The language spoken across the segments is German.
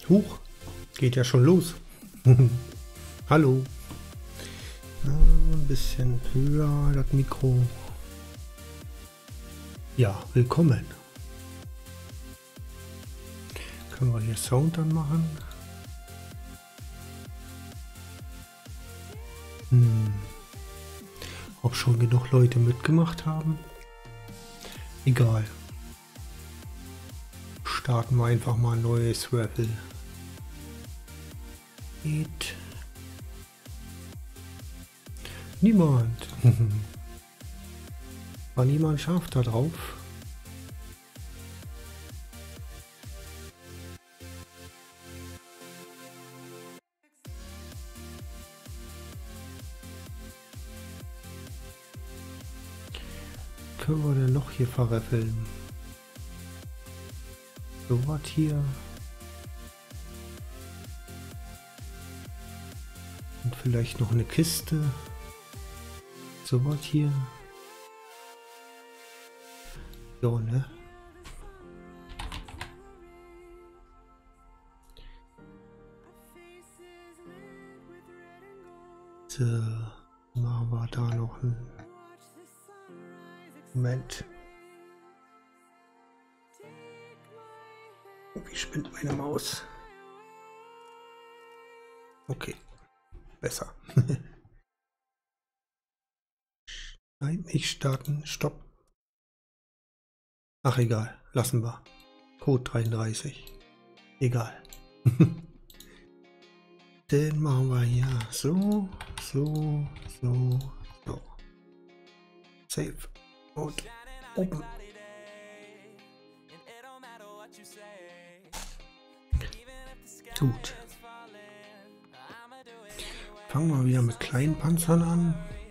Huch, geht ja schon los. Hallo. Ja, ein bisschen höher das Mikro. Ja, willkommen. Können wir hier Sound anmachen? Ob schon genug Leute mitgemacht haben? Egal. Starten wir einfach mal ein neues Raffle. Geht. Niemand. War niemand scharf da drauf? Können wir denn noch hier verräffeln? So was hier. Und vielleicht noch eine Kiste. So was hier. So, ne? So, machen wir da noch einen Moment. Wie spinnt meine Maus? Okay, besser. Nein, nicht starten. Stopp. Ach, egal. Lassen wir. Code 33. Egal. Den machen wir hier so, so, so, so. Save. Und open. Gut. Fangen wir wieder mit kleinen Panzern an.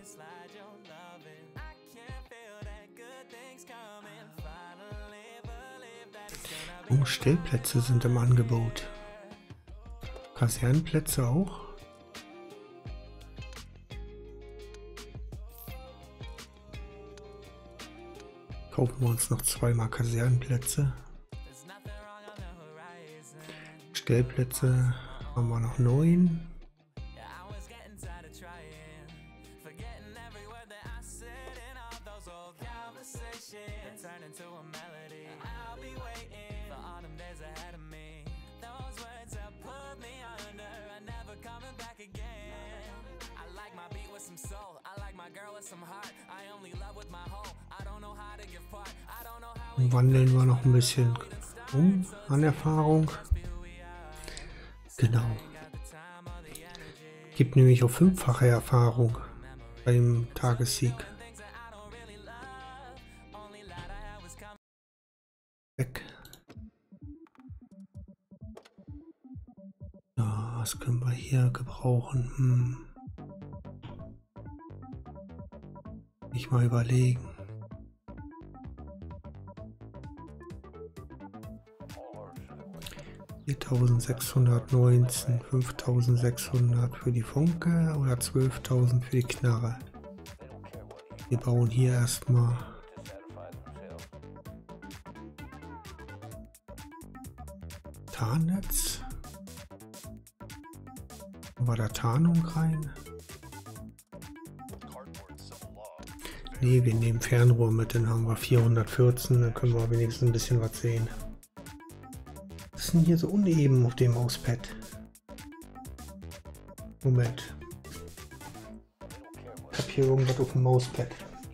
Oh, Stellplätze sind im Angebot. Kasernenplätze auch. Kaufen wir uns noch zweimal Kasernenplätze. Stellplätze haben wir noch 9. Wandeln wir noch ein bisschen um an Erfahrung. Genau. Gibt nämlich auch 5-fache Erfahrung beim Tagessieg. Weg. Ja, was können wir hier gebrauchen? Ich mal überlegen. $4.619, 5.600 für die Funke oder 12.000 für die Knarre. Wir bauen hier erstmal Tarnnetz. War da Tarnung rein? Ne, wir nehmen Fernrohr mit, dann haben wir 414, dann können wir wenigstens ein bisschen was sehen. Was ist denn hier so uneben auf dem Mauspad? Moment. Ich habe hier irgendwas auf dem Mauspad.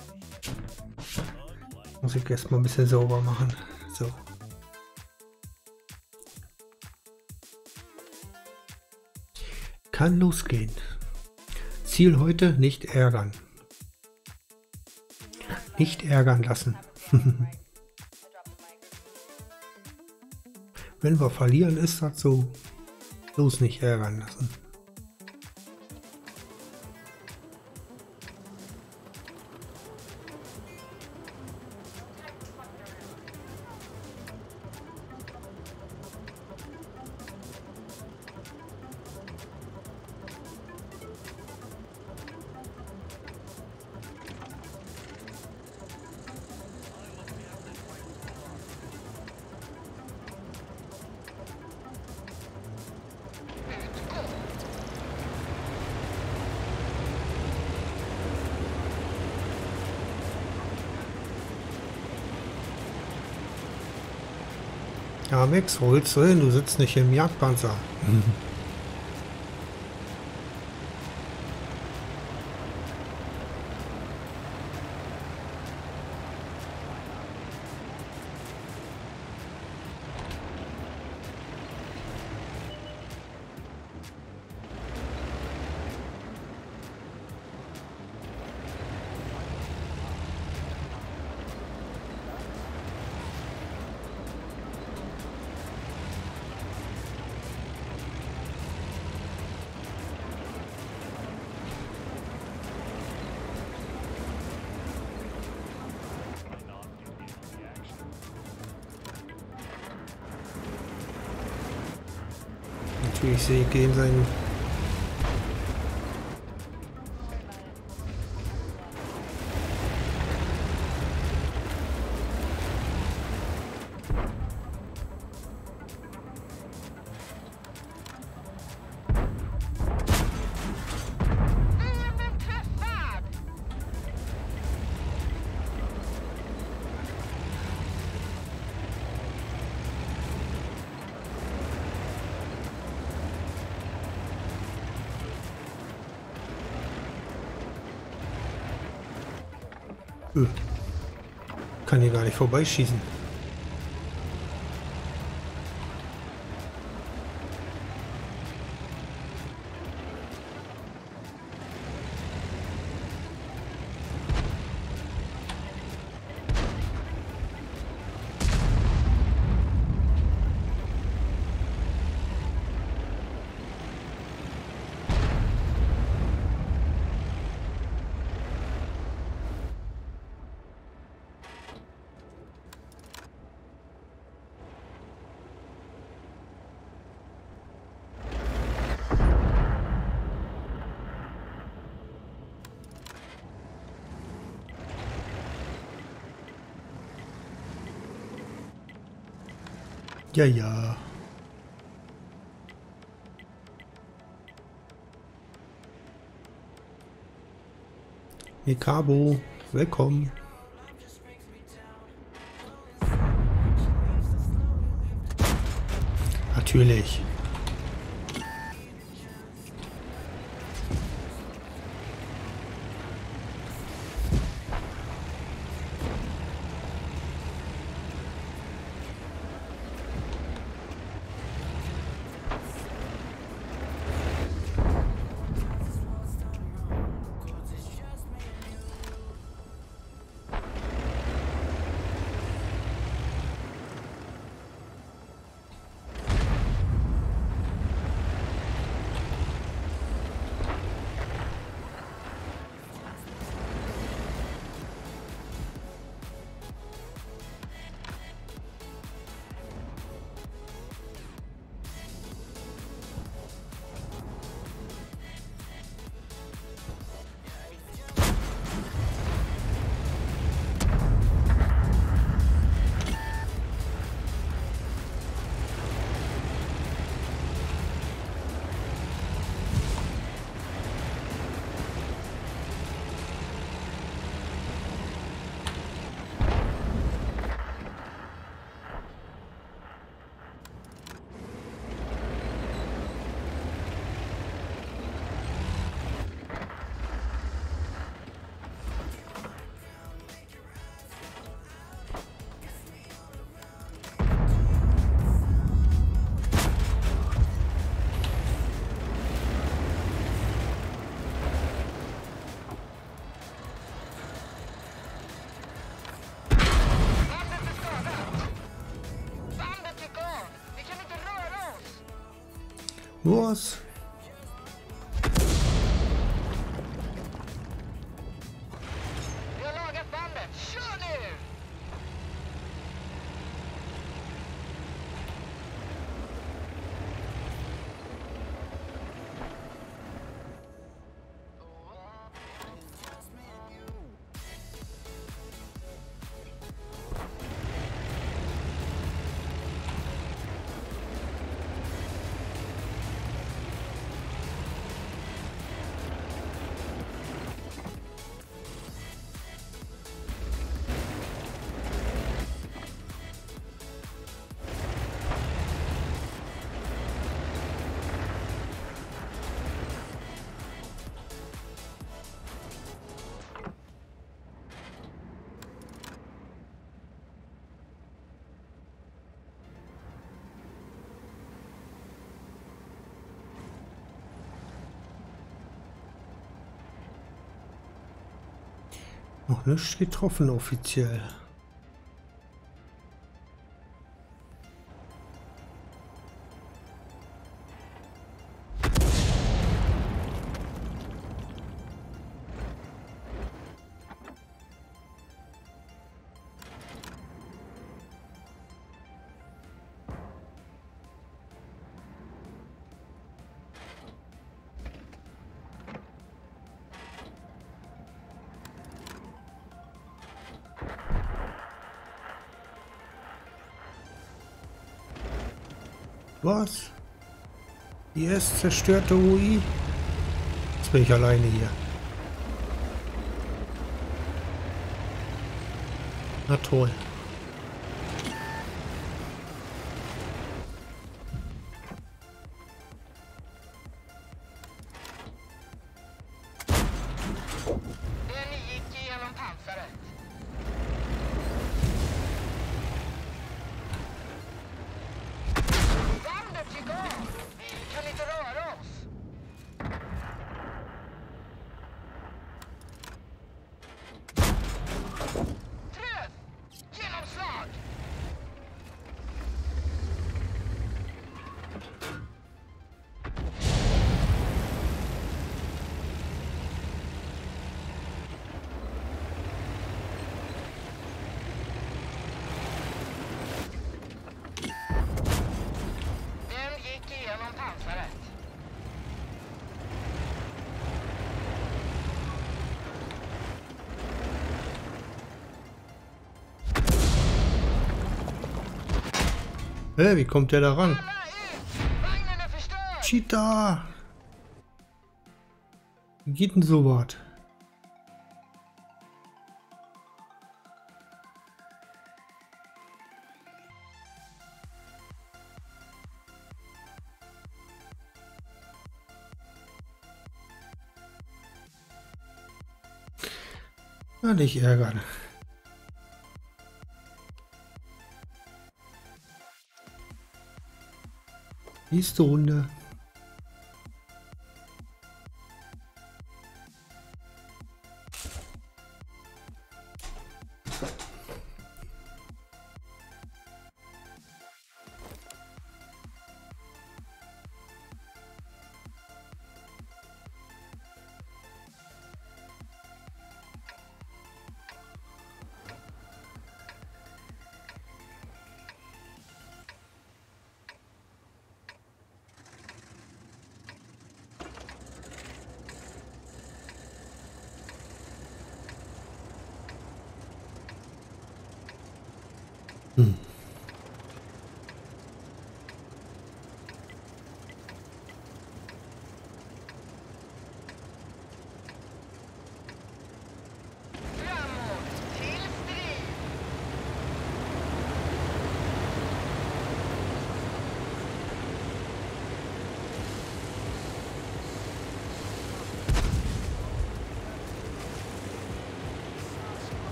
Muss ich erstmal ein bisschen sauber machen. So. Kann losgehen. Ziel heute: nicht ärgern. Nicht ärgern lassen. Wenn wir verlieren, ist das so. Bloß nicht ärgern lassen. Ja, Max, wo willst du hin? Du sitzt nicht im Jagdpanzer. Natürlich sehe ich gegen seinen... Kann hier gar nicht vorbeischießen. Ja, ja. Mikabo, willkommen. Natürlich. Was? Noch nicht getroffen offiziell. Was? IS zerstörte UI? Jetzt bin ich alleine hier. Na toll. Wie kommt der da ran? Cheetah! Wie geht denn so was? Na, nicht ärgern. Nächste Runde.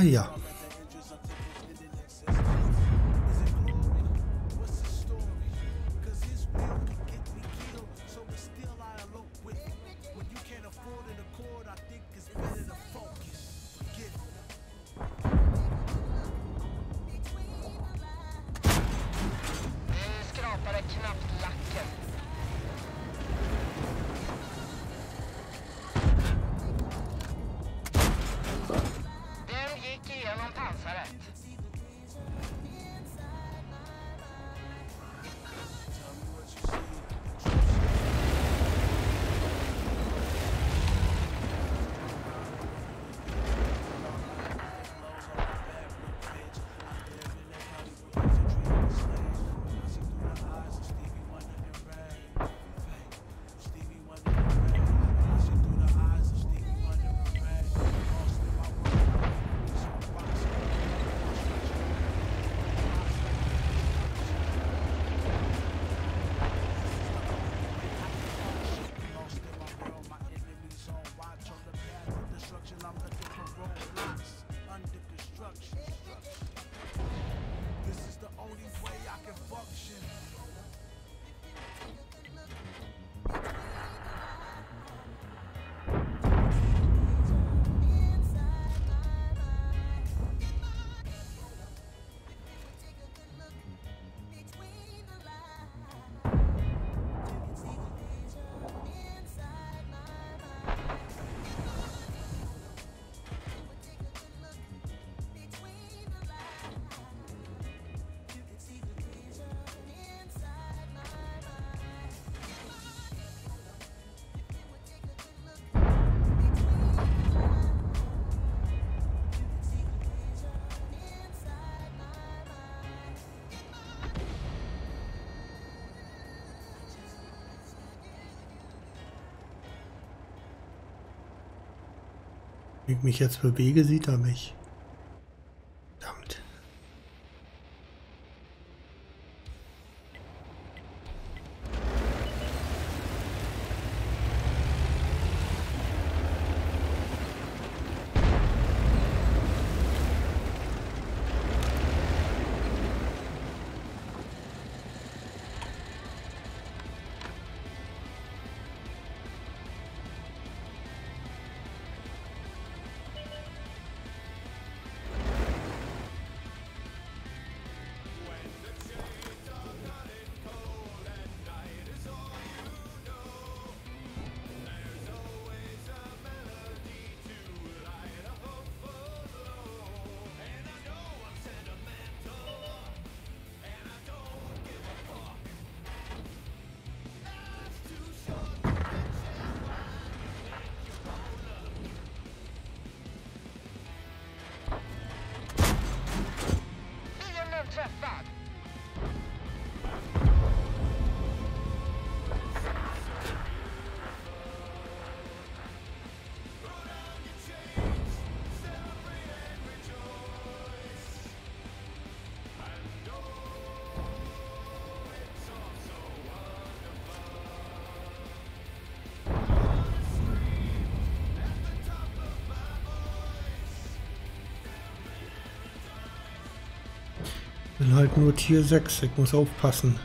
ja. Skrapade knappt lacken. Den gick igenom pansaret. Wenn ich mich jetzt bewege, sieht er mich. Verdammt. Träffad! Bin halt nur Tier 6, ich muss aufpassen.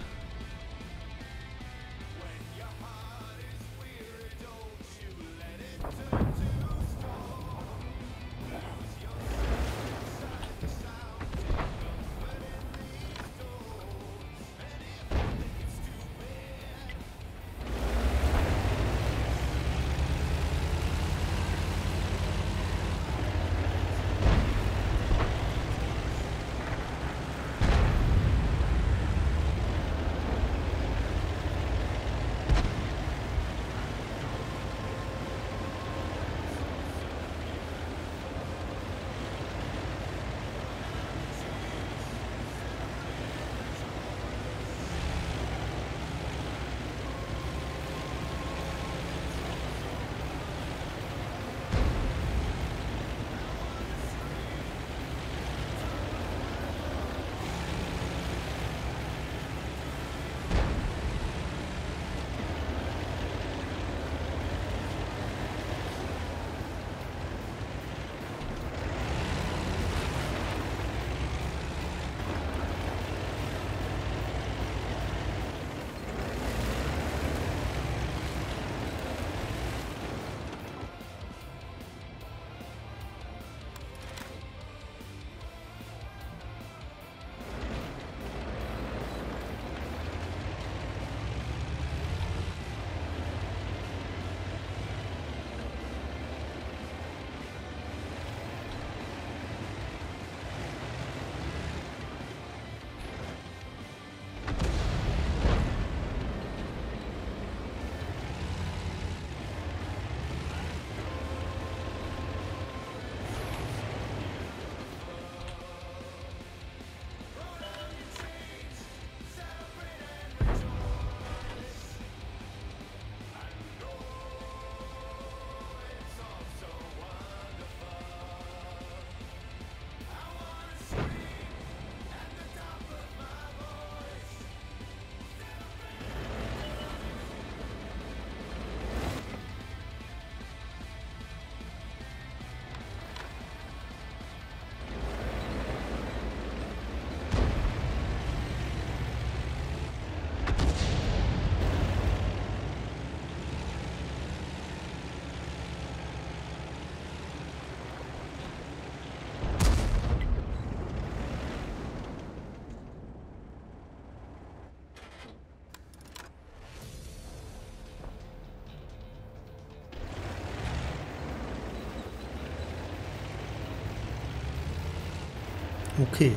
Okay.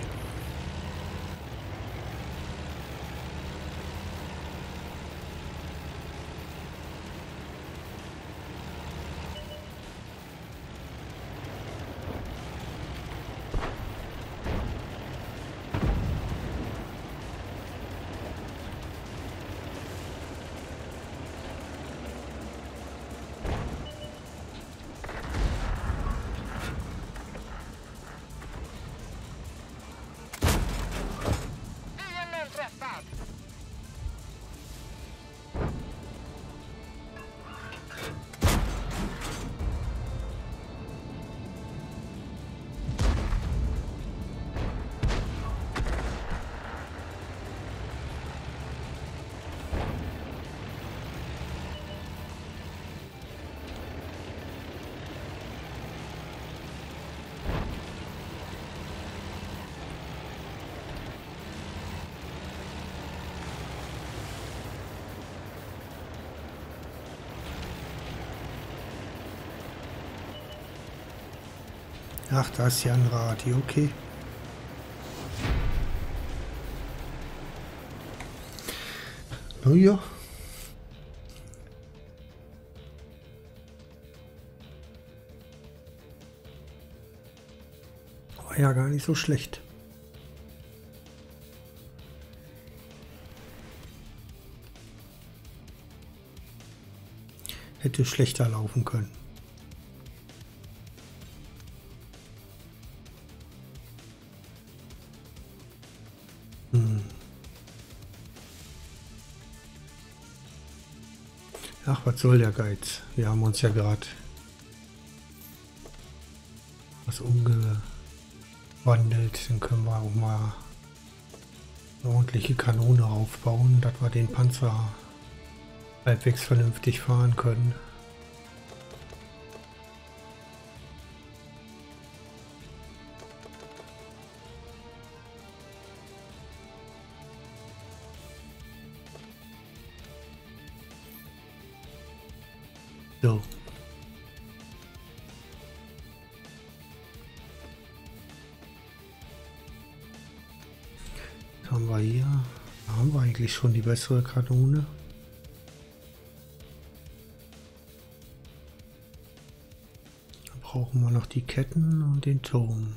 Fienden träffad! Ach, da ist ja ein Radio, okay. Na ja. War ja gar nicht so schlecht. Hätte schlechter laufen können. Ach, was soll der Geiz? Wir haben uns ja gerade was umgewandelt. Dann können wir auch mal eine ordentliche Kanone aufbauen, dass wir den Panzer halbwegs vernünftig fahren können. So. Was haben wir hier? Da haben wir eigentlich schon die bessere Kanone. Da brauchen wir noch die Ketten und den Turm.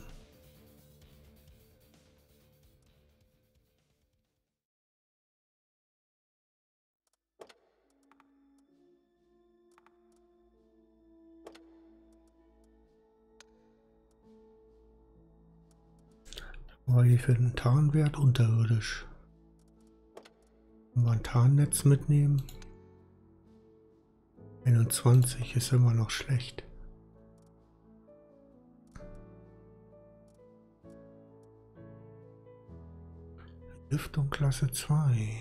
Weil für den Tarnwert unterirdisch. Wenn wir ein Tarnnetz mitnehmen. 21 ist immer noch schlecht. Lüftung Klasse 2.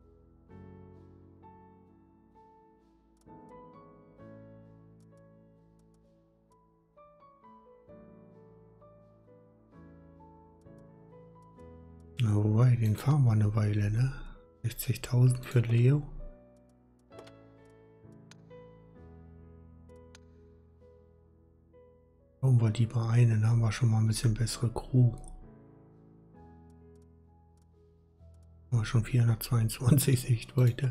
Na, wobei, den fahren wir eine Weile, ne? 60.000 für Leo. Bauen wir die mal ein, dann haben wir schon mal ein bisschen bessere Crew. Haben wir schon 422 Sichtweite.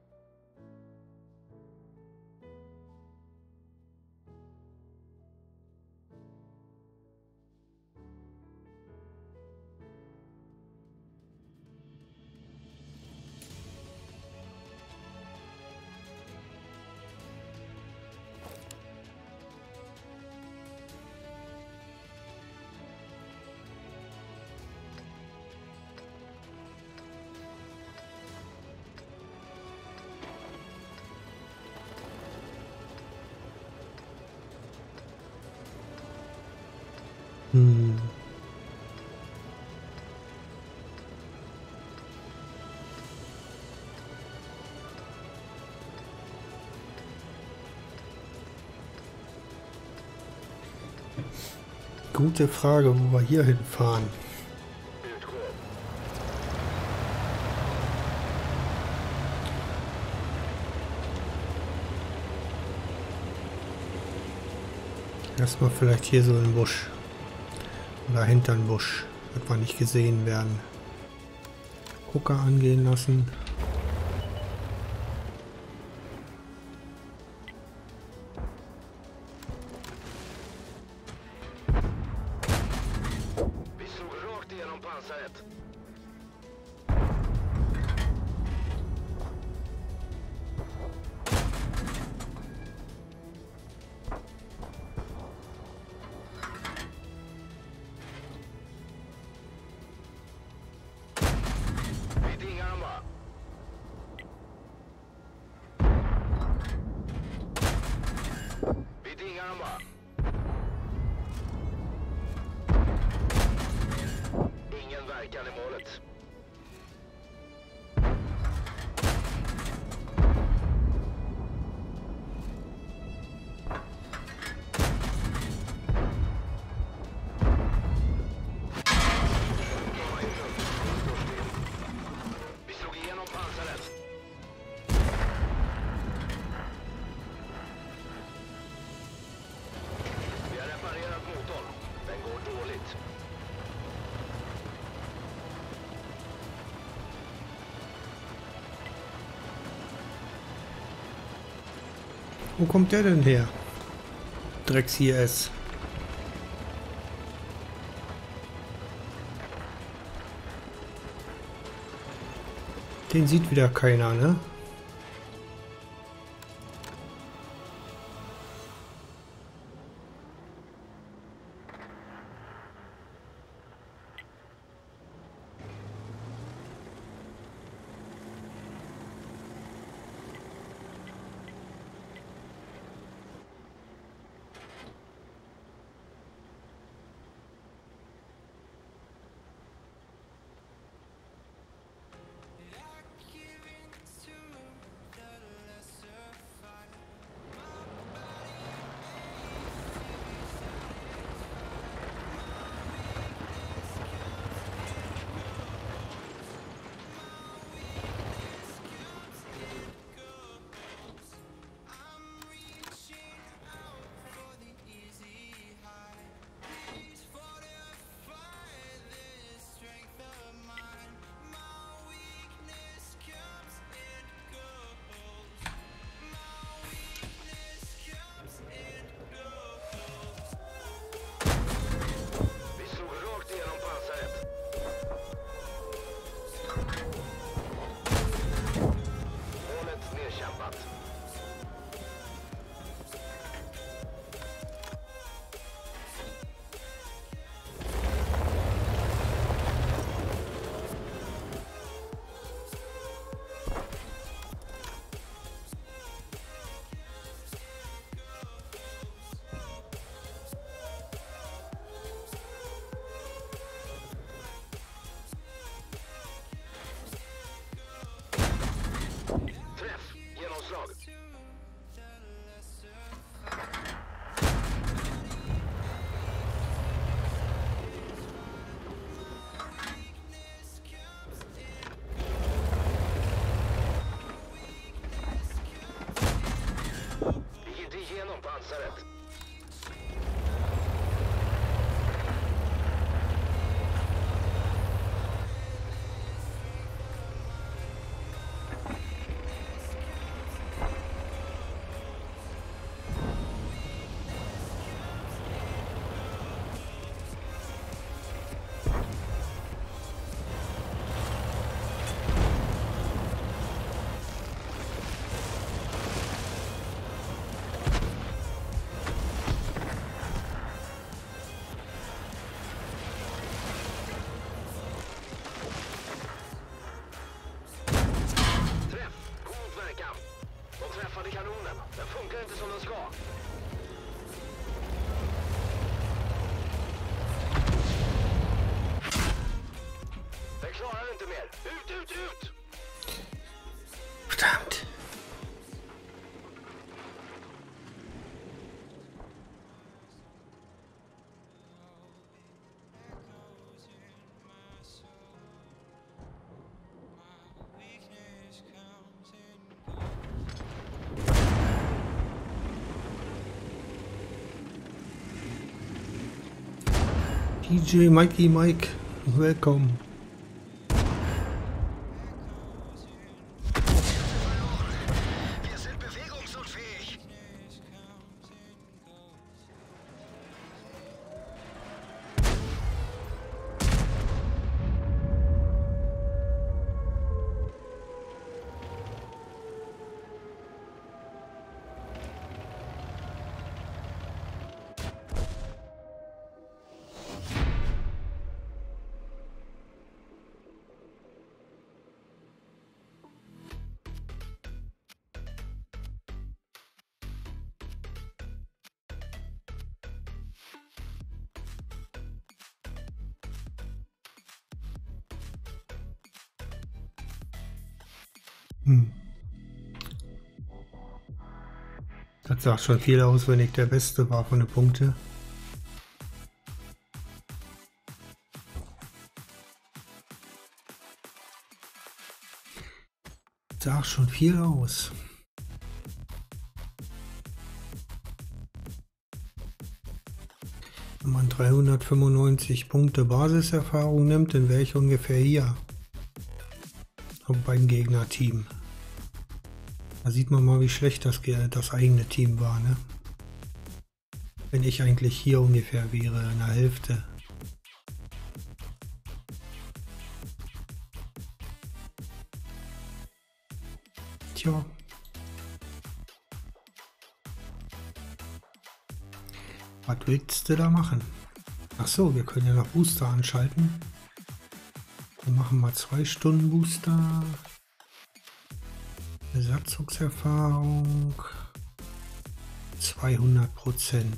Gute Frage, wo wir hier hinfahren. Erstmal vielleicht hier so im Busch. Oder hinter den Busch. dass wir nicht gesehen werden. Gucker angehen lassen. Vi slog rakt igenom pansaret. Vi dingar dem bara. Vi dingar dem bara. Ingen verkan i målet. Vi slog igenom pansaret. Vi har reparerat motorn. Den går dåligt. Wo kommt der denn her? Drecks-IS. Den sieht wieder keiner, ne? Vi slog rakt igenom pansaret. Målet nedkämpat. Träff, genomslag. Vi gick inte igenom pansaret. Träff, god verkan. De träffade kanonen. Den funkar inte som den ska. Den klarar inte mer. Ut! Verdammt. DJ Mikey Mike Willkommen. Wir sind bewegungsunfähig. Das sagt schon viel aus, wenn ich der Beste war von den Punkten. Sagt schon viel aus. Wenn man 395 Punkte Basiserfahrung nimmt, dann wäre ich ungefähr hier. Beim Gegnerteam. Da sieht man mal, wie schlecht das eigene Team war, ne? Wenn ich eigentlich hier ungefähr wäre, in der Hälfte. Tja. Was willst du da machen? Ach so, wir können ja noch Booster anschalten. Wir machen mal 2 Stunden Booster. Besatzungserfahrung 200%.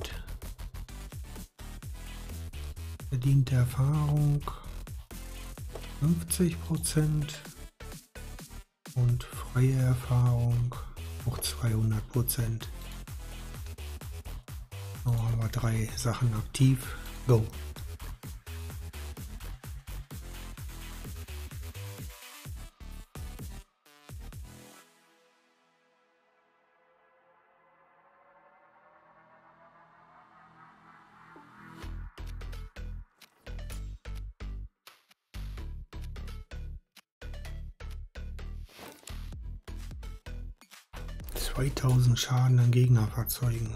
Verdiente Erfahrung 50% und freie Erfahrung auch 200%. So haben wir 3 Sachen aktiv. Go! Schaden an Gegnerfahrzeugen.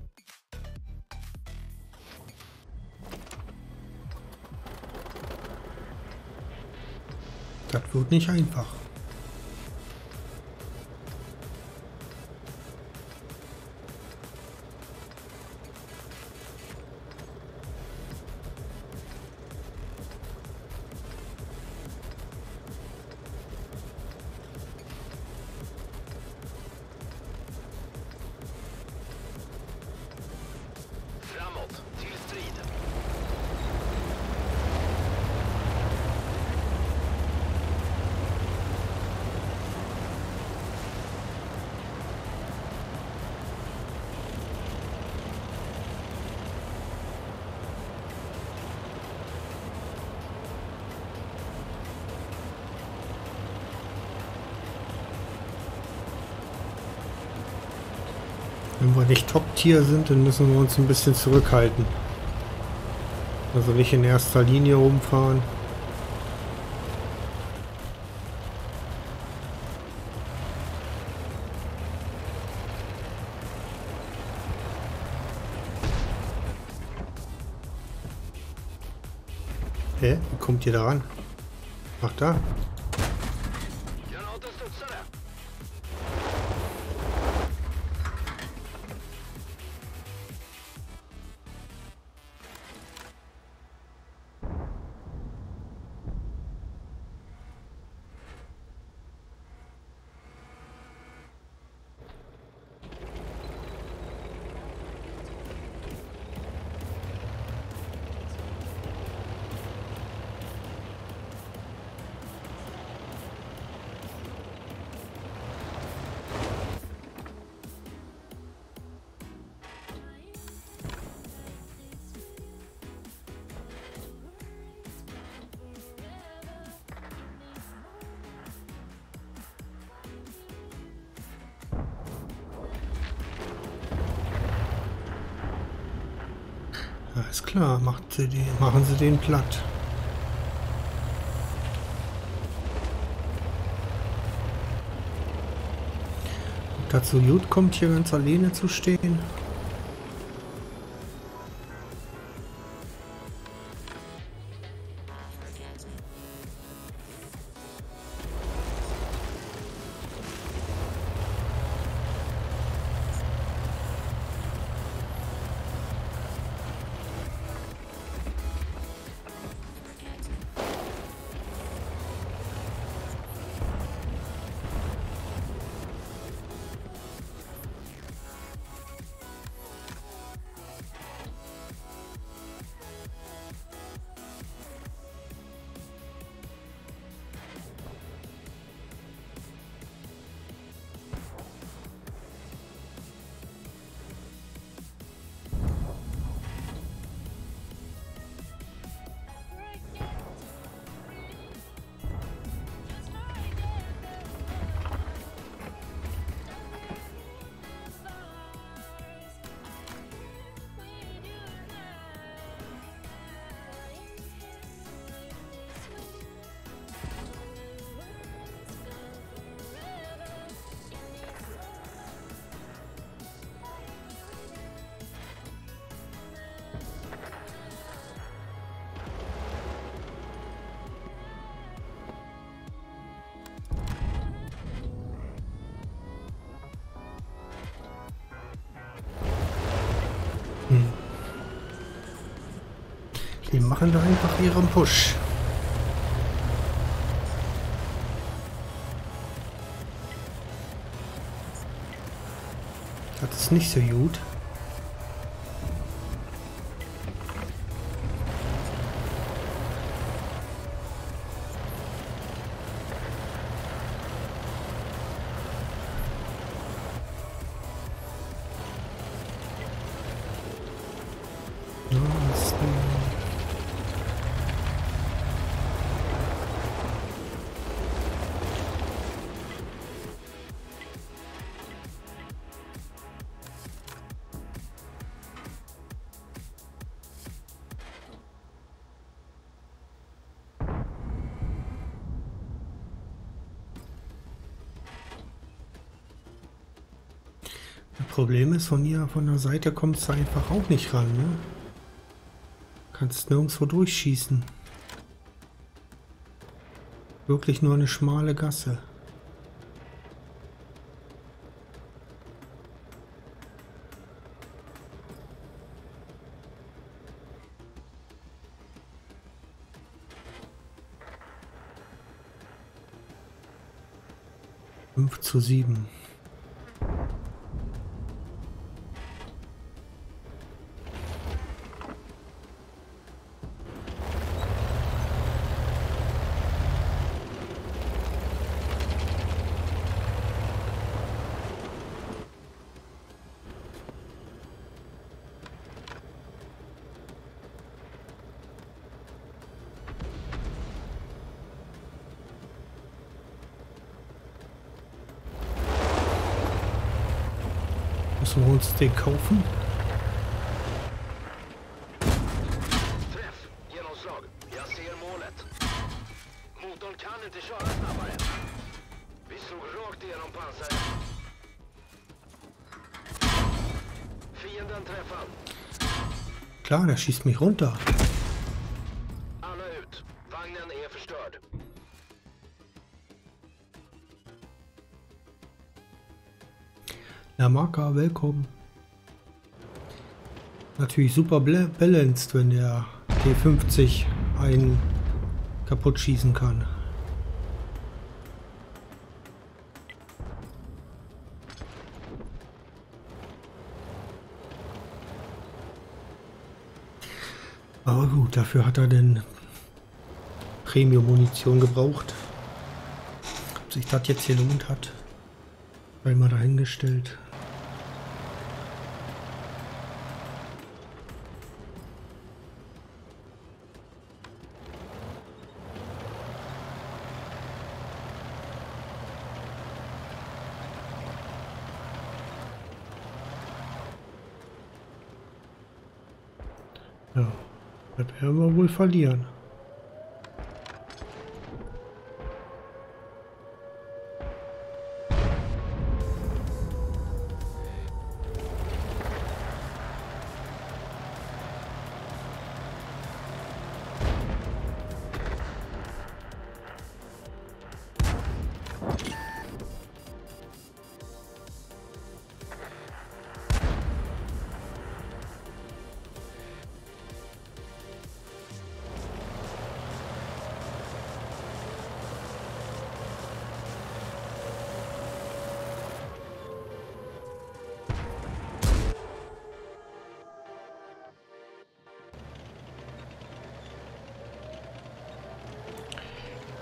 Das wird nicht einfach. Wenn wir nicht Top-Tier sind, dann müssen wir uns ein bisschen zurückhalten. Also nicht in erster Linie rumfahren. Hä? Wie kommt ihr da ran? Ach da. Alles klar, machen Sie den platt. dazu gut kommt, hier ganz alleine zu stehen. Die machen da einfach ihren Push. Das ist nicht so gut. Problem ist, von der Seite kommst du einfach auch nicht ran, ne? Kannst nirgendwo durchschießen. Wirklich nur eine schmale Gasse. Fünf zu 7. Müssen wir uns den kaufen? Träff, genomslag. Jag ser målet. Motorn kan inte köra snabbare. Vi slog rakt igenom pansaret. Fienden träffad. Klar, der schießt mich runter. Alla ut. Vagnen är förstörd. Na Marker, willkommen. Natürlich super balanced, wenn der T50 einen kaputt schießen kann. Aber gut, dafür hat er denn Premium-Munition gebraucht. Ob sich das jetzt hier lohnt hat, sei mal dahingestellt. Ja, das werden wir wohl verlieren.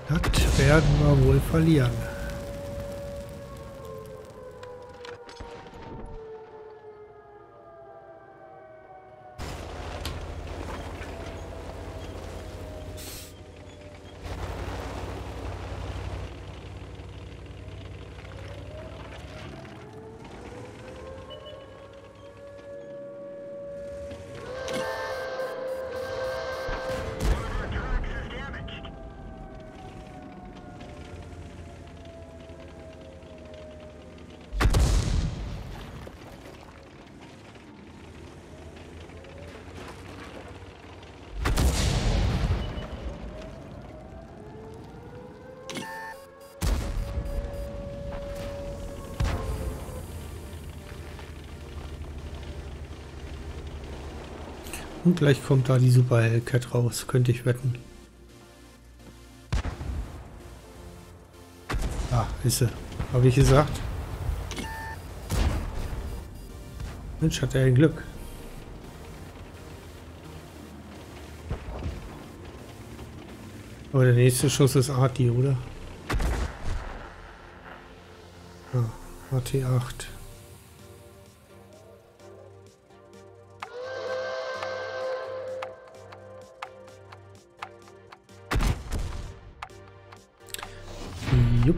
Das werden wir wohl verlieren. Und gleich kommt da die Super Hellcat raus, könnte ich wetten. Ah, ist sie. Habe ich gesagt. Mensch, hat er ein Glück. Aber der nächste Schuss ist Arti, oder? Ah, AT8. Jupp.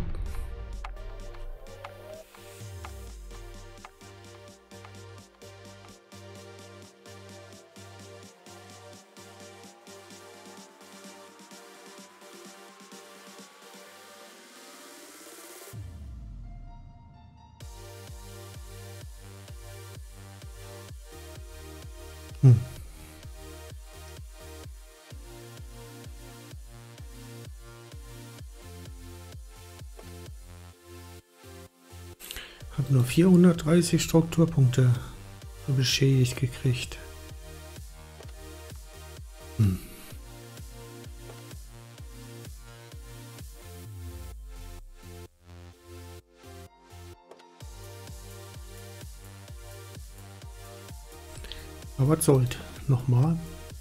Hab nur 430 Strukturpunkte beschädigt gekriegt. Aber was soll's? Nochmal.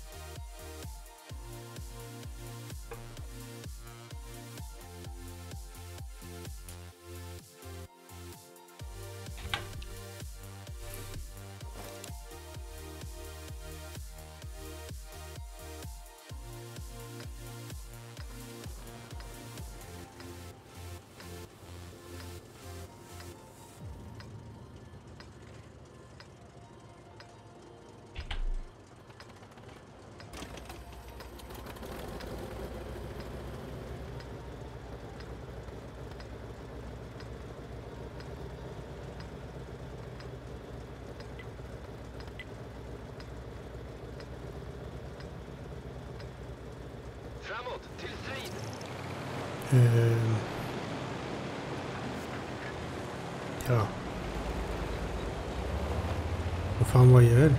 Framåt, till strid! Ja. Wo fahren wir hier hin?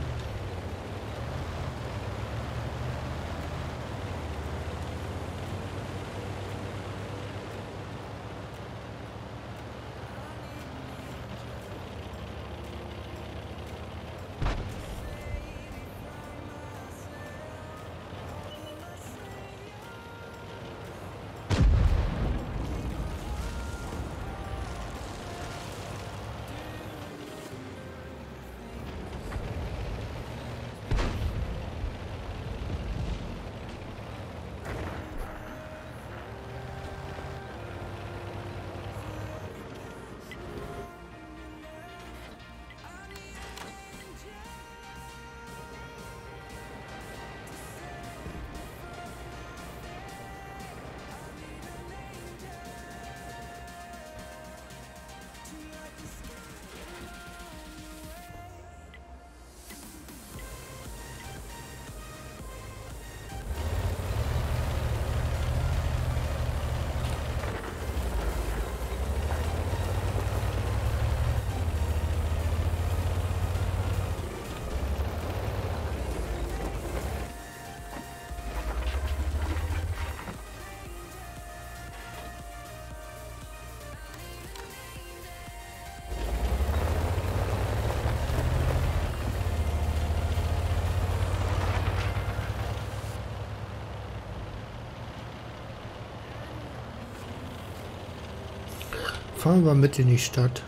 Fahren wir mit in die Stadt.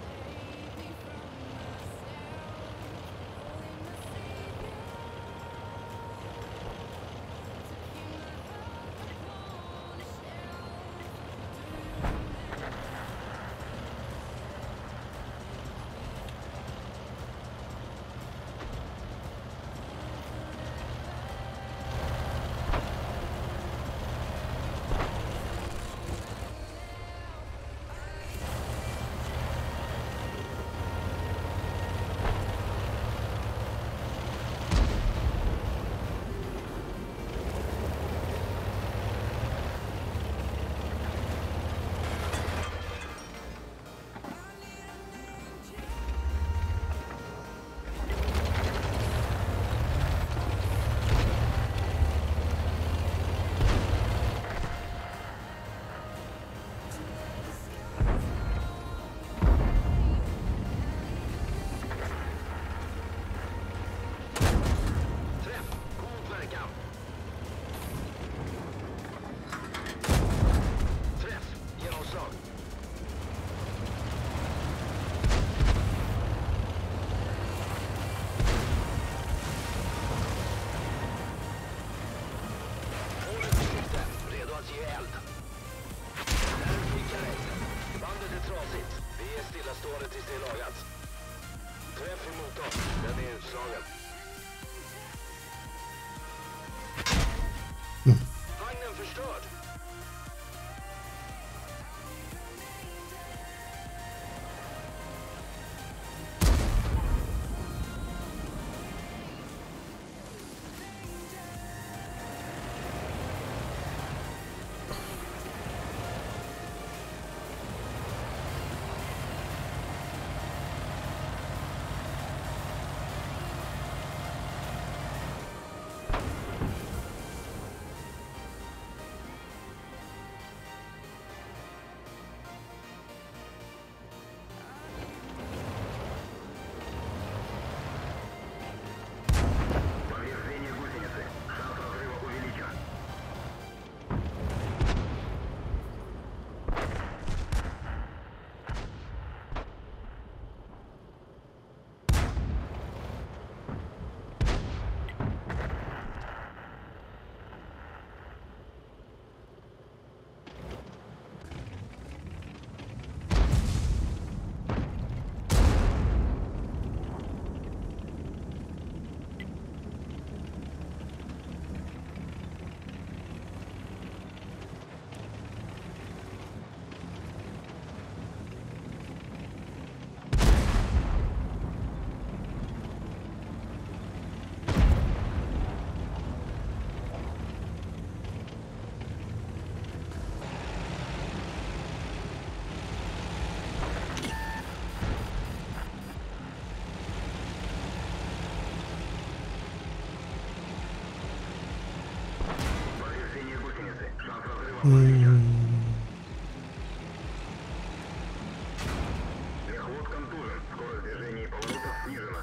Мехвод контужен. Скорость движения и поворотов снижена.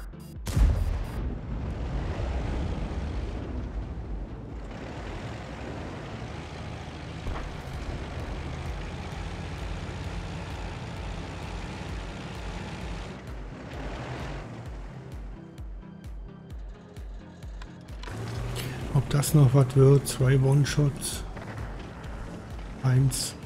Ob das noch was wird? 2 One-Shots. 1.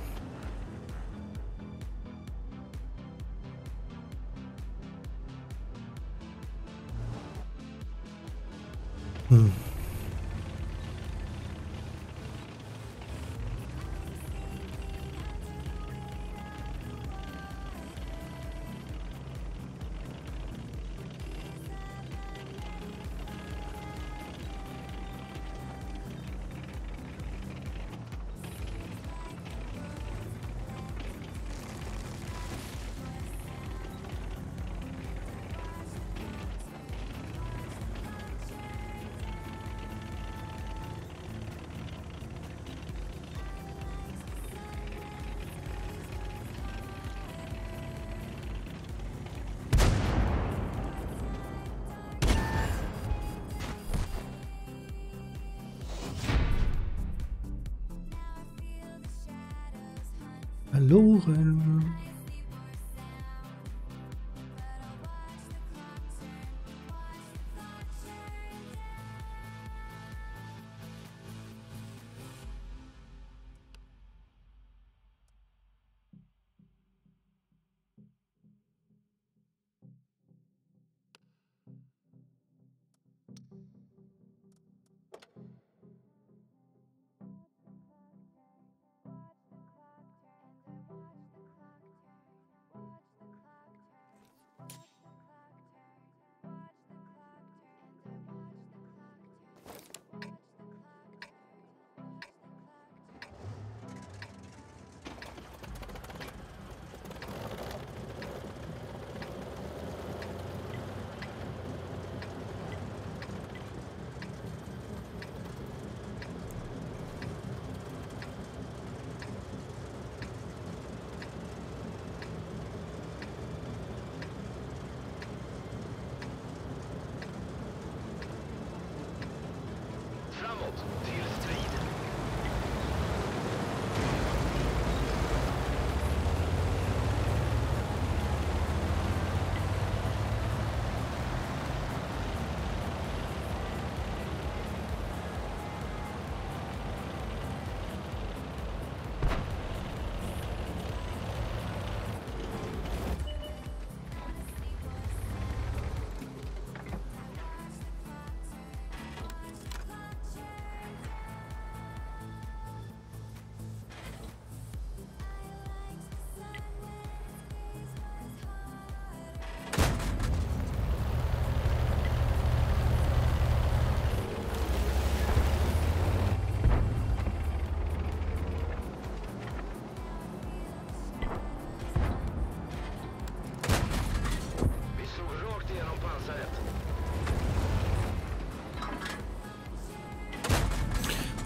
Verloren.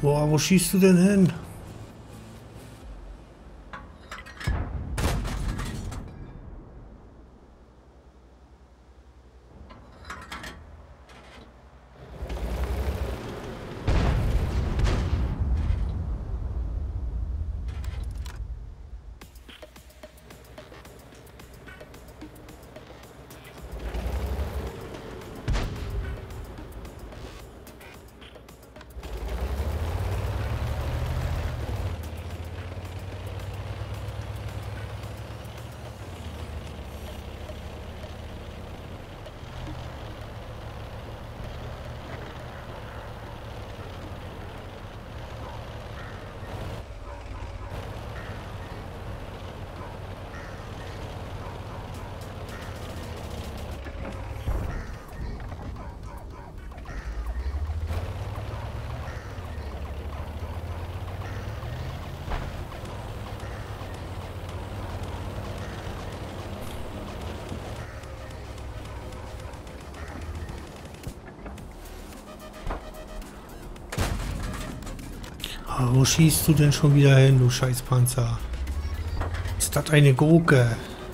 Boah, wo schießt du denn hin? Ah, wo schießt du denn schon wieder hin, du Scheißpanzer? Ist das eine Gurke?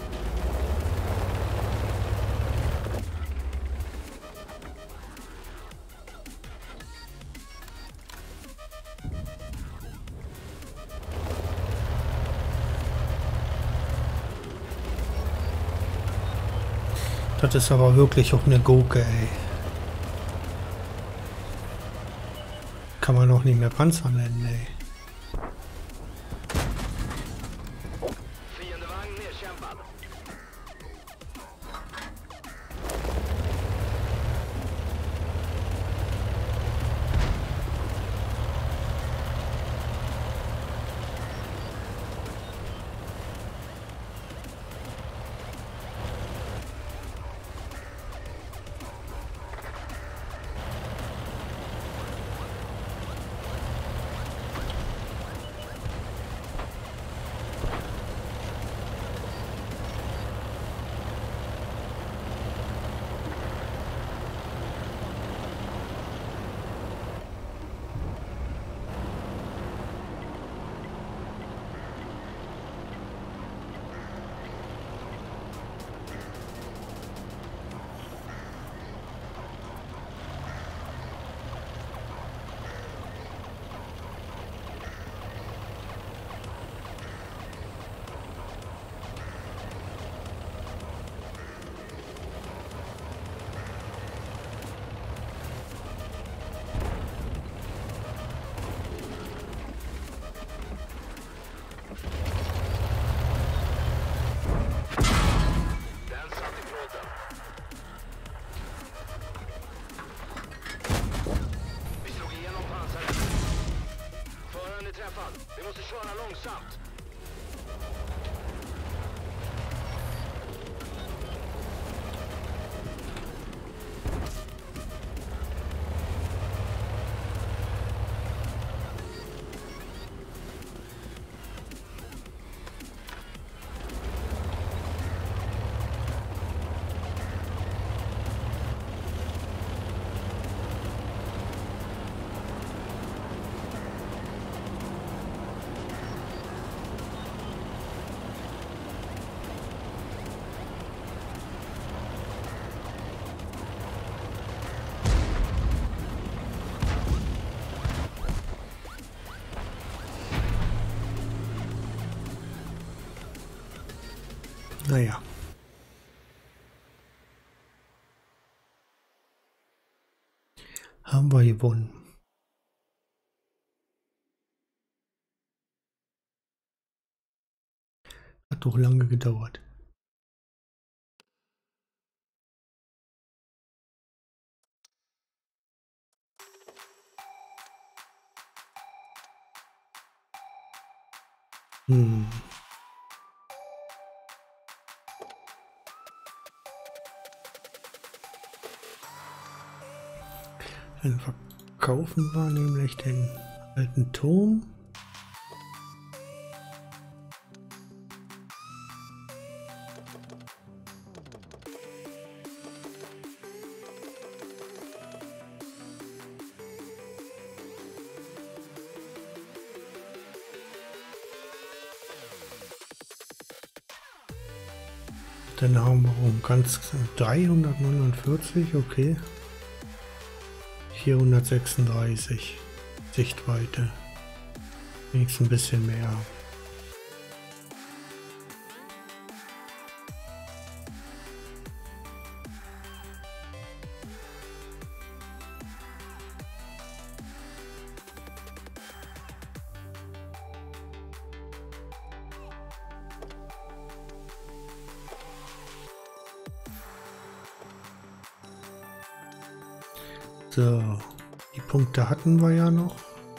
Das ist aber wirklich auch eine Gurke, ey. Kann man auch nicht mehr Panzer nennen, ey. Fiendevagn nedkämpad. Den satt i plåten. Vi slog igenom pansaret. Föraren är träffad. Vi måste köra långsamt. Naja. Haben wir gewonnen. Hat doch lange gedauert. Dann verkaufen wir nämlich den alten Turm. Dann haben wir um ganz 349, okay. 436 Sichtweite. Wenigstens ein bisschen mehr. So, die Punkte hatten wir ja noch.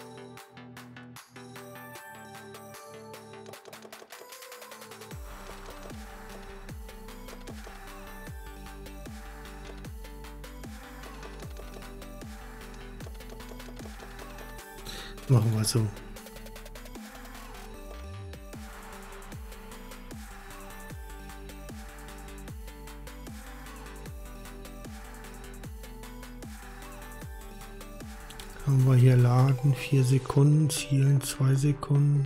Machen wir so. Haben wir hier laden, 4 Sekunden, zielen 2 Sekunden.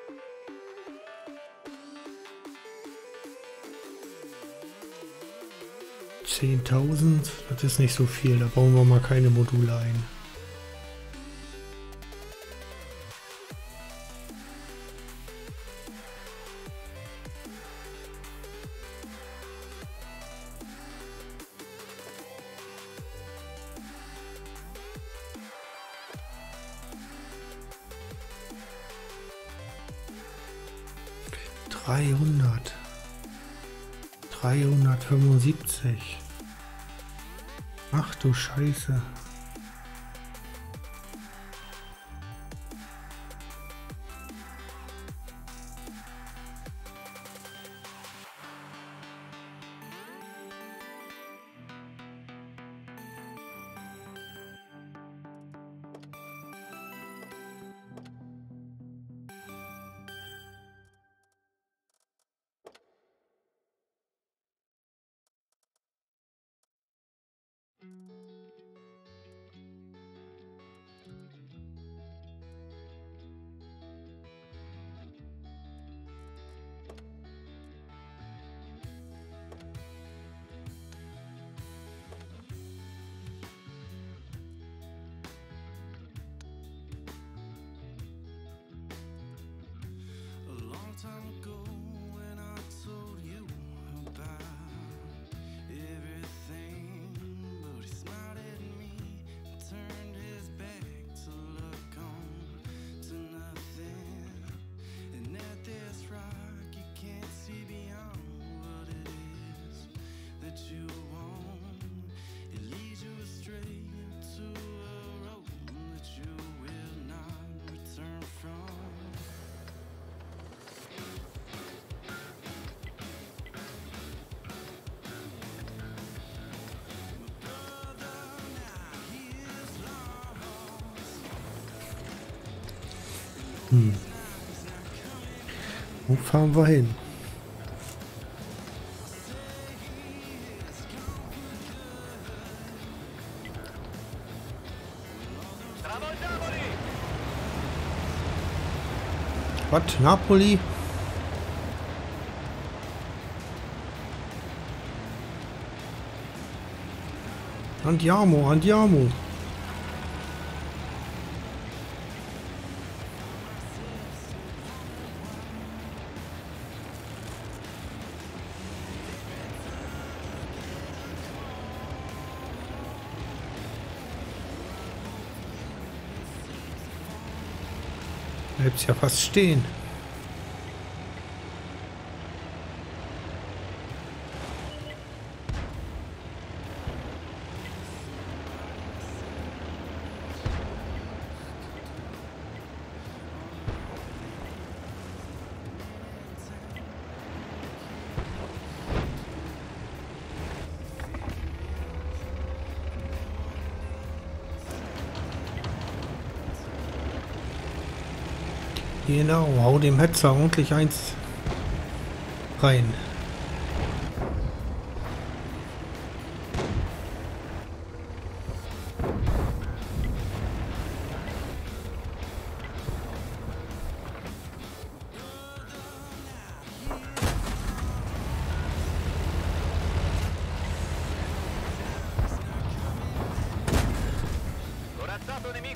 $10.000, das ist nicht so viel, da bauen wir mal keine Module ein. $375. Ach du Scheiße. Wo fahren wir hin? Was? Napoli? Andiamo, andiamo. Bleibt ja fast stehen. Genau, hau dem Hetzer ordentlich eins rein.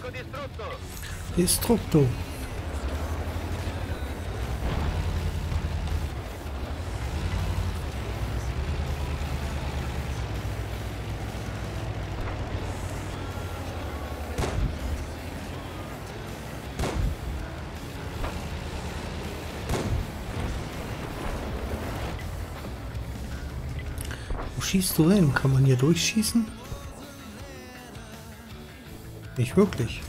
Nemico distrutto. Distrutto. Wo schießt du hin? Kann man hier durchschießen? Nicht wirklich.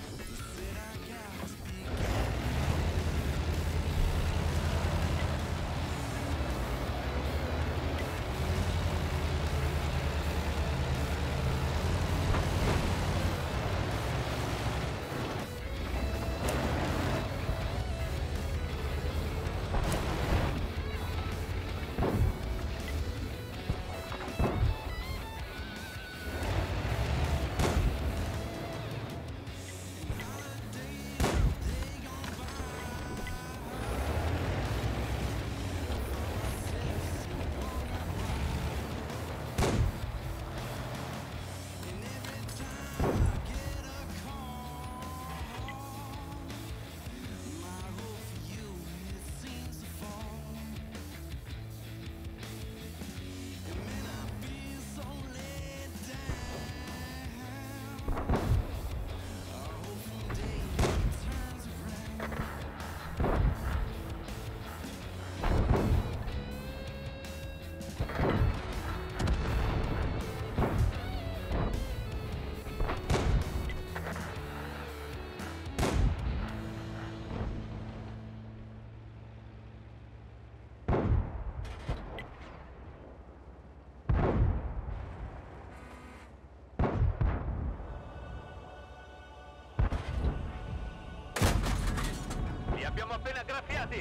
Li abbiamo appena graffiati.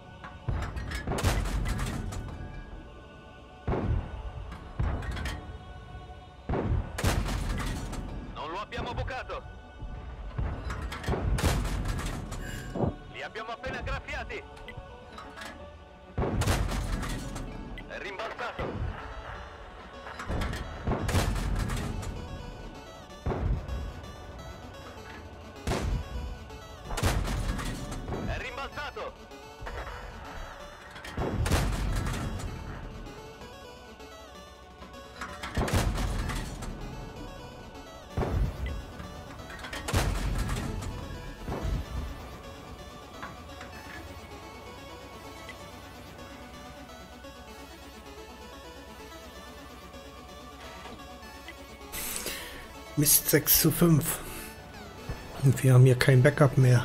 Non lo abbiamo bucato. Li abbiamo appena graffiati. È rimbalzato. È rimbalzato. Mist, 6:5. Und wir haben hier kein Backup mehr.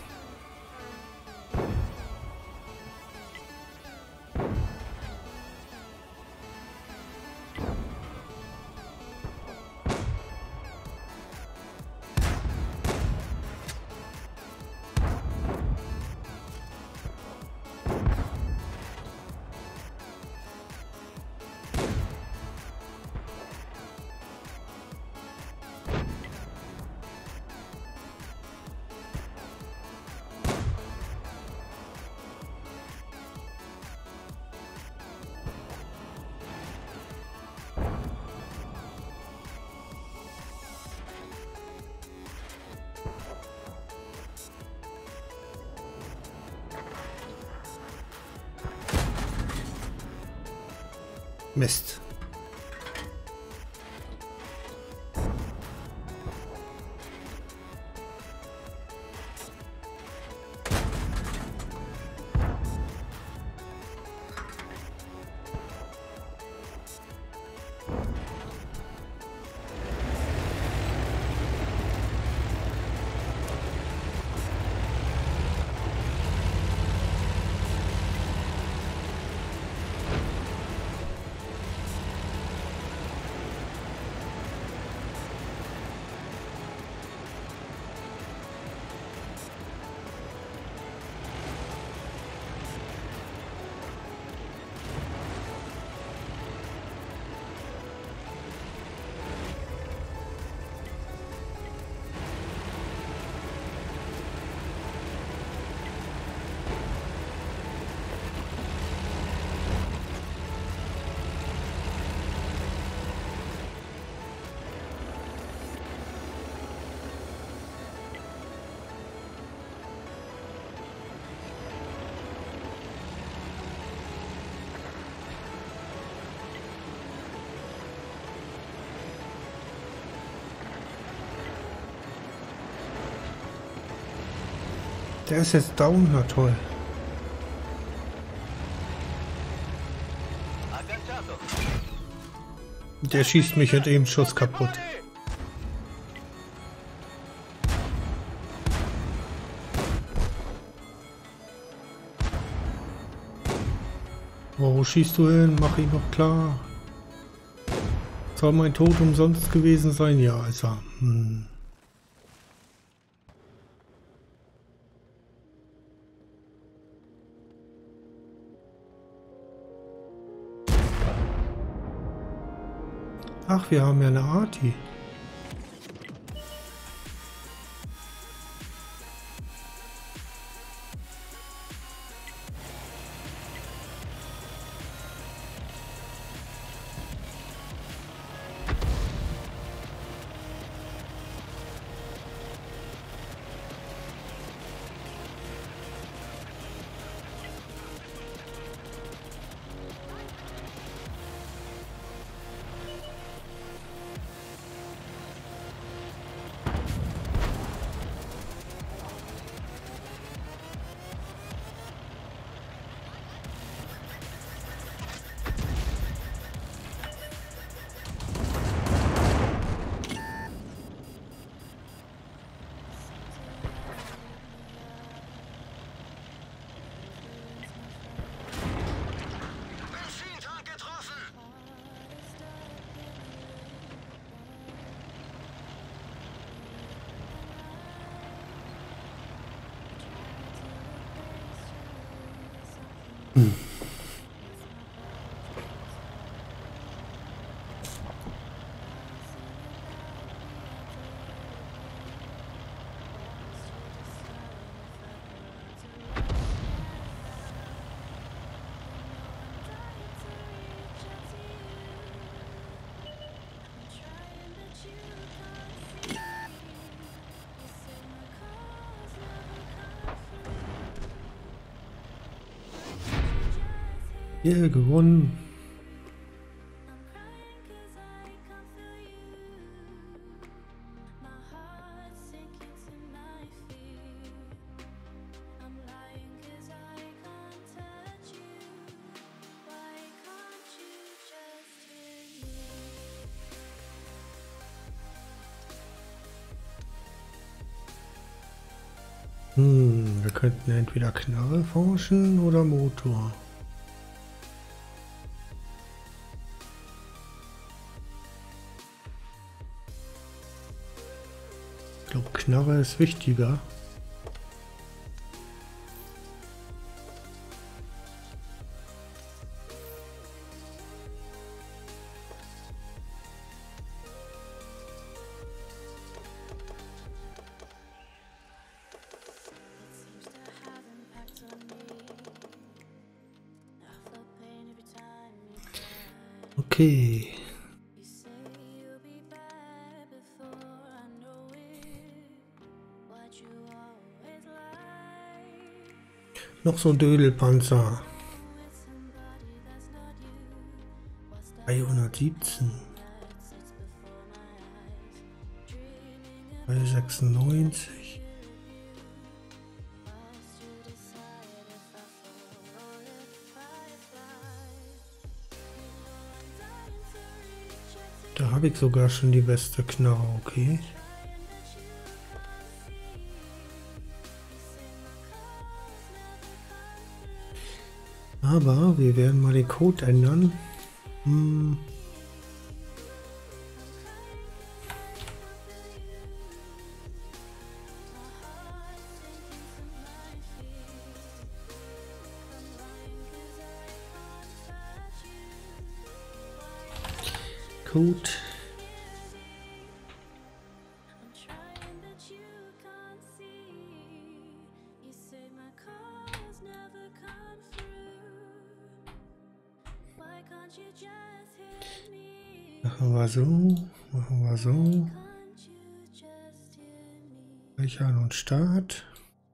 Mist. Der ist jetzt down, na toll. Agganciato. Der schießt mich mit dem Schuss kaputt. Wo schießt du hin? Mach ihn doch klar. Soll mein Tod umsonst gewesen sein? Ja, also. Ach, wir haben ja eine Arti. Benzintank getroffen. Yeah, gewonnen. Wir könnten entweder Knarre forschen oder Motor. Ich glaube, Knarre ist wichtiger. Okay. Noch so ein Dödelpanzer. 317. 396. Da habe ich sogar schon die beste Knarre, okay. Aber wir werden mal den Code ändern. Code. Machen wir so, machen wir so. Speichern und Start.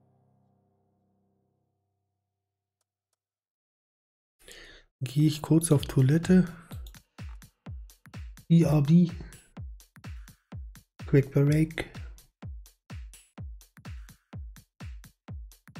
Gehe ich kurz auf Toilette. BRB. Quick Break.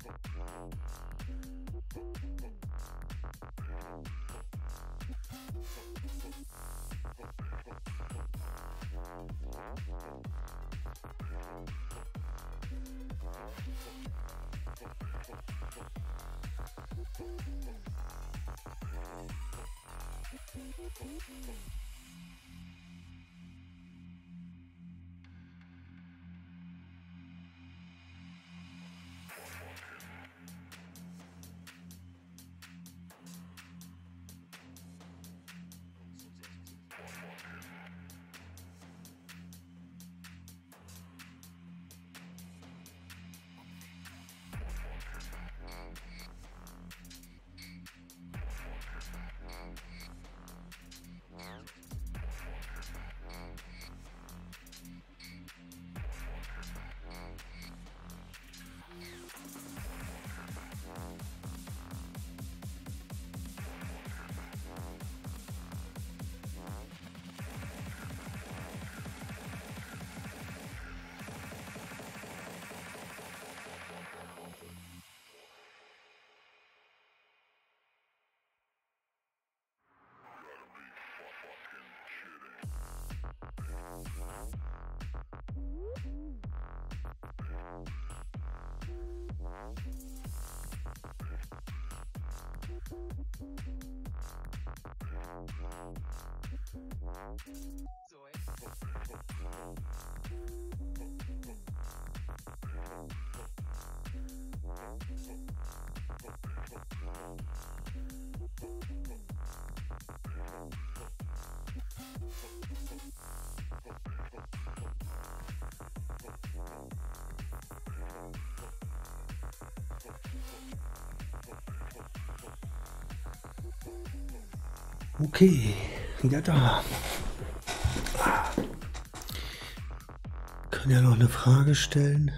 Okay, wieder da. Kann ja noch eine Frage stellen.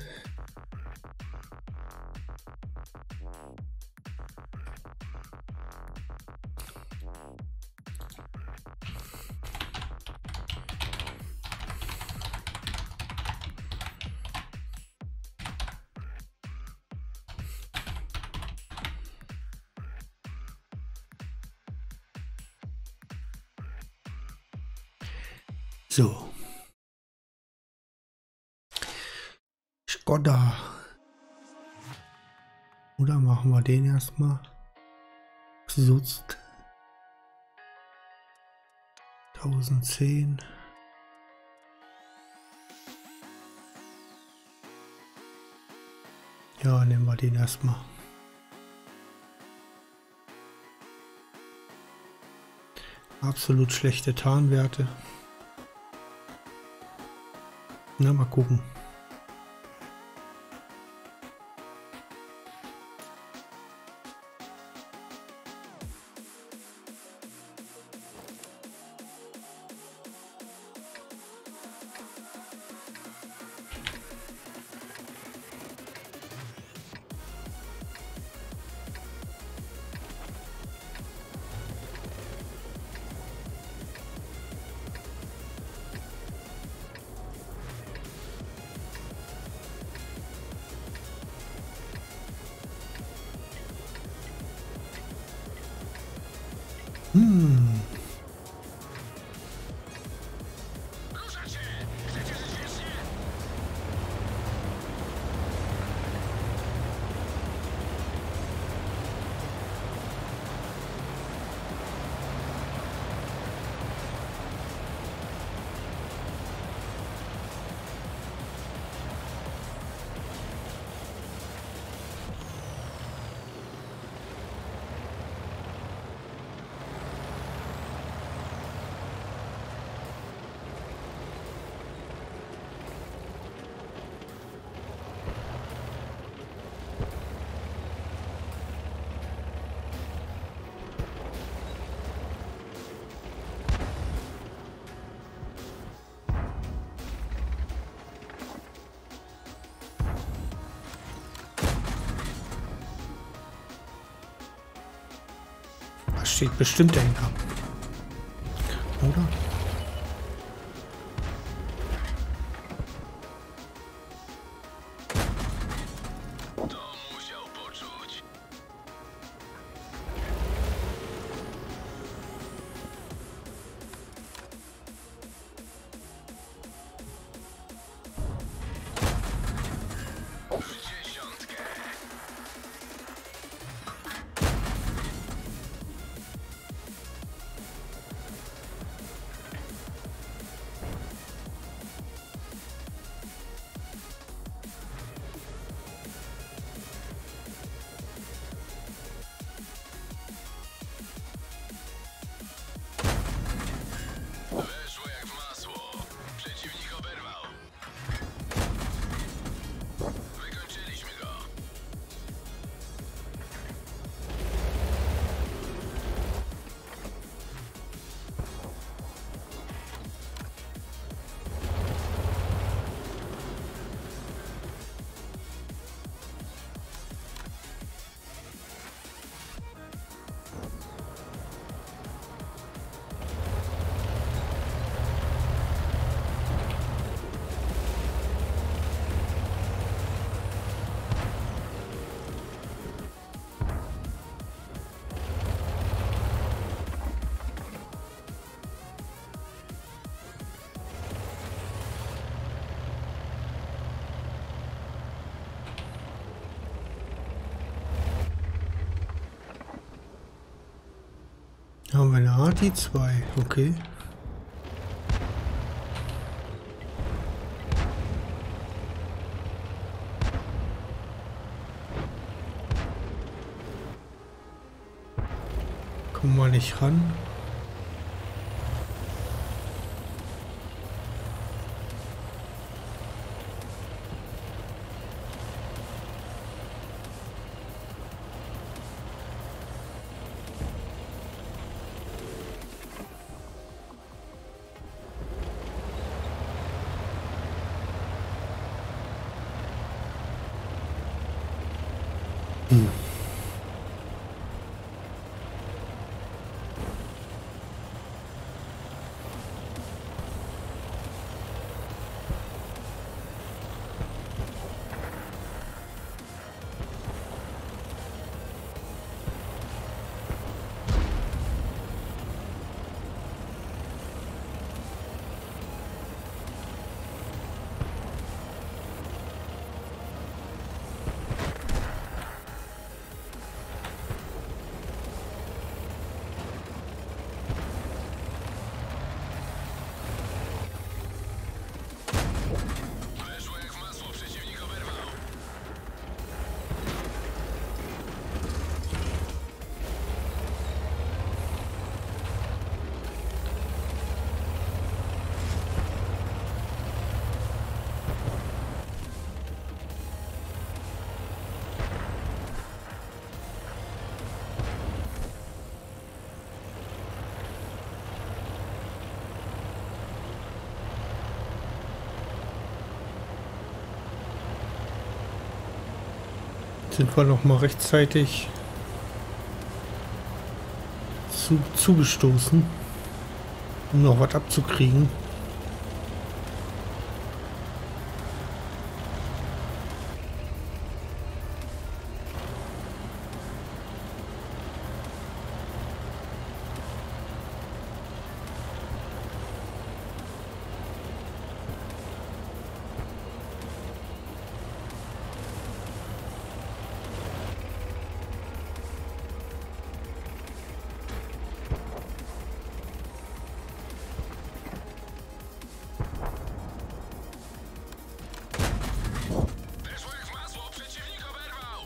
So. Skoda. Oder machen wir den erstmal? Sutzt. 1010. Ja, nehmen wir den erstmal. Absolut schlechte Tarnwerte. Na, mal gucken. Steht bestimmt dahinter. Oder? To musiał Haben wir eine Arti 2, okay. Kommen wir nicht ran. Weszło jak w masło, przeciwnik oberwał. Sind wir noch mal rechtzeitig zugestoßen, um noch was abzukriegen. Weszło jak w masło, przeciwnik oberwał.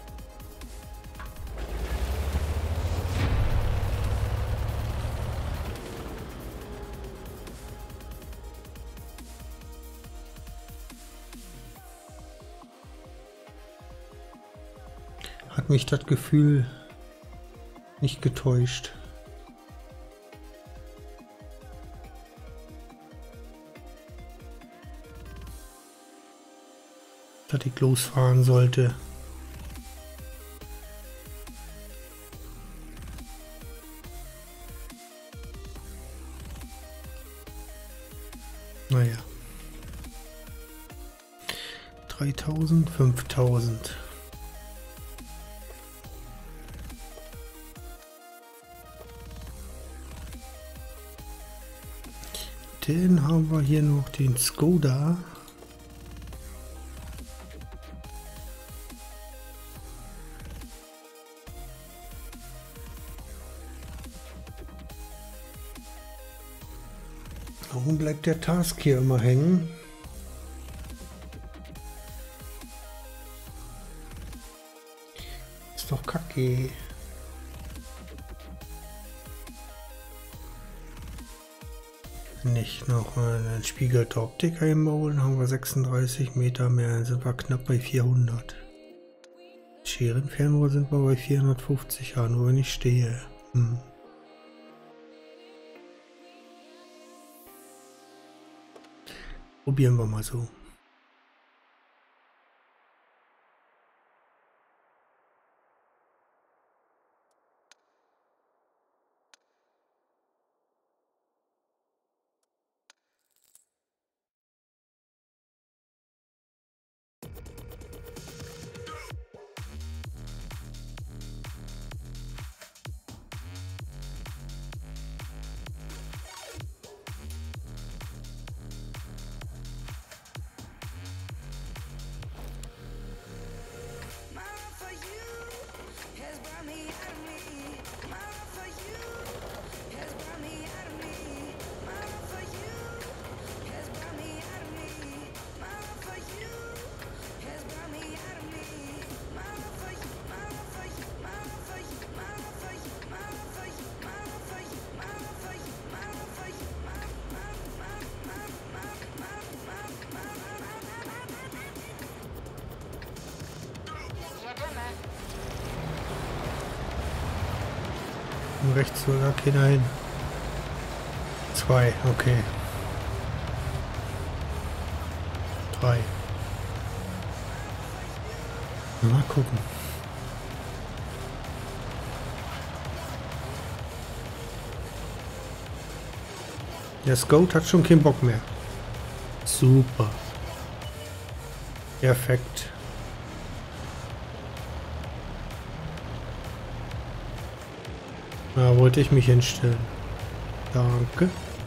Hat mich das Gefühl nicht getäuscht. Dass ich losfahren sollte. Naja. 3000, 5000. Dann haben wir hier noch den Skoda. Warum bleibt der Task hier immer hängen? Ist doch kacke. Nicht noch eine spiegelte Optik einbauen, haben wir 36 Meter mehr, dann sind wir knapp bei 400. Scherenfernrohr sind wir bei 450, ja, nur wenn ich stehe. Probieren wir mal so. Und rechts soll gar keiner hin. 2, okay. 3. Mal gucken. Der Scout hat schon keinen Bock mehr. Super. Perfekt. Da wollte ich mich hinstellen. Danke.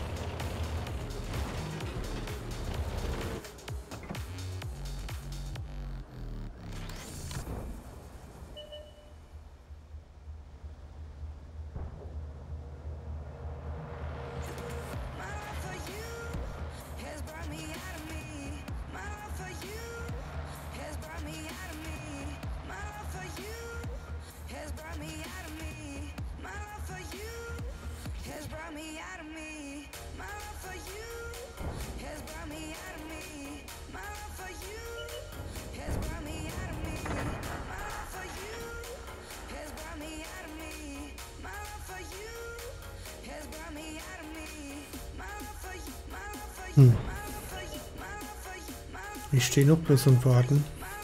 Ich stehe noch bloß und warten.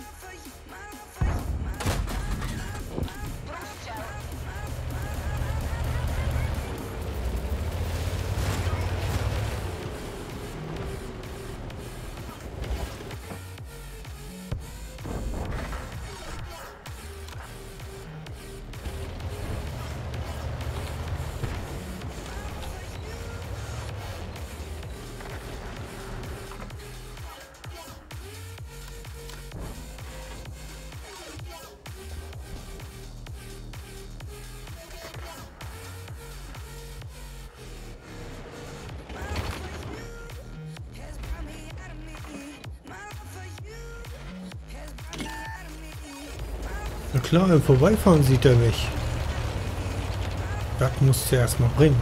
Na klar, im Vorbeifahren sieht er mich. Das musst du erstmal bringen.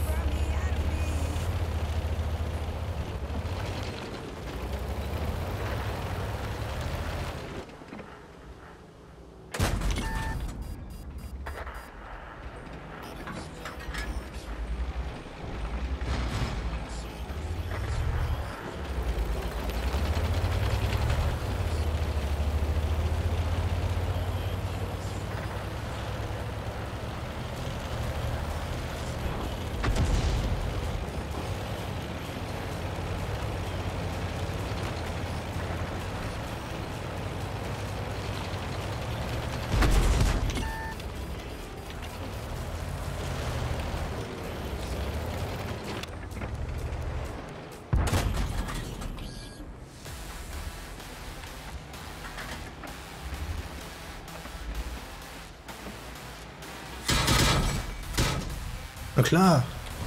Na klar.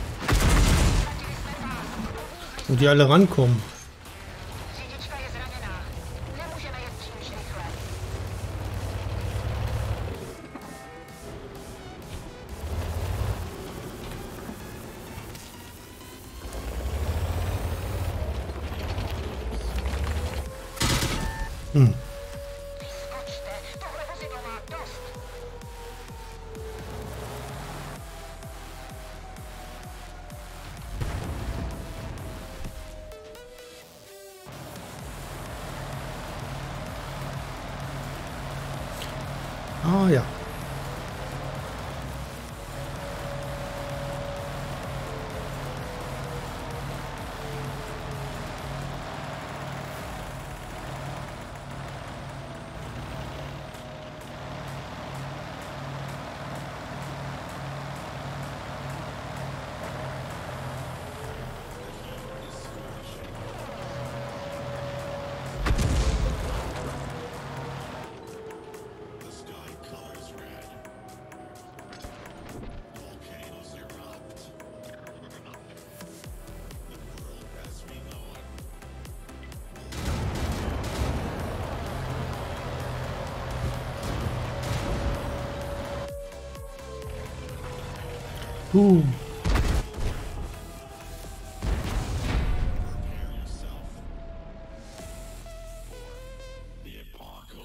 Und die alle rankommen. Siedzieć twoje zraniona. Nie musimy jest czymś rychle. Skoczte, to chlebuzy doma, dost. Ah ja.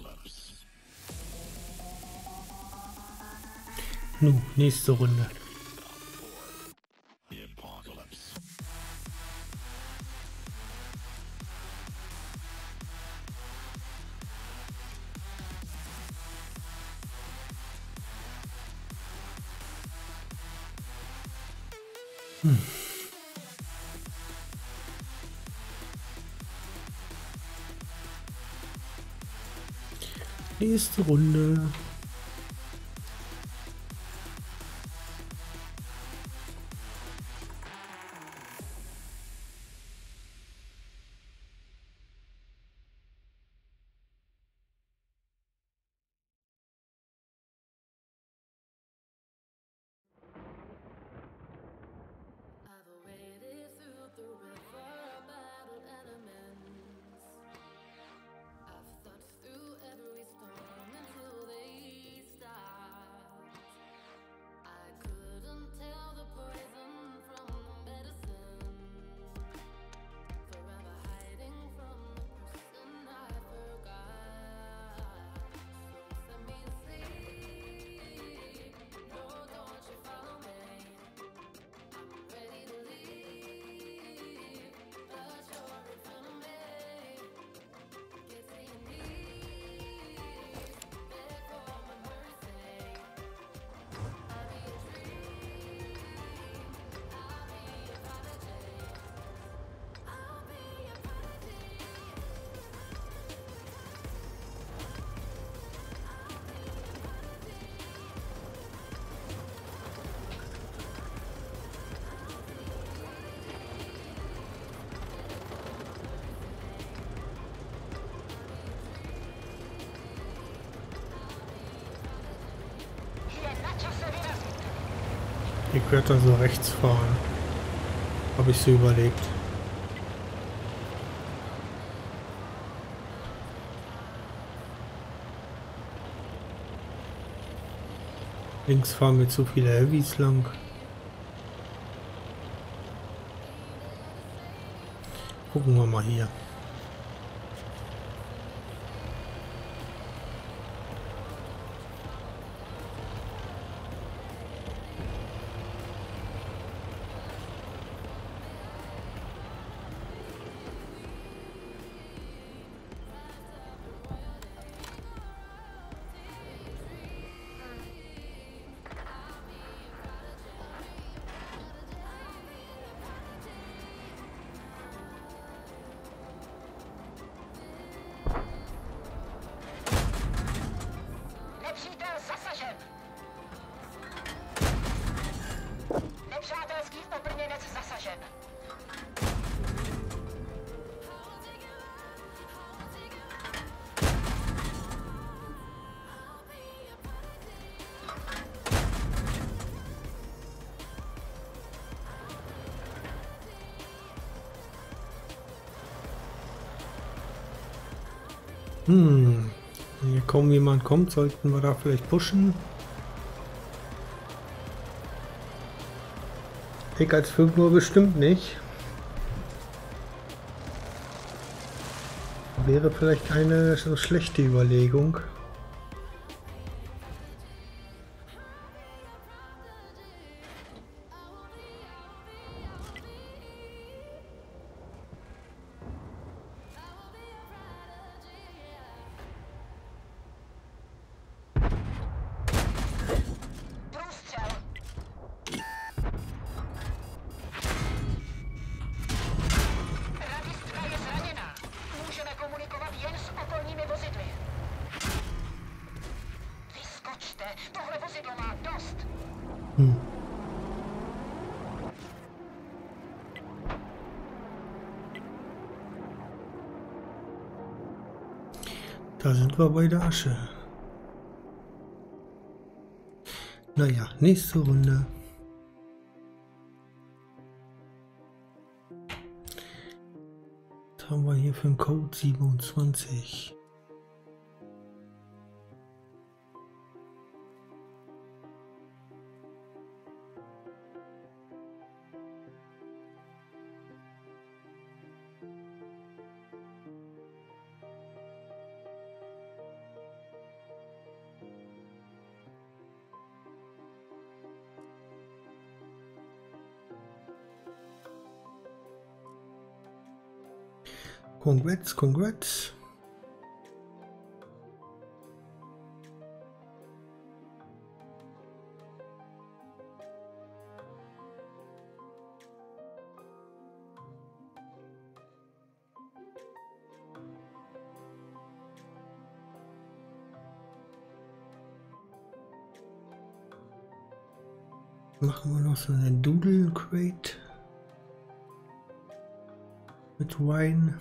Nächste Runde. Nächste Runde. Ich werde da so rechts fahren. Habe ich so überlegt. Links fahren mir zu viele Heavys lang. Gucken wir mal hier. Nepřátelský obrněnec zasažen. Wenn hier kaum jemand kommt, sollten wir da vielleicht pushen. Ich als 5 Uhr bestimmt nicht. Wäre vielleicht keine so schlechte Überlegung. Průstřel. Radistka je zraněná. Můžeme komunikovat jen s okolními vozidly. Vyskočte, tohle vozidlo má dost. Da sind wir bei der Asche. Naja, nächste Runde. Was haben wir hier für einen Code 27? Congrats, congrats. Machen wir noch so eine Doodle Crate mit Wein.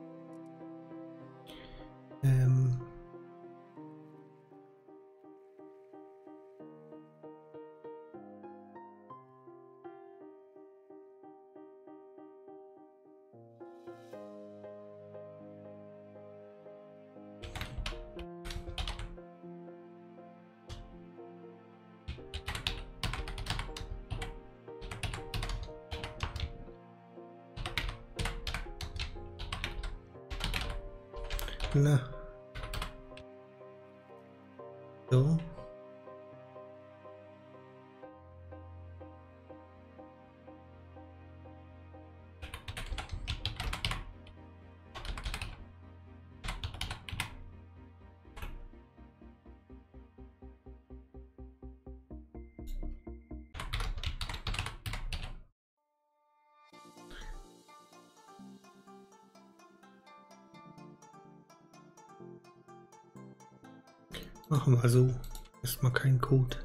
Na. So. Machen wir so. Erstmal kein Code.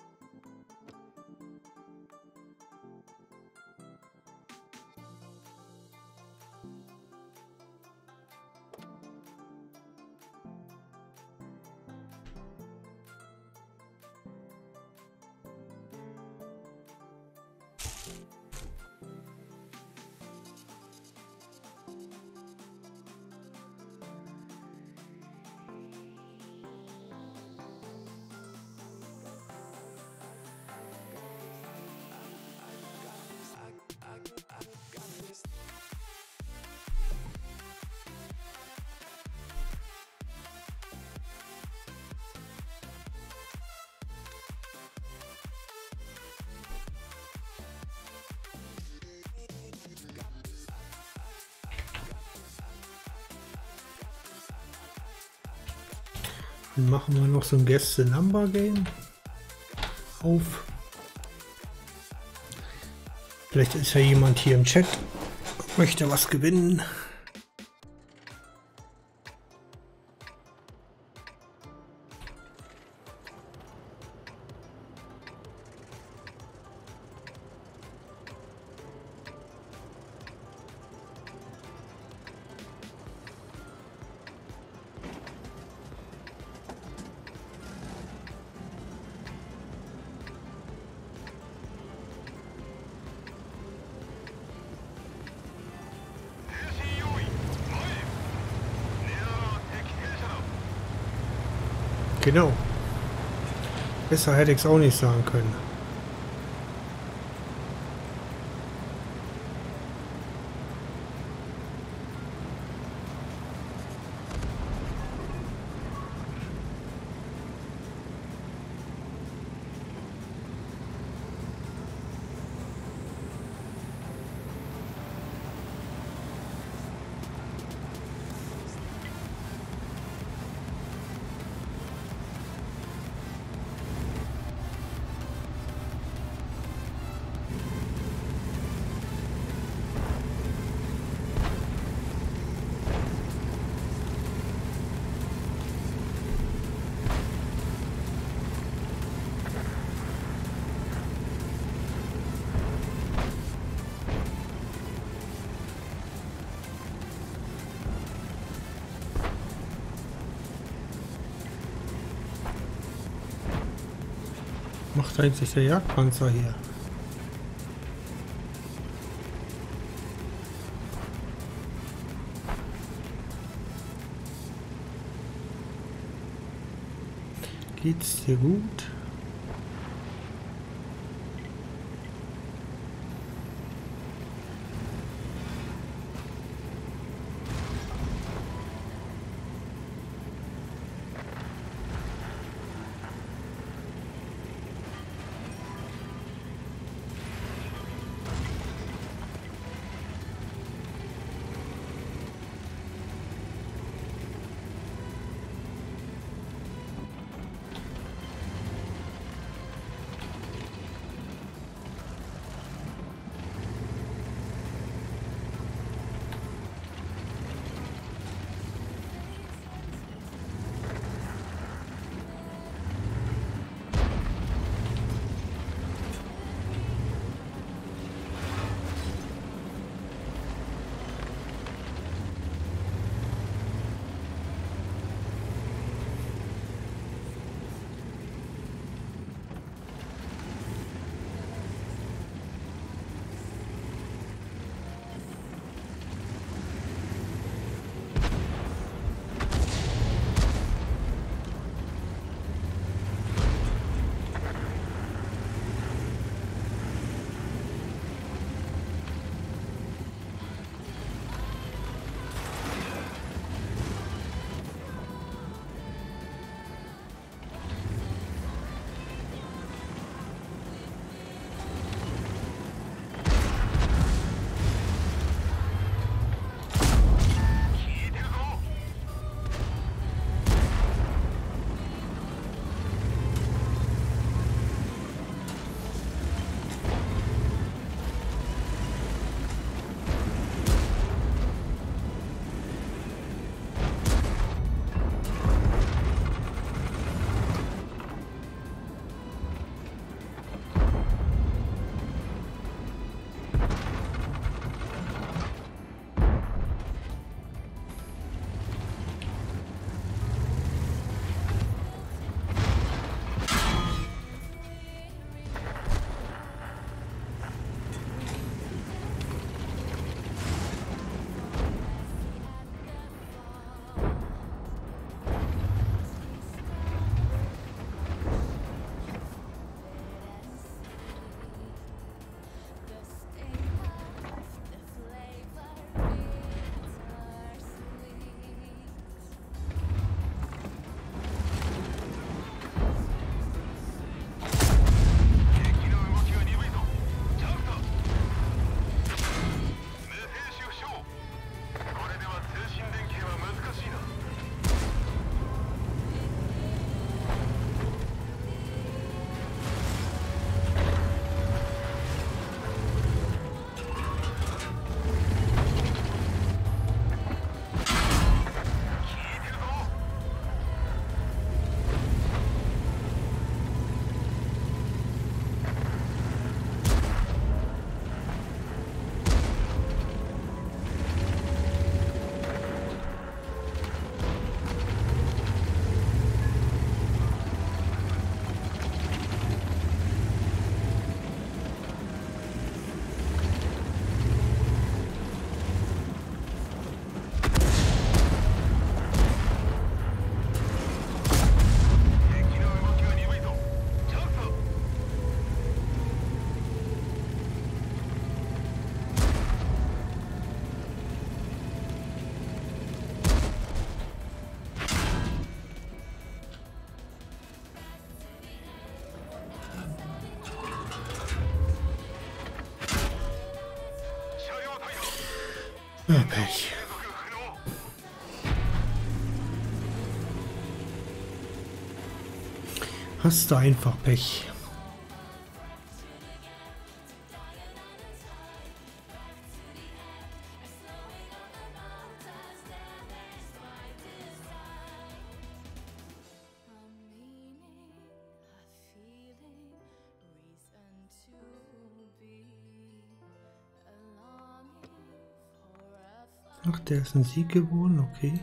Dann machen wir noch so ein Gäste-Number-Game auf. Vielleicht ist ja jemand hier im Chat, möchte was gewinnen. Genau. Besser hätte ich es auch nicht sagen können. Macht eigentlich der Jagdpanzer hier? Geht's dir gut? Ja, Pech. Hast du einfach Pech. Ach, der ist ein Sieg geworden, okay.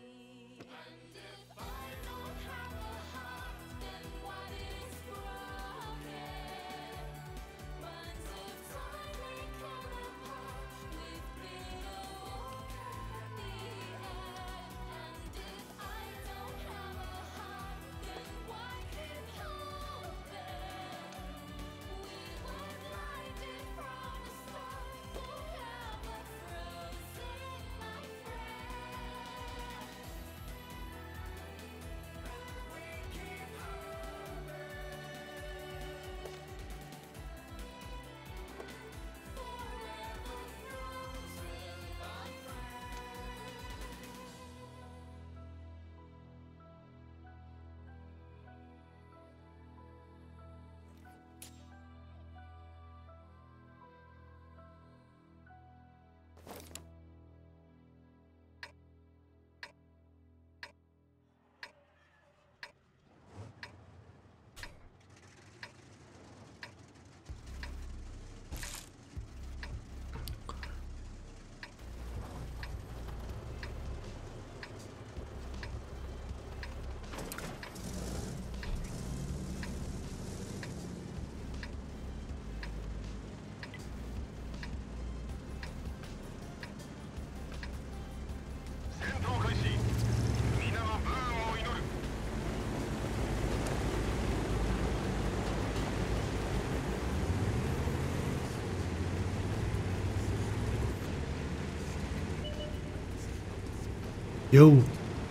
Jo.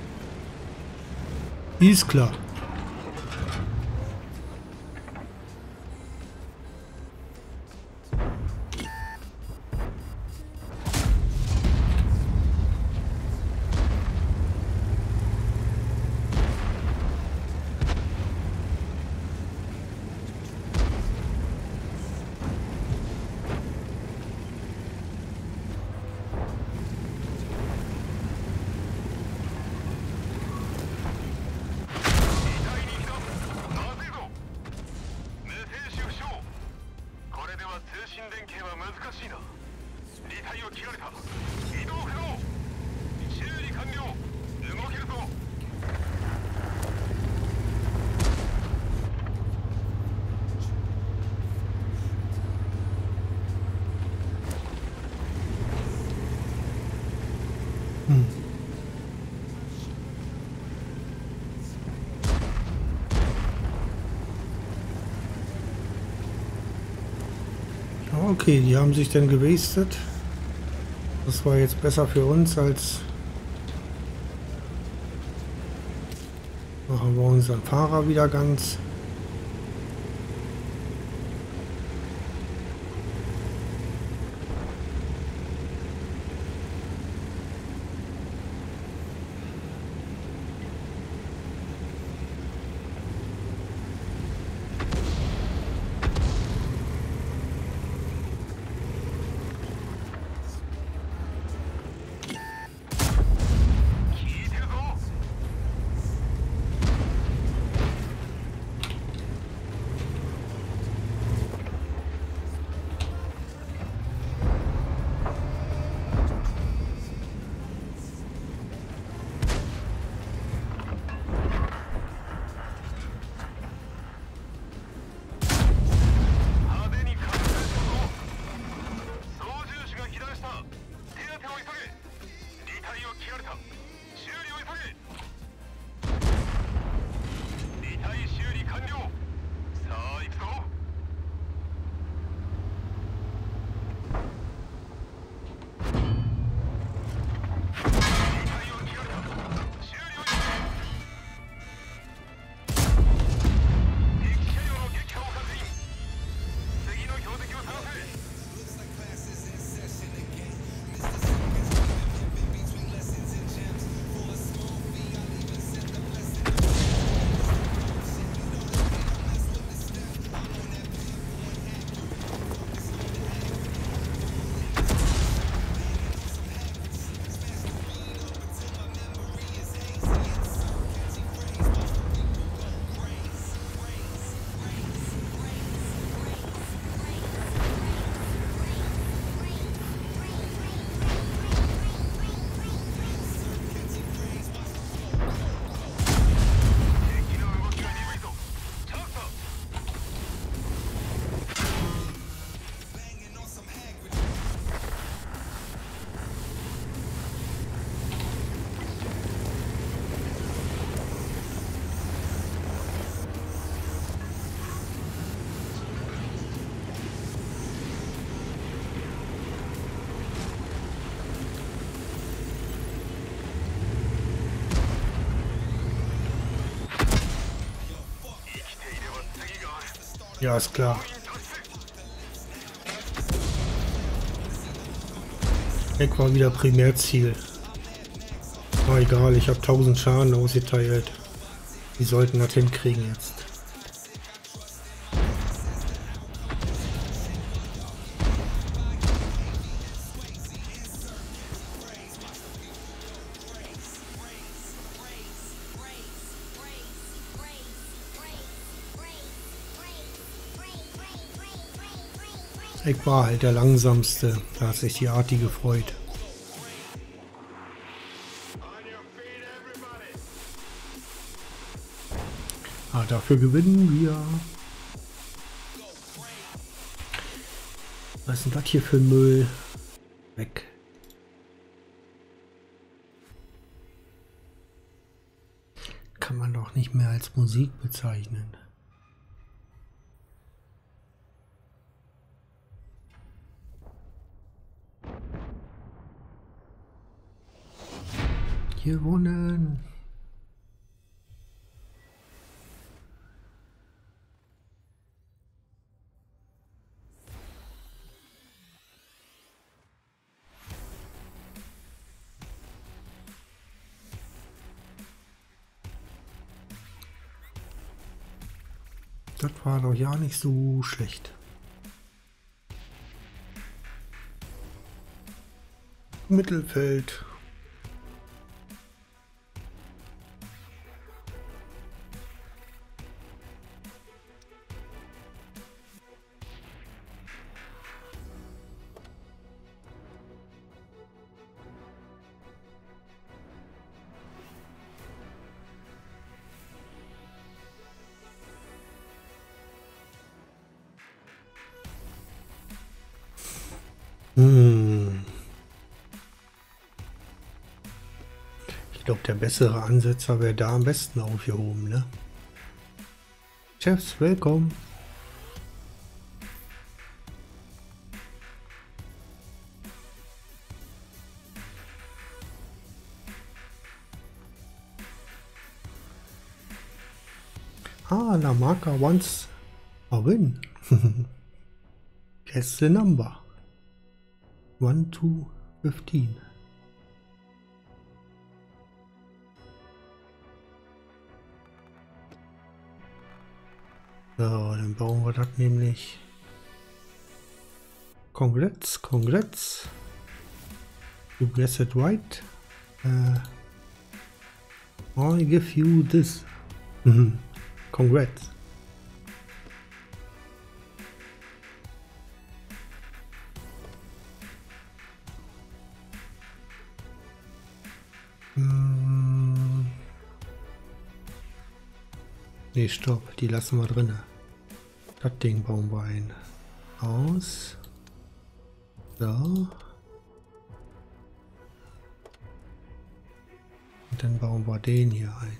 Ist klar. Okay, die haben sich dann gewastet. Das war jetzt besser für uns als... Machen wir unseren Fahrer wieder ganz. Ja, ist klar. Eck war wieder Primärziel. Aber egal, ich habe 1000 Schaden ausgeteilt. Die sollten das hinkriegen jetzt. Eck war halt der langsamste. Da hat sich die Arti gefreut. Ah, dafür gewinnen wir. Was ist denn das hier für Müll? Weg. Kann man doch nicht mehr als Musik bezeichnen. Gewonnen. Das war doch ja nicht so schlecht. Mittelfeld. Ich glaube, der bessere Ansetzer wäre da am besten aufgehoben, ne? Chefs, willkommen. Ah, La Marca wants a win. Guess the number. 1 to 15. So, dann bauen wir das nämlich. Congrats, congrats. You guessed it right. I give you this. Congrats. Nee, stopp, die lassen wir drin. Das Ding bauen wir ein. Aus. So. Und dann bauen wir den hier ein.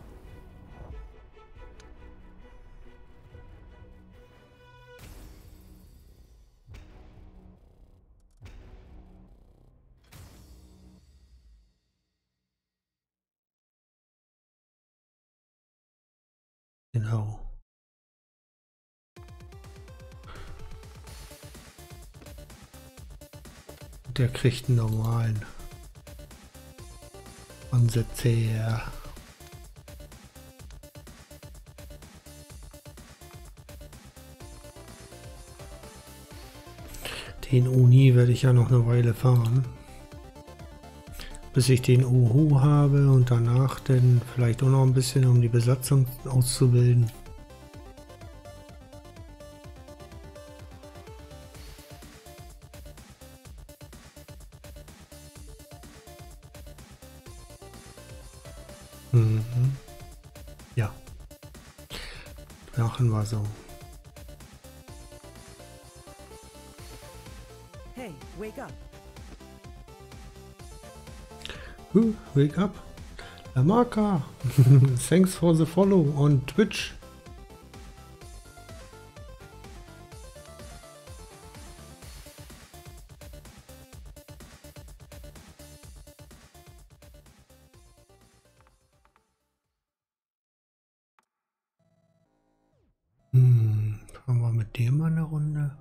Genau. Der kriegt einen normalen Ansetzer. Den Uni werde ich ja noch eine Weile fahren, bis ich den Uhu habe und danach dann vielleicht auch noch ein bisschen, um die Besatzung auszubilden. Ja, machen wir so. Hey, wake up. Wake up. La Marca. Thanks for the follow on Twitch. Fahren mit dir mal eine Runde.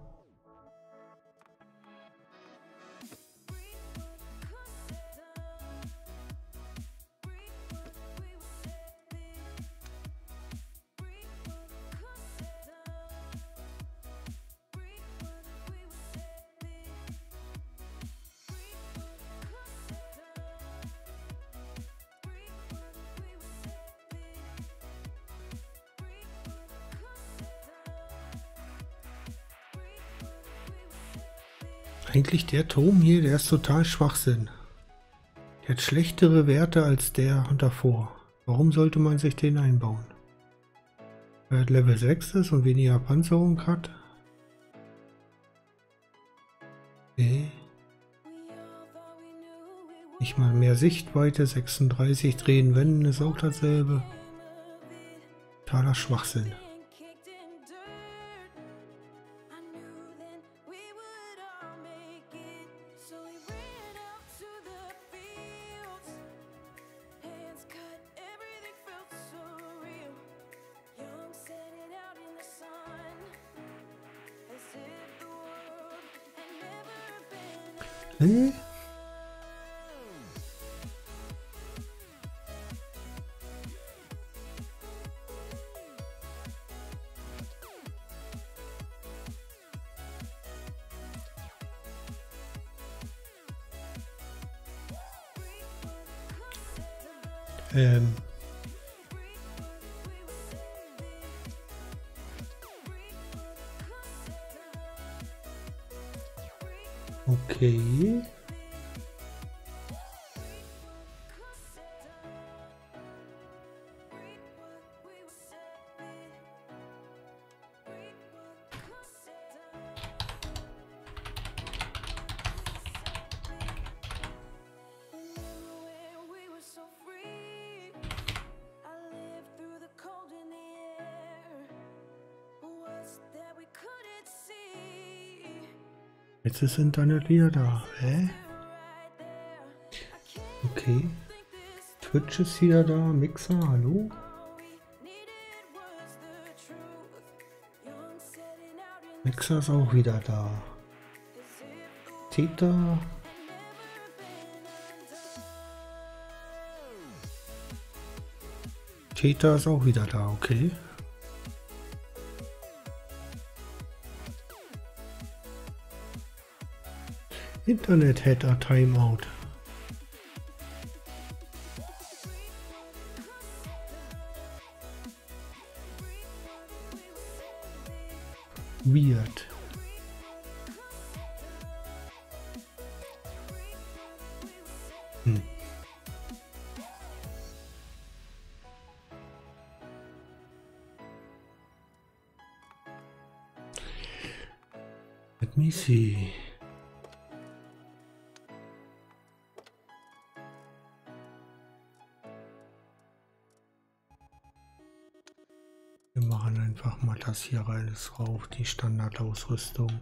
Eigentlich der Turm hier, der ist total Schwachsinn. Der hat schlechtere Werte als der davor. Warum sollte man sich den einbauen? Weil er Level 6 ist und weniger Panzerung hat. Okay. Nicht mal mehr Sichtweite, 36 drehen Wänden ist auch dasselbe. Totaler Schwachsinn. Okay. Jetzt ist Internet wieder da. Hä? Okay. Twitch ist wieder da. Mixer, hallo? Mixer ist auch wieder da. Theta. Theta ist auch wieder da, okay. Internet had a timeout. Weird. Let me see. Wir machen einfach mal das hier alles rauf, die Standardausrüstung.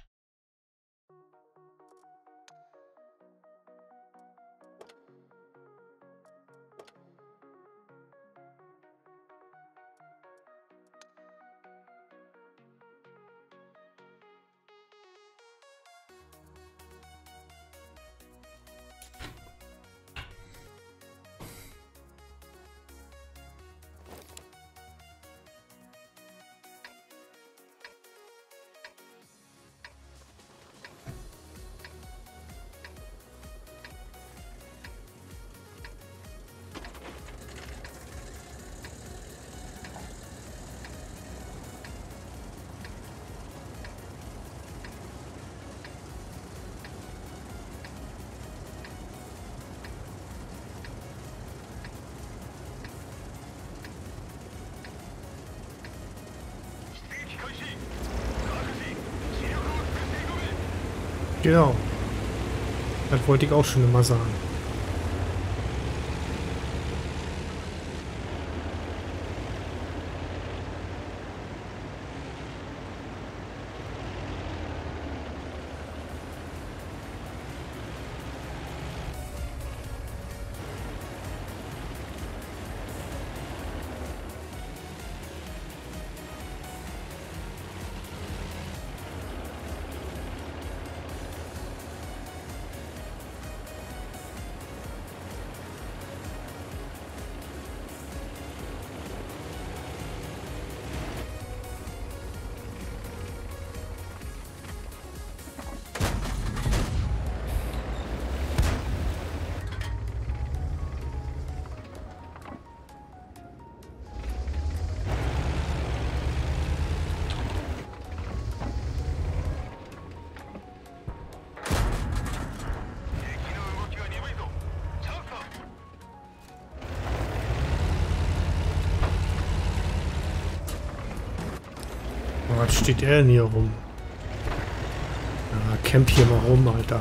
Genau. Das wollte ich auch schon immer sagen. Oh, was steht er denn hier rum? Ja, camp hier mal rum, Alter.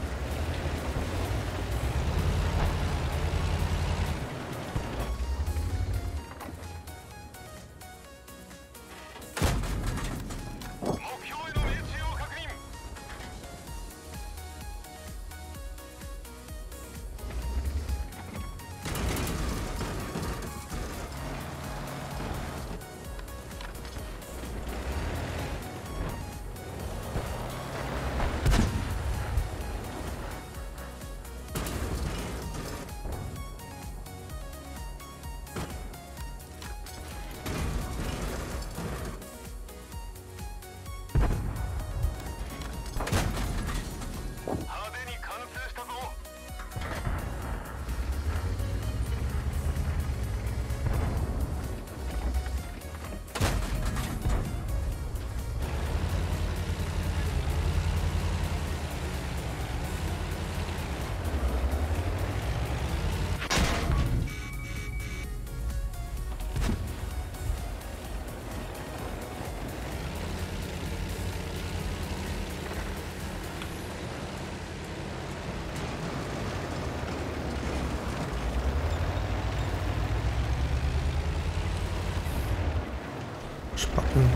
Spacken.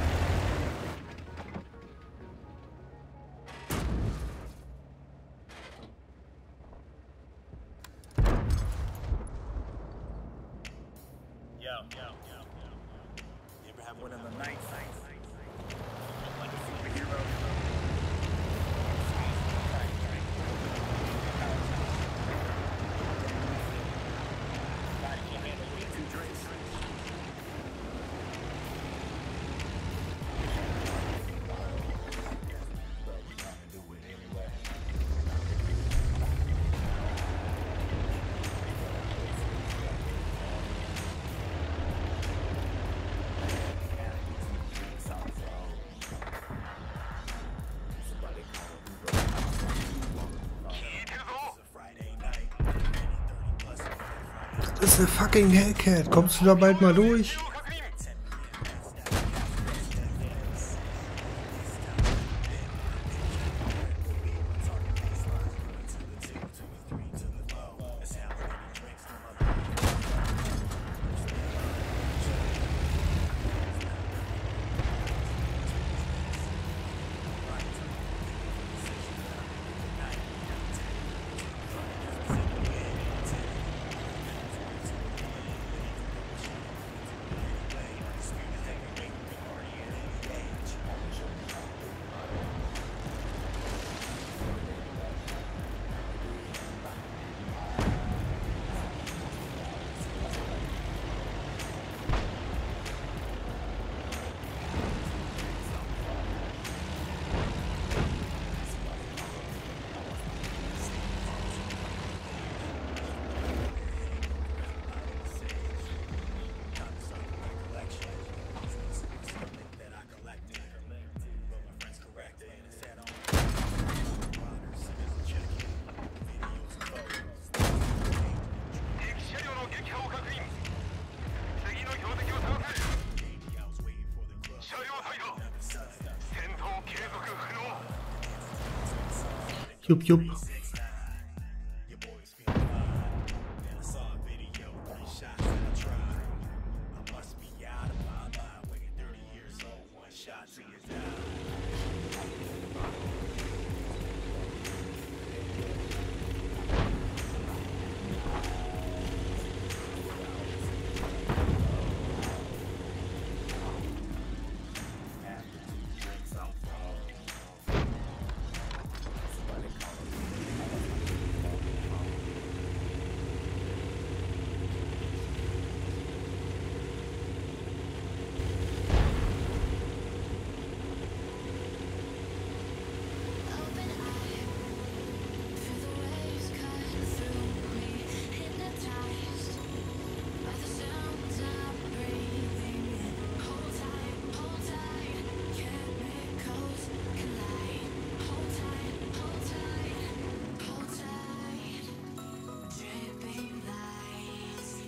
You ever have one of the nights? Like a superhero? Body can't handle way too drinks. Das ist eine fucking Hellcat. Kommst du da bald mal durch? Jupp, jupp.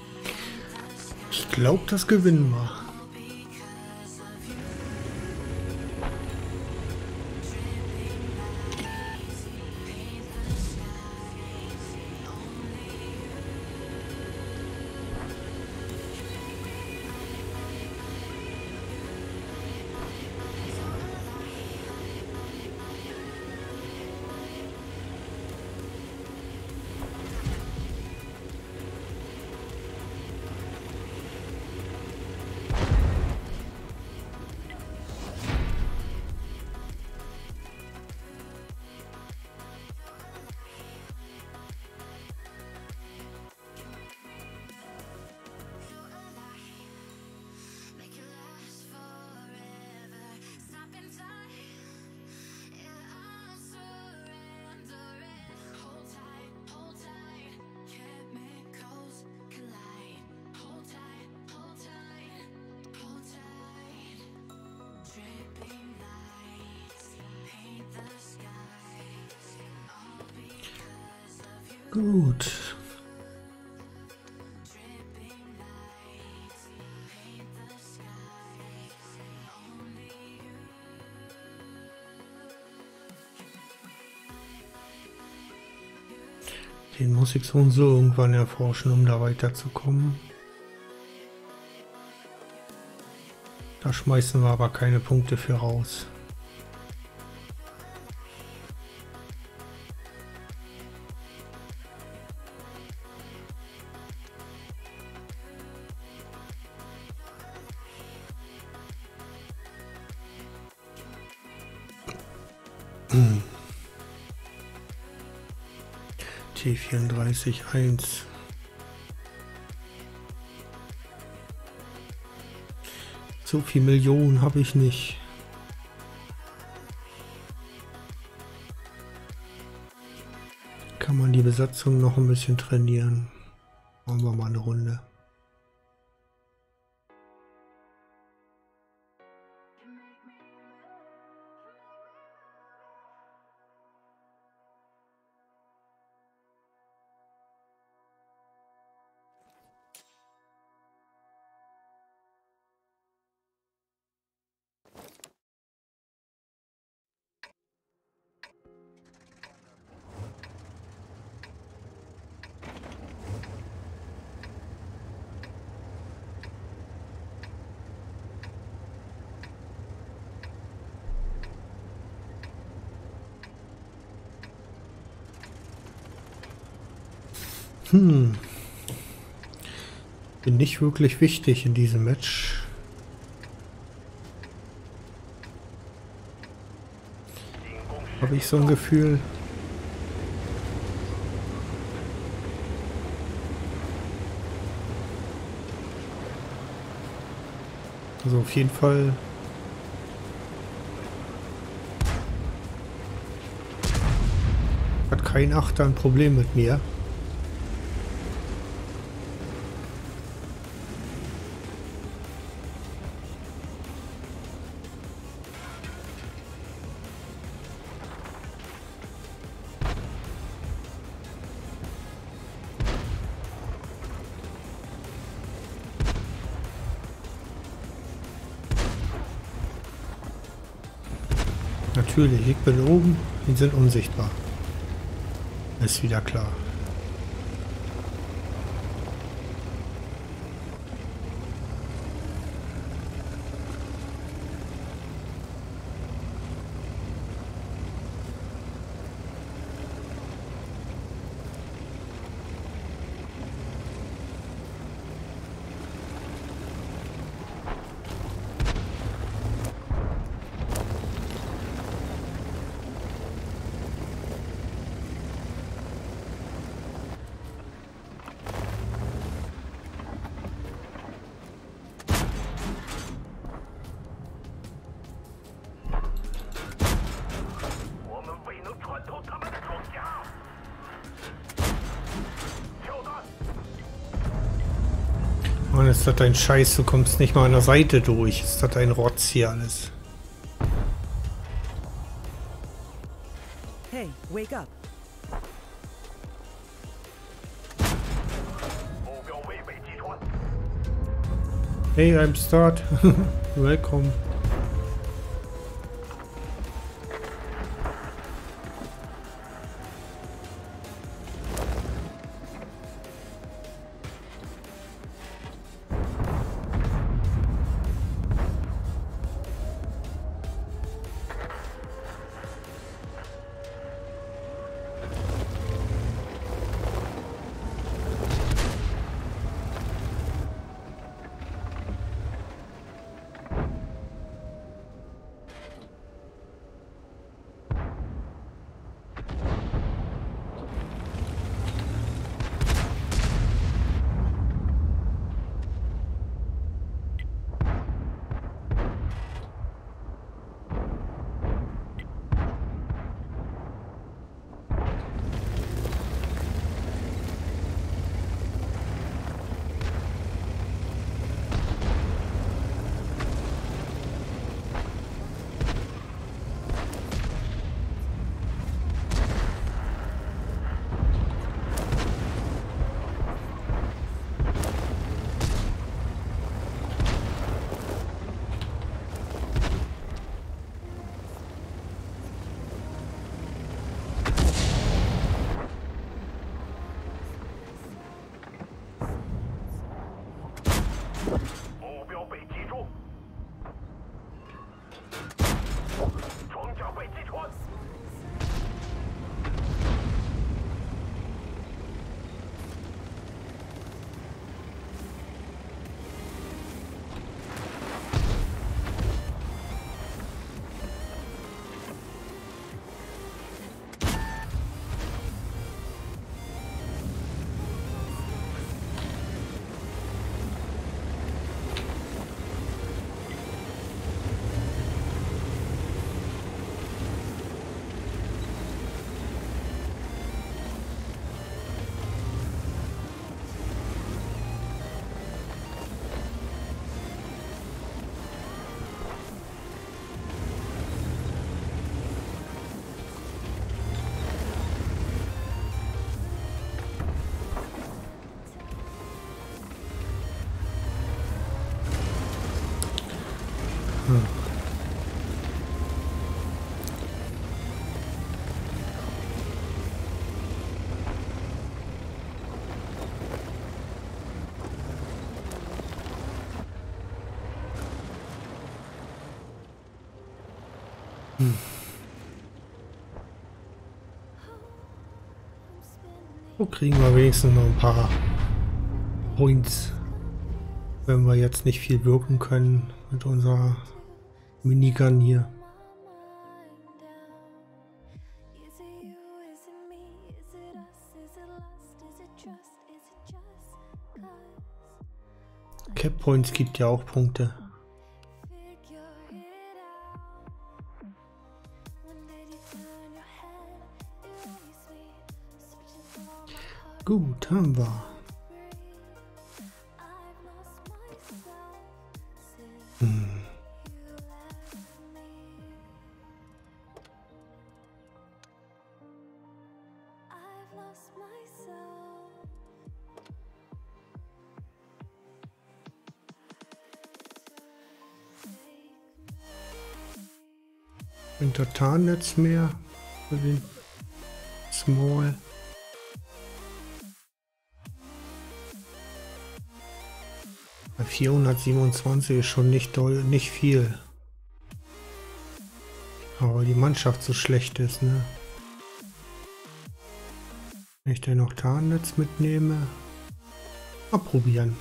Ich glaube, das gewinnen wir. Gut. Den muss ich so und so irgendwann erforschen, um da weiterzukommen. Da schmeißen wir aber keine Punkte für raus. T34-1. So viel Millionen habe ich nicht. Kann man die Besatzung noch ein bisschen trainieren? Machen wir mal eine Runde. Bin nicht wirklich wichtig in diesem Match. Habe ich so ein Gefühl. Also auf jeden Fall hat kein Achter ein Problem mit mir. Natürlich, ich bin oben, die sind unsichtbar. Ist wieder klar. Mann, ist das ein Scheiß, du kommst nicht mal an der Seite durch. Ist das ein Rotz hier alles? Hey, wake up. Hey, I'm Start. Welcome. So kriegen wir wenigstens noch ein paar Points, wenn wir jetzt nicht viel wirken können mit unserer Minigun hier. Cap Points gibt ja auch Punkte. Gut, haben wir. Ein Tartannetz mehr für den Small. Bei 427 ist schon nicht viel. Aber die Mannschaft so schlecht ist, ne? Wenn ich da noch Tarnnetz mitnehme, mal probieren.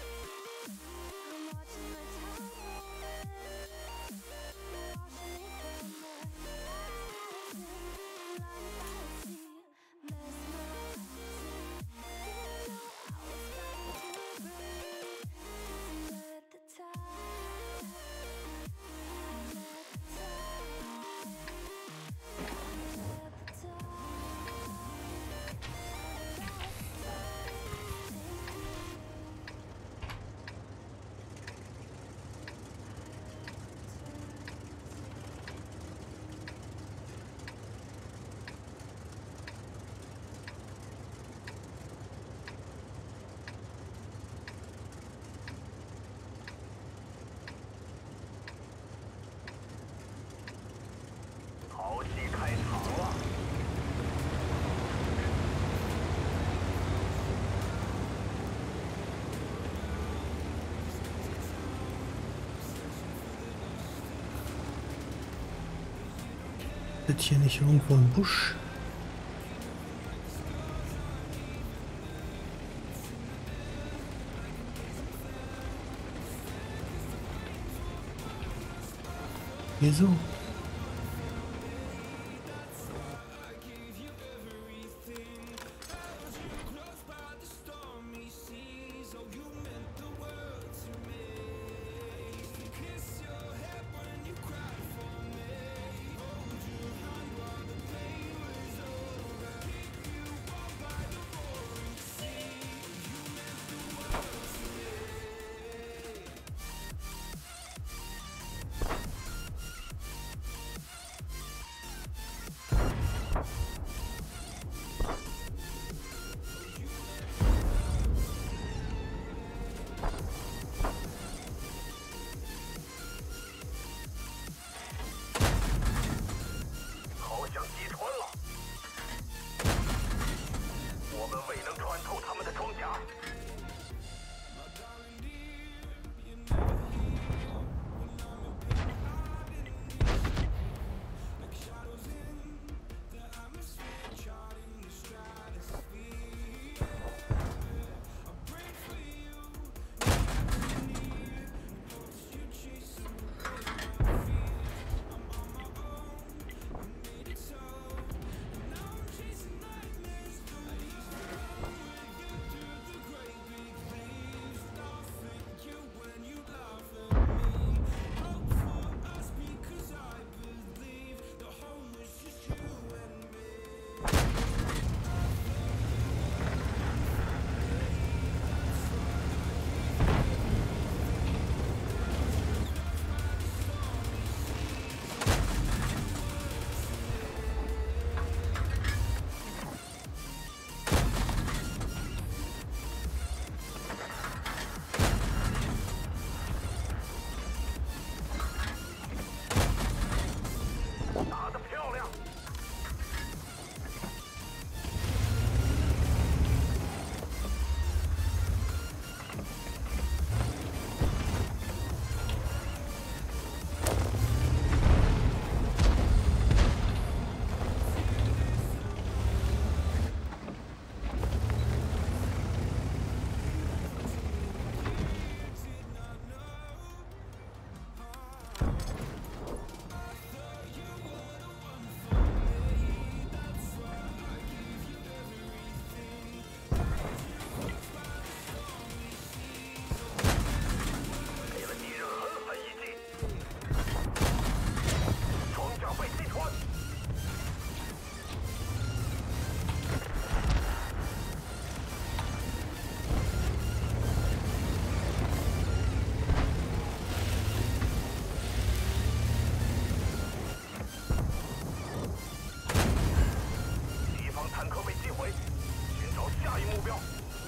Ist hier nicht irgendwo ein Busch? Hier so? 目标。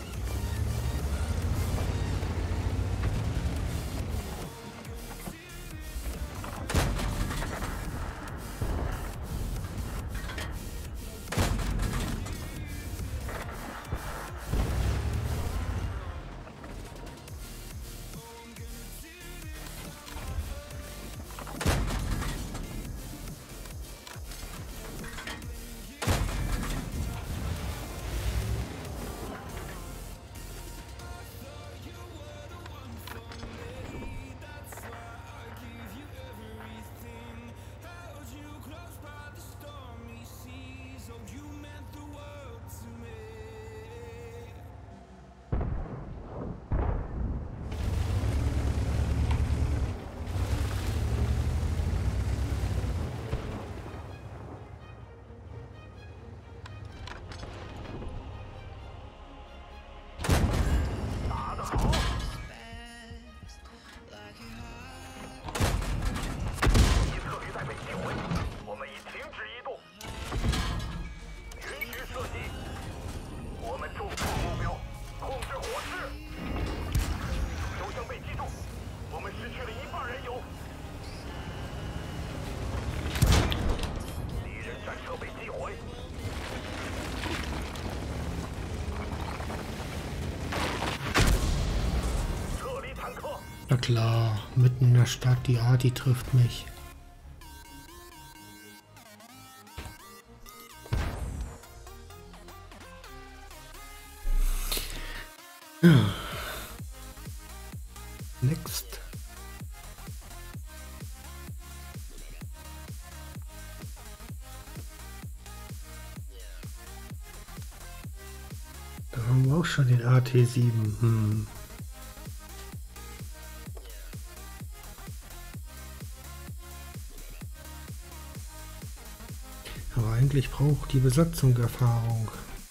Na klar, mitten in der Stadt, die Arti trifft mich. Ja. Next. Da haben wir auch schon den AT7. Aber eigentlich braucht die Besatzung Erfahrung.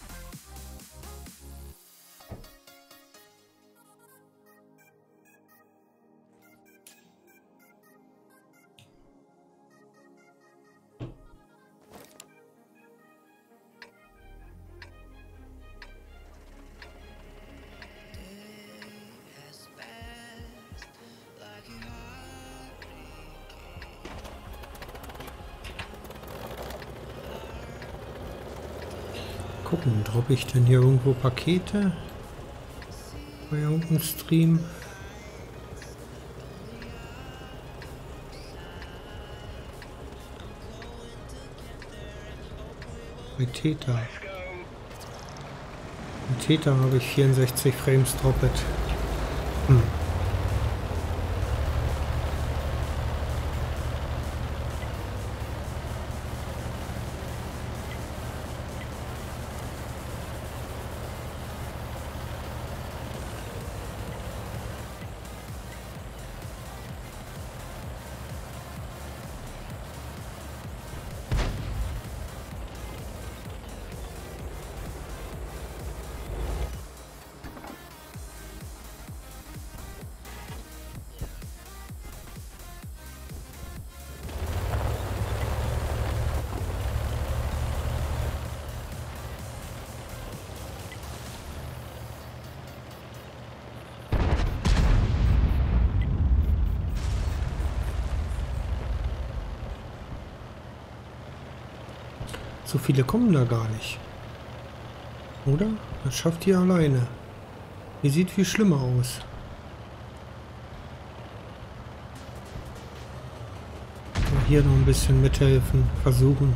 Gucken, droppe ich denn hier irgendwo Pakete? Bei irgendeinem Stream? Bei Theta. Bei Theta habe ich 64 Frames droppet. So viele kommen da gar nicht. Oder? Das schafft ihr alleine. Ihr sieht viel schlimmer aus. Mal hier noch ein bisschen mithelfen, versuchen.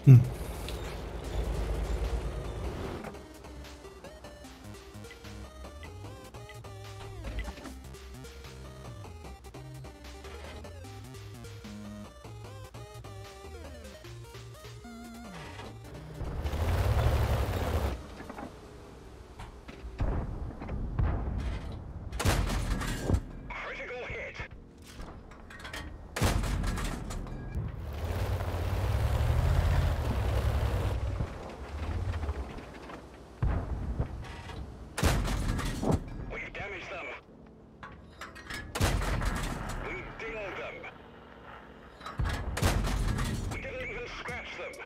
Critical hit. We've damaged them. We dinged them. We didn't even scratch them.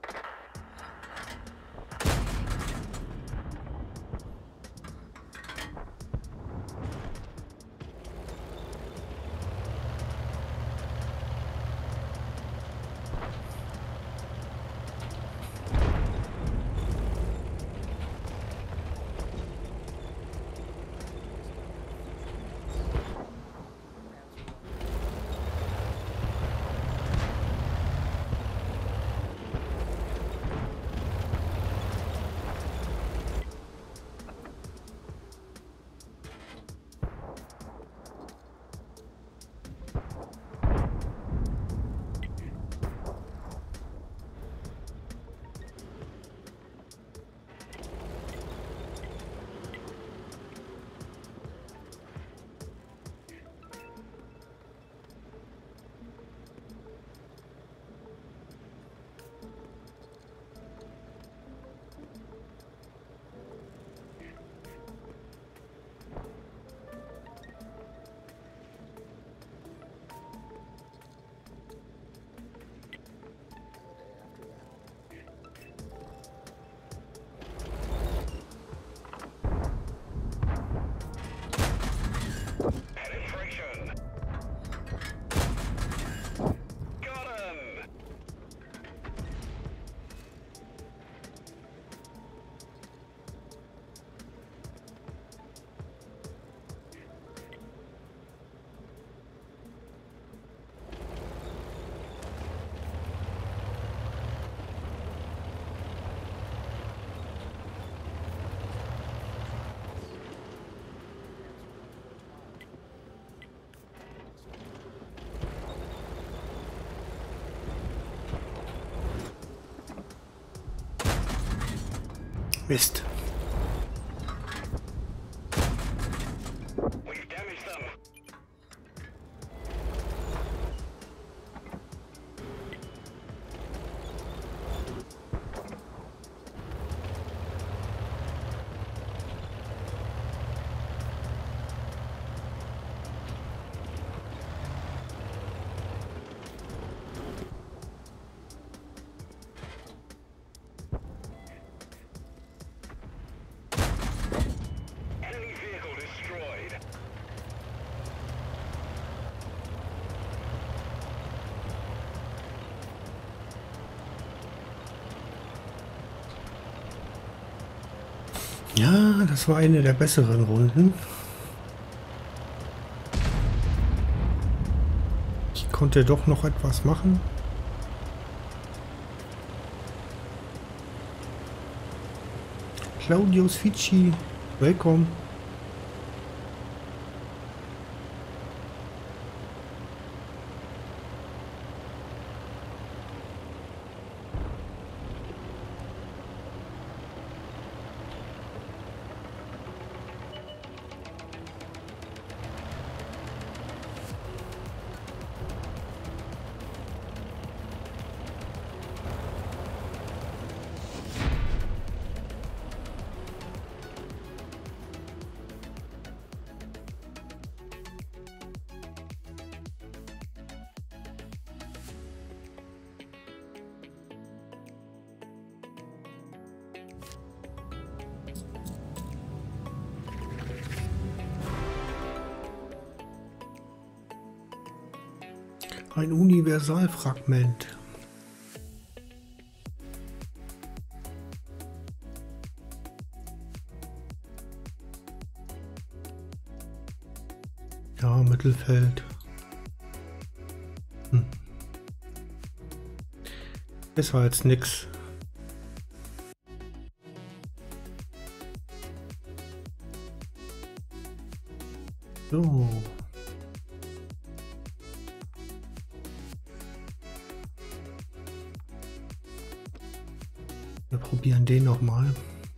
Penetration. Got him. Mist. We've damaged them. Enemy vehicle destroyed. Ja, das war eine der besseren Runden. Ich konnte doch noch etwas machen. Claudius Fici, willkommen. Ein Universalfragment. Ja, Mittelfeld. Besser als nix. So. Wir probieren den noch mal.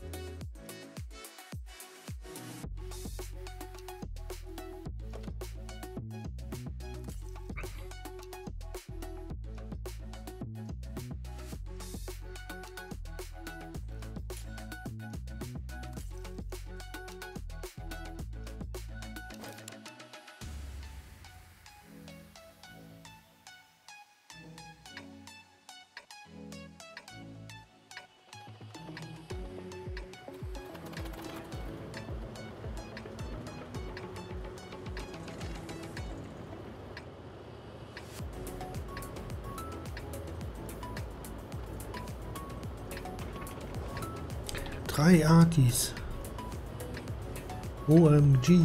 Drei Artis. OMG.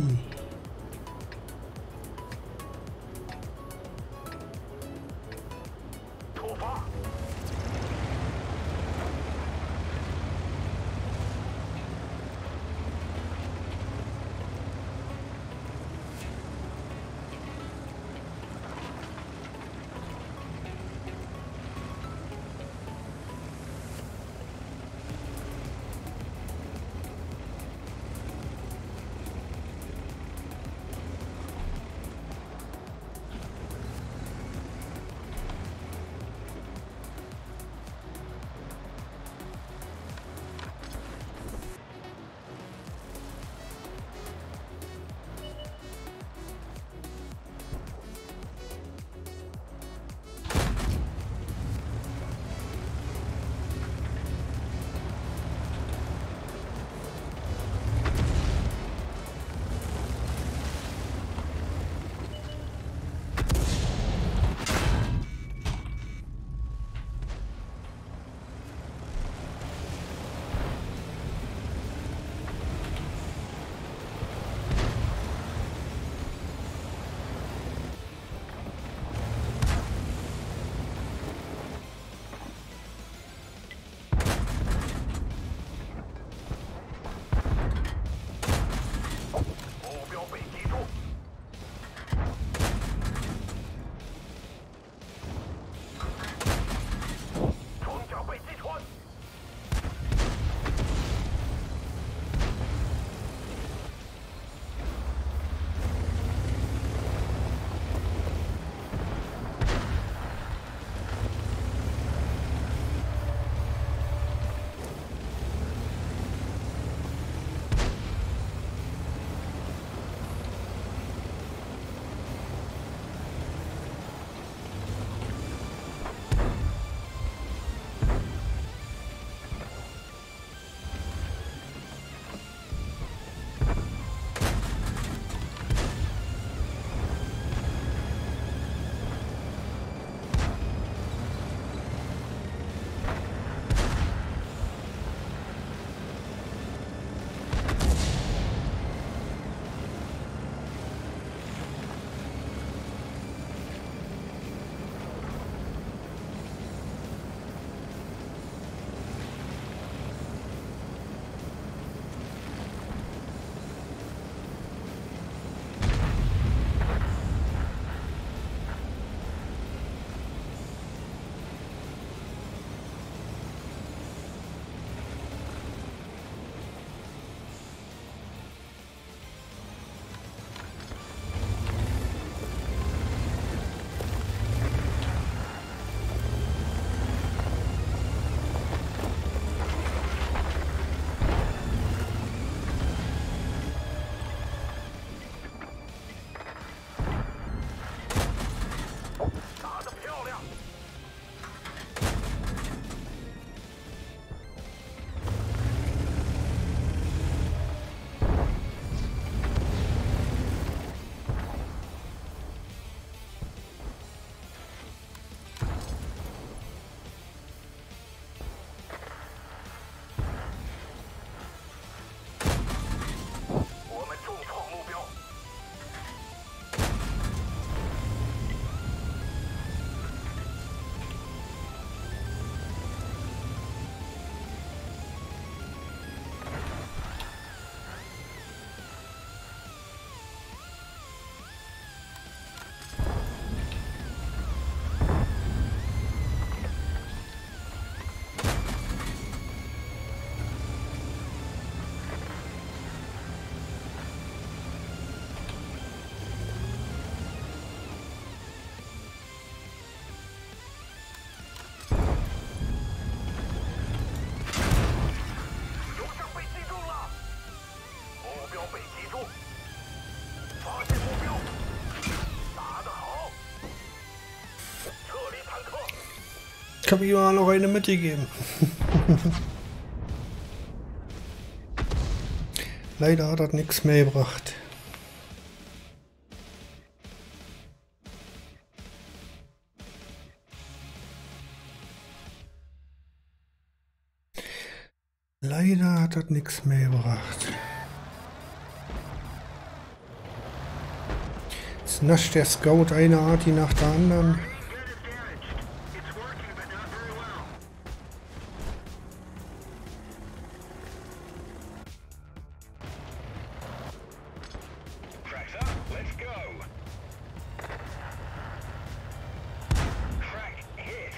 Ich habe ihm mal noch eine mitgegeben. Leider hat das nichts mehr gebracht. Leider hat das nichts mehr gebracht. Jetzt nascht der Scout eine Arti nach der anderen. Cracks up. Let's go. Crack hit.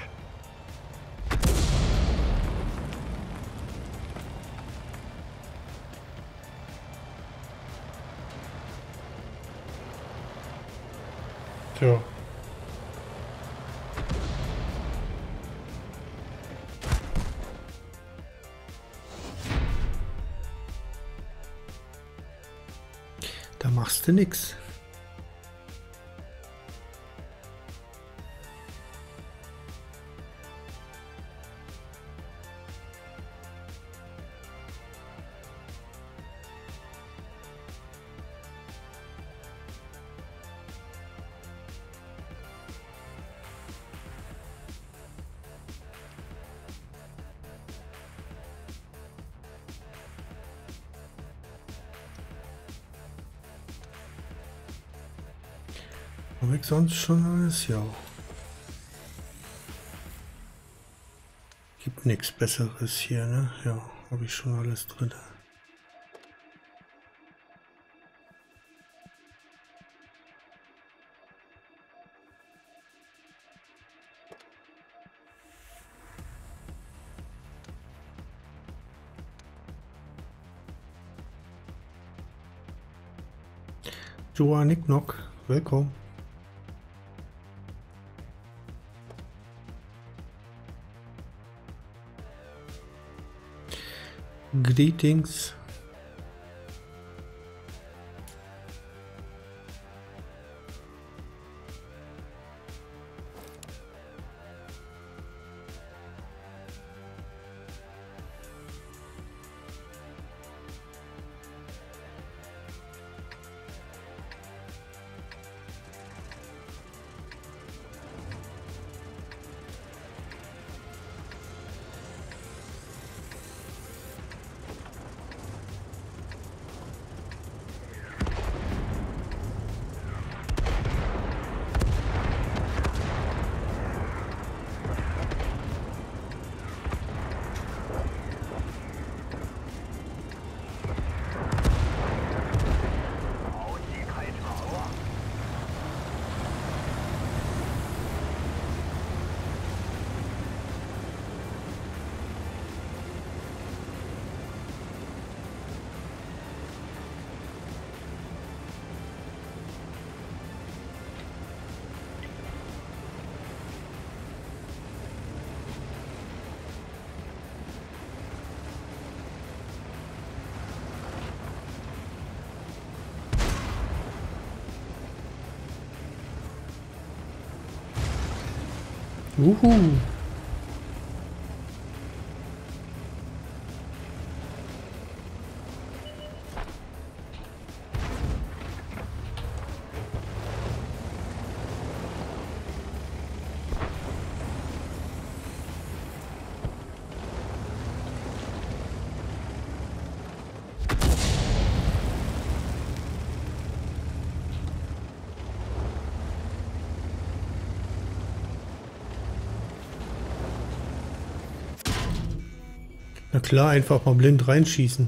So. Da machst du nix. Habe ich sonst schon alles? Ja. Gibt nichts Besseres hier, ne? Ja, habe ich schon alles drin. Joa Nicknock, willkommen. Greetings. Uhu. Na klar, einfach mal blind reinschießen.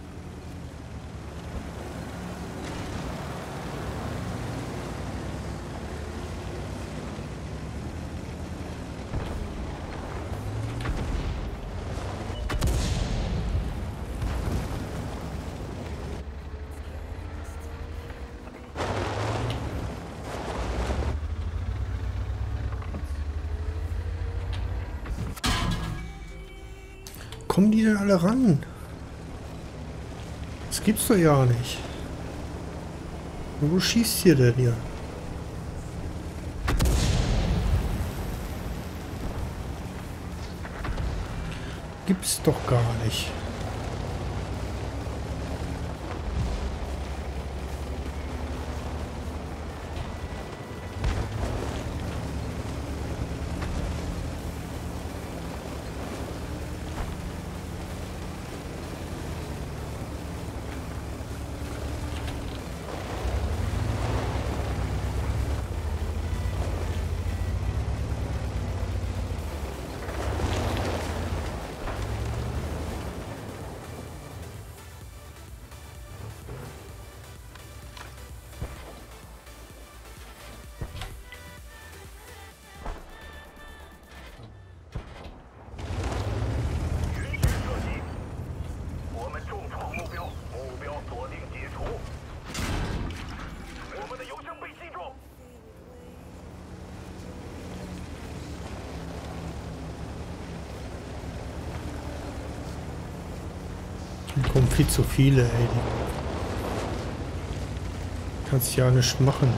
Kommen die denn alle ran? Das gibt's doch ja nicht. Wo schießt ihr denn hier? gibt's doch gar nicht. Hier kommen viel zu viele, ey. Kannst ja nicht machen.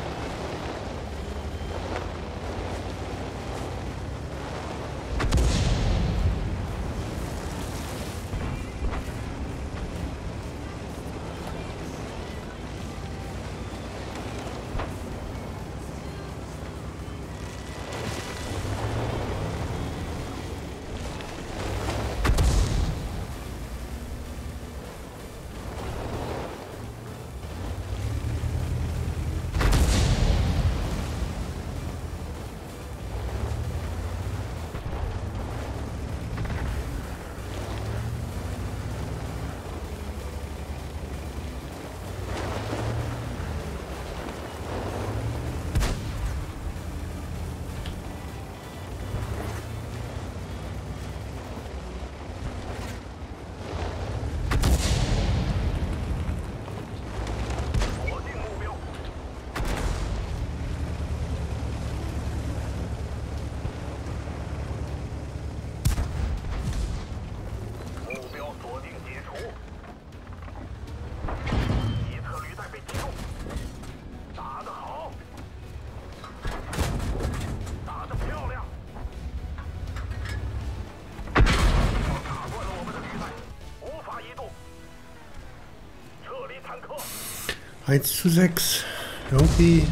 Eins zu 6. Irgendwie.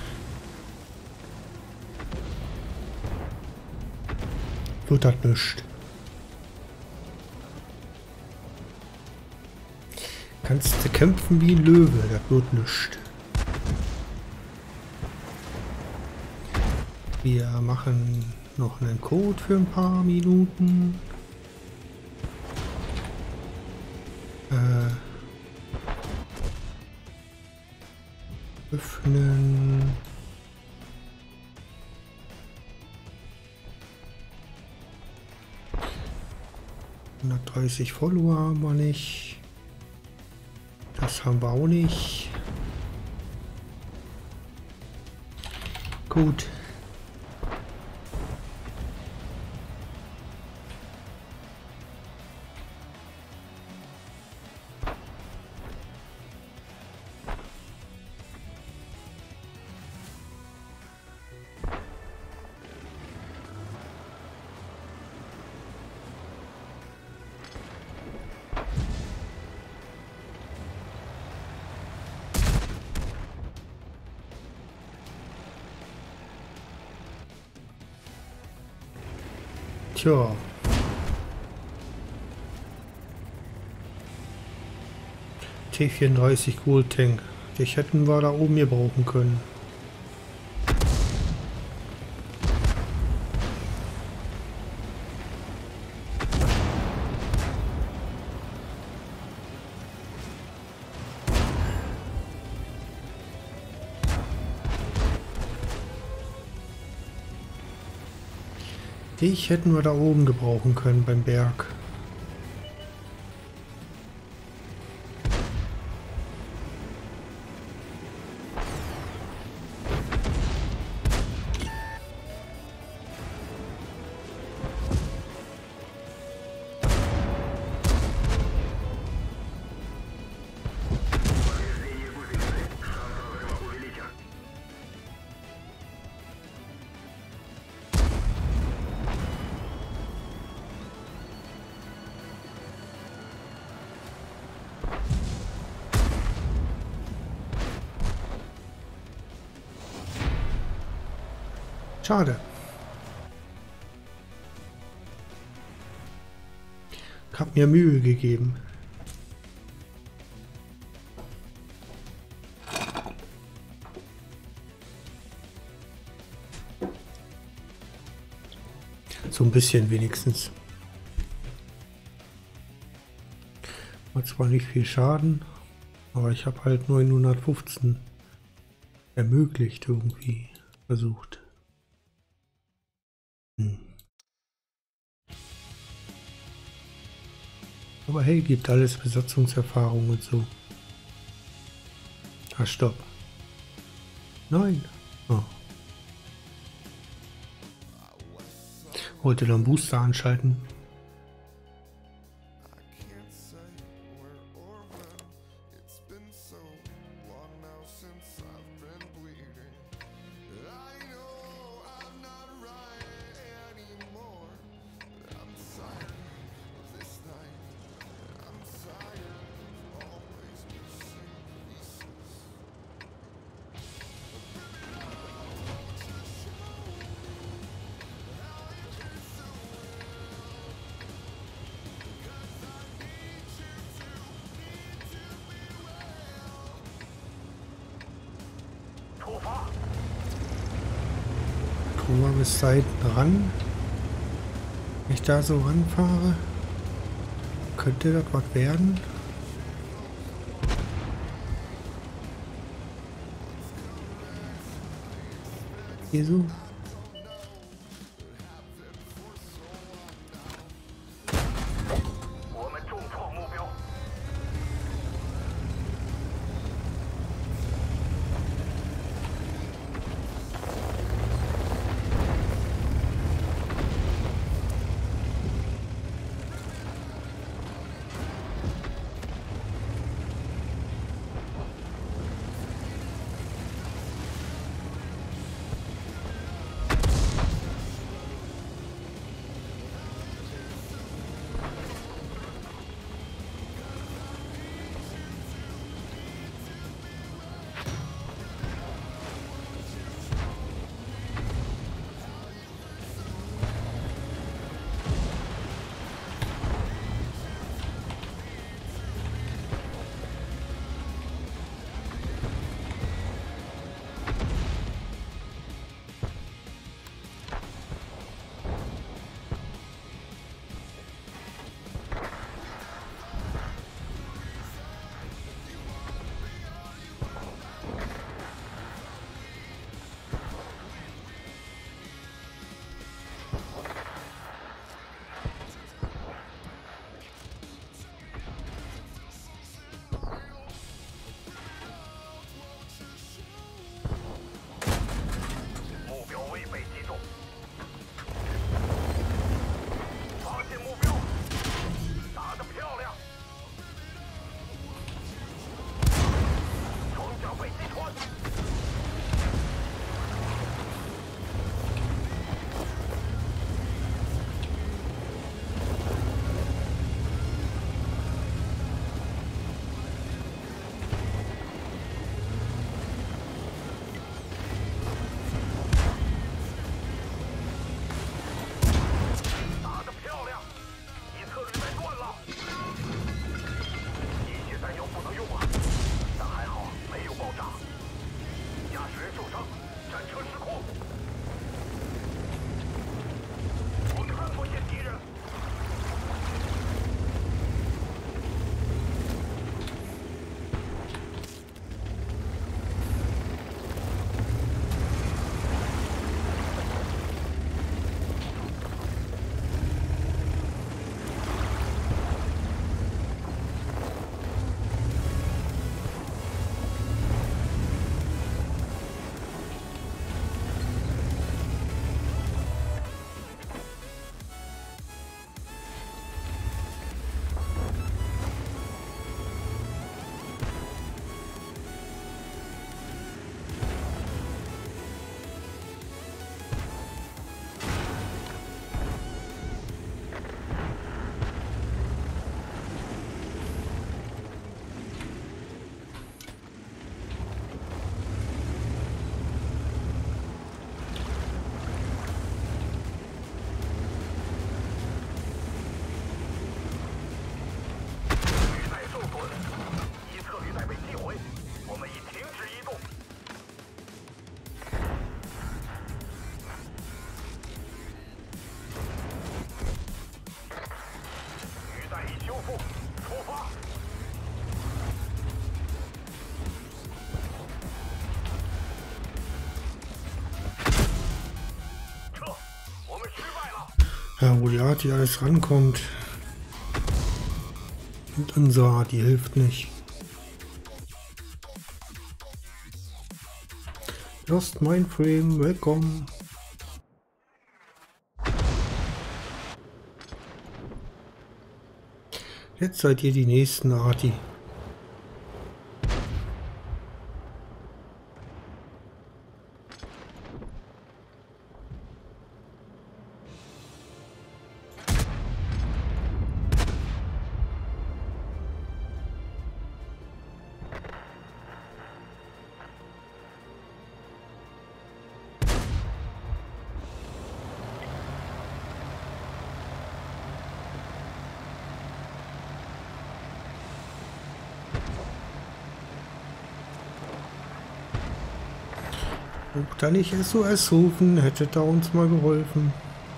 Wird das nicht. Kannst du kämpfen wie ein Löwe, das wird nicht. Wir machen noch einen Code für ein paar Minuten. Öffnen. ...130 Follower haben wir nicht. Das haben wir auch nicht. Gut. Tja. T34 Gold Tank. Dich hätten wir da oben hier brauchen können. Dich hätten wir da oben gebrauchen können beim Berg. Schade. Ich habe mir Mühe gegeben. So ein bisschen wenigstens. Hat zwar nicht viel Schaden, aber ich habe halt 915 ermöglicht irgendwie versucht. Aber hey, gibt alles Besatzungserfahrung und so. Ah, stopp. Nein. Oh. Wollte dann Booster anschalten. Mal bis da hinten ran. Wenn ich da so ranfahre, könnte das was werden. Hier so. Ja, wo die Arti alles rankommt. Und unsere Arti hilft nicht. Lost Mindframe, willkommen. Jetzt seid ihr die nächsten Arti. Da nicht SOS rufen, hätte da uns mal geholfen.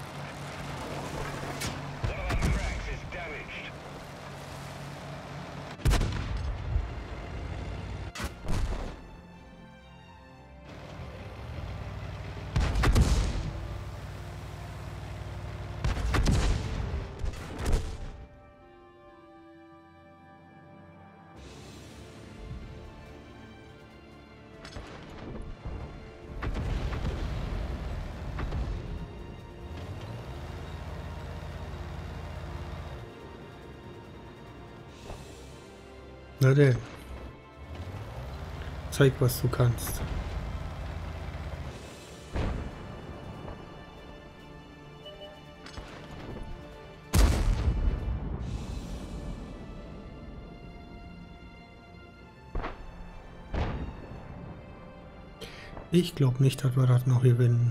Na denn. Zeig, was du kannst. Ich glaube nicht, dass wir das noch gewinnen.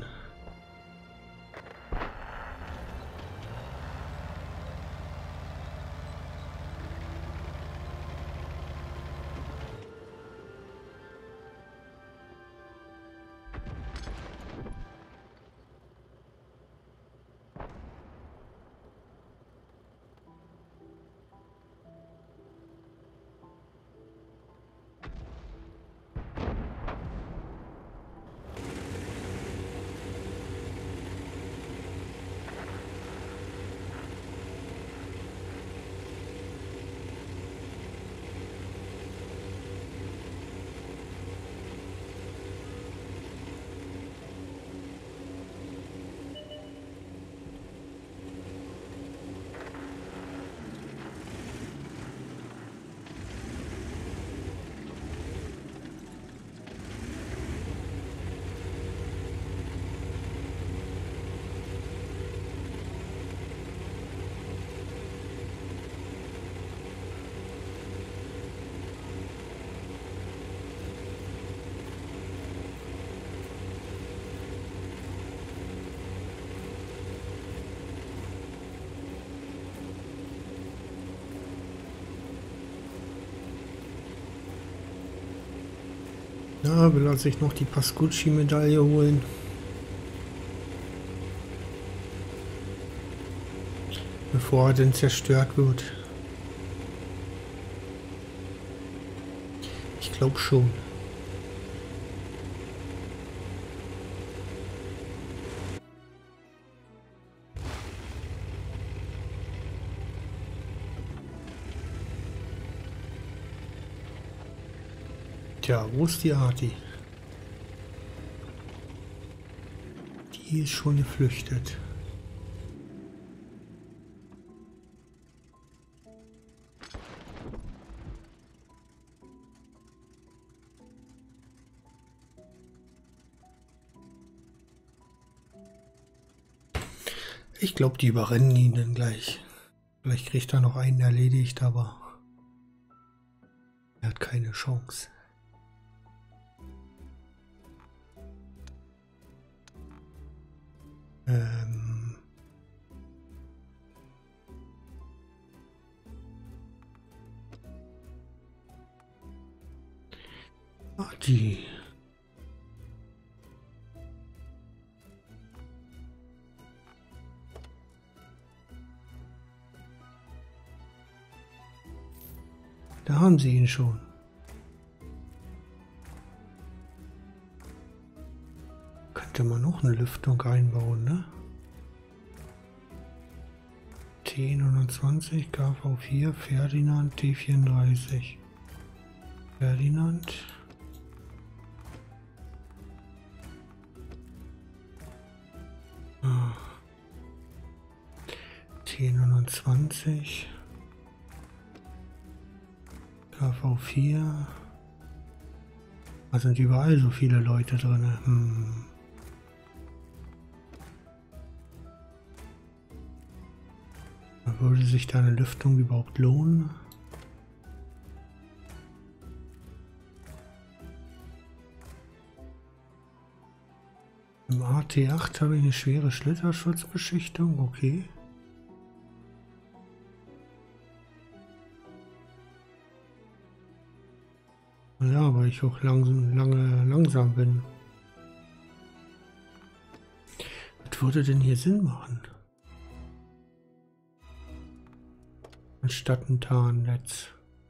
Ja, will er sich noch die Pascucci-Medaille holen. Bevor er denn zerstört wird. Ich glaube schon. Tja, wo ist die Arti? Die ist schon geflüchtet. Ich glaube, die überrennen ihn dann gleich. Vielleicht kriegt er noch einen erledigt, aber er hat keine Chance. Arti. Da haben sie ihn schon. Könnte man noch eine Lüftung einbauen, ne? T29, KV4, Ferdinand, T34. Ferdinand. T29. KV4. Da sind überall so viele Leute drin. Würde sich da eine Lüftung überhaupt lohnen? Im AT8 habe ich eine schwere Schlitterschutzbeschichtung, okay. Ja, weil ich auch langsam bin. Was würde denn hier Sinn machen? Anstatt ein Tarnnetz.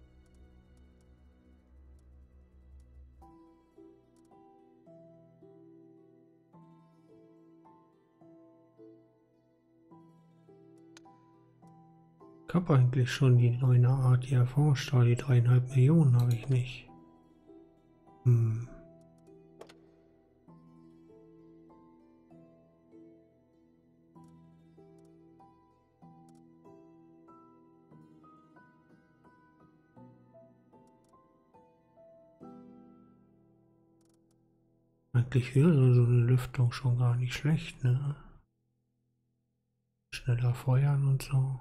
Ich habe eigentlich schon die neue Art, die erforscht, aber die 3,5 Millionen habe ich nicht. Eigentlich wäre so eine Lüftung schon gar nicht schlecht, ne? Schneller feuern und so.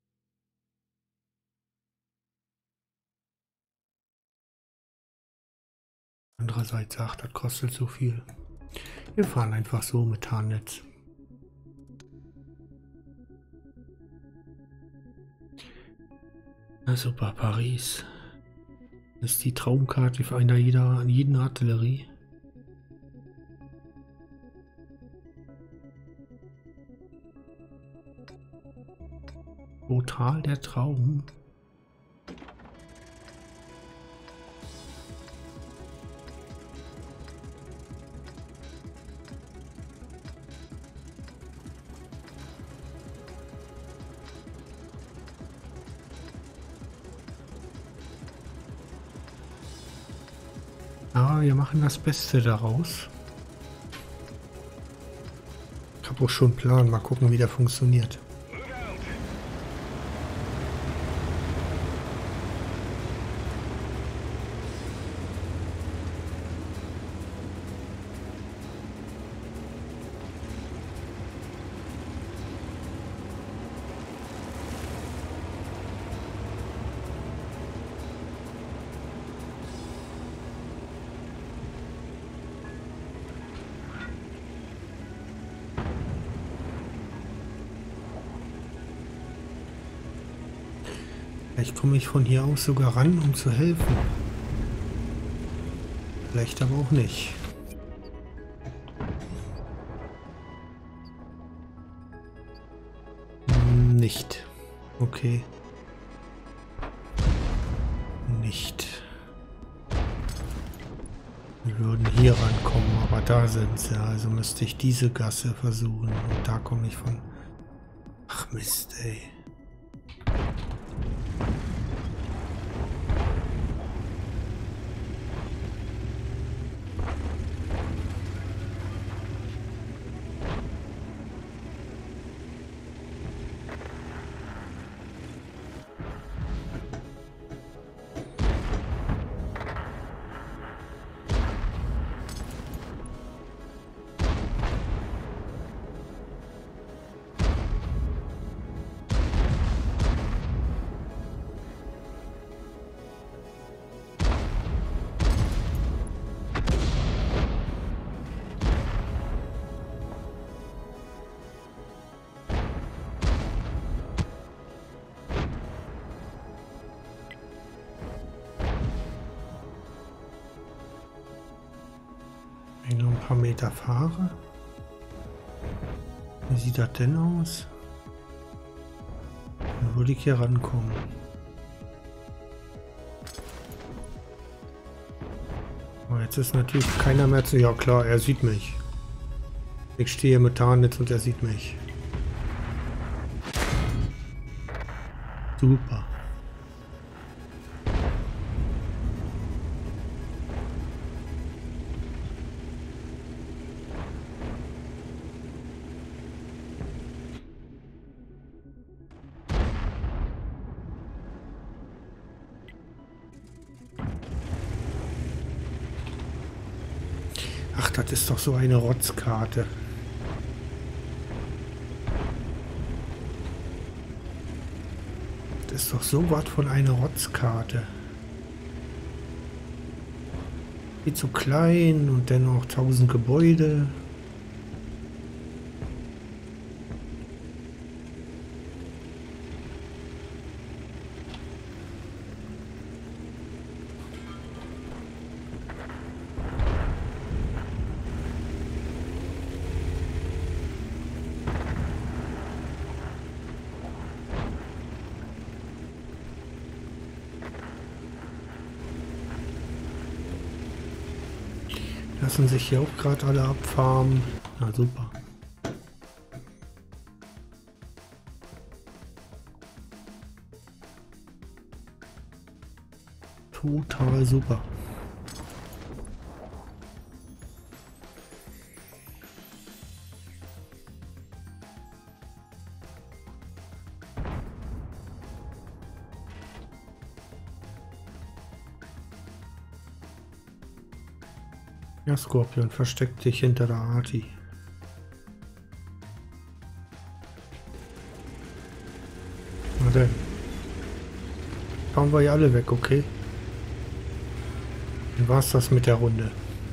Andererseits, ach, das kostet so viel. Wir fahren einfach so mit Tarnnetz. Na super, Paris. Das ist die Traumkarte für jeden Artillerie. Total der Traum. Aber wir machen das Beste daraus. Ich habe auch schon einen Plan. Mal gucken, wie der funktioniert. Vielleicht komme ich von hier aus sogar ran, um zu helfen. Vielleicht aber auch nicht. Nicht. Okay. Nicht. Wir würden hier rankommen, aber da sind sie. Also müsste ich diese Gasse versuchen. Und da komme ich von... Ach Mist, ey. Wenn ich noch ein paar Meter fahre. Wie sieht das denn aus? Dann würde ich hier rankommen. Aber jetzt ist natürlich keiner mehr zu... Ja klar, er sieht mich. Ich stehe mit Tarnnetz und er sieht mich. Super. Ach, das ist doch so eine Rotzkarte. Das ist doch so was von einer Rotzkarte. Viel zu klein und dennoch 1000 Gebäude. Lassen sich hier auch gerade alle abfarmen. Na super. Total super. Ja, Skorpion, versteck dich hinter der Arti. Na denn. Fahren wir ja alle weg, okay? Dann war's das mit der Runde.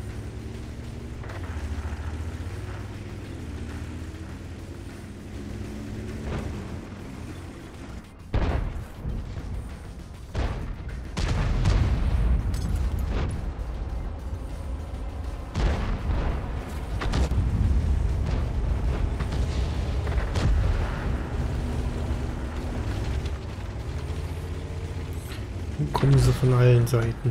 Kommen sie von allen Seiten.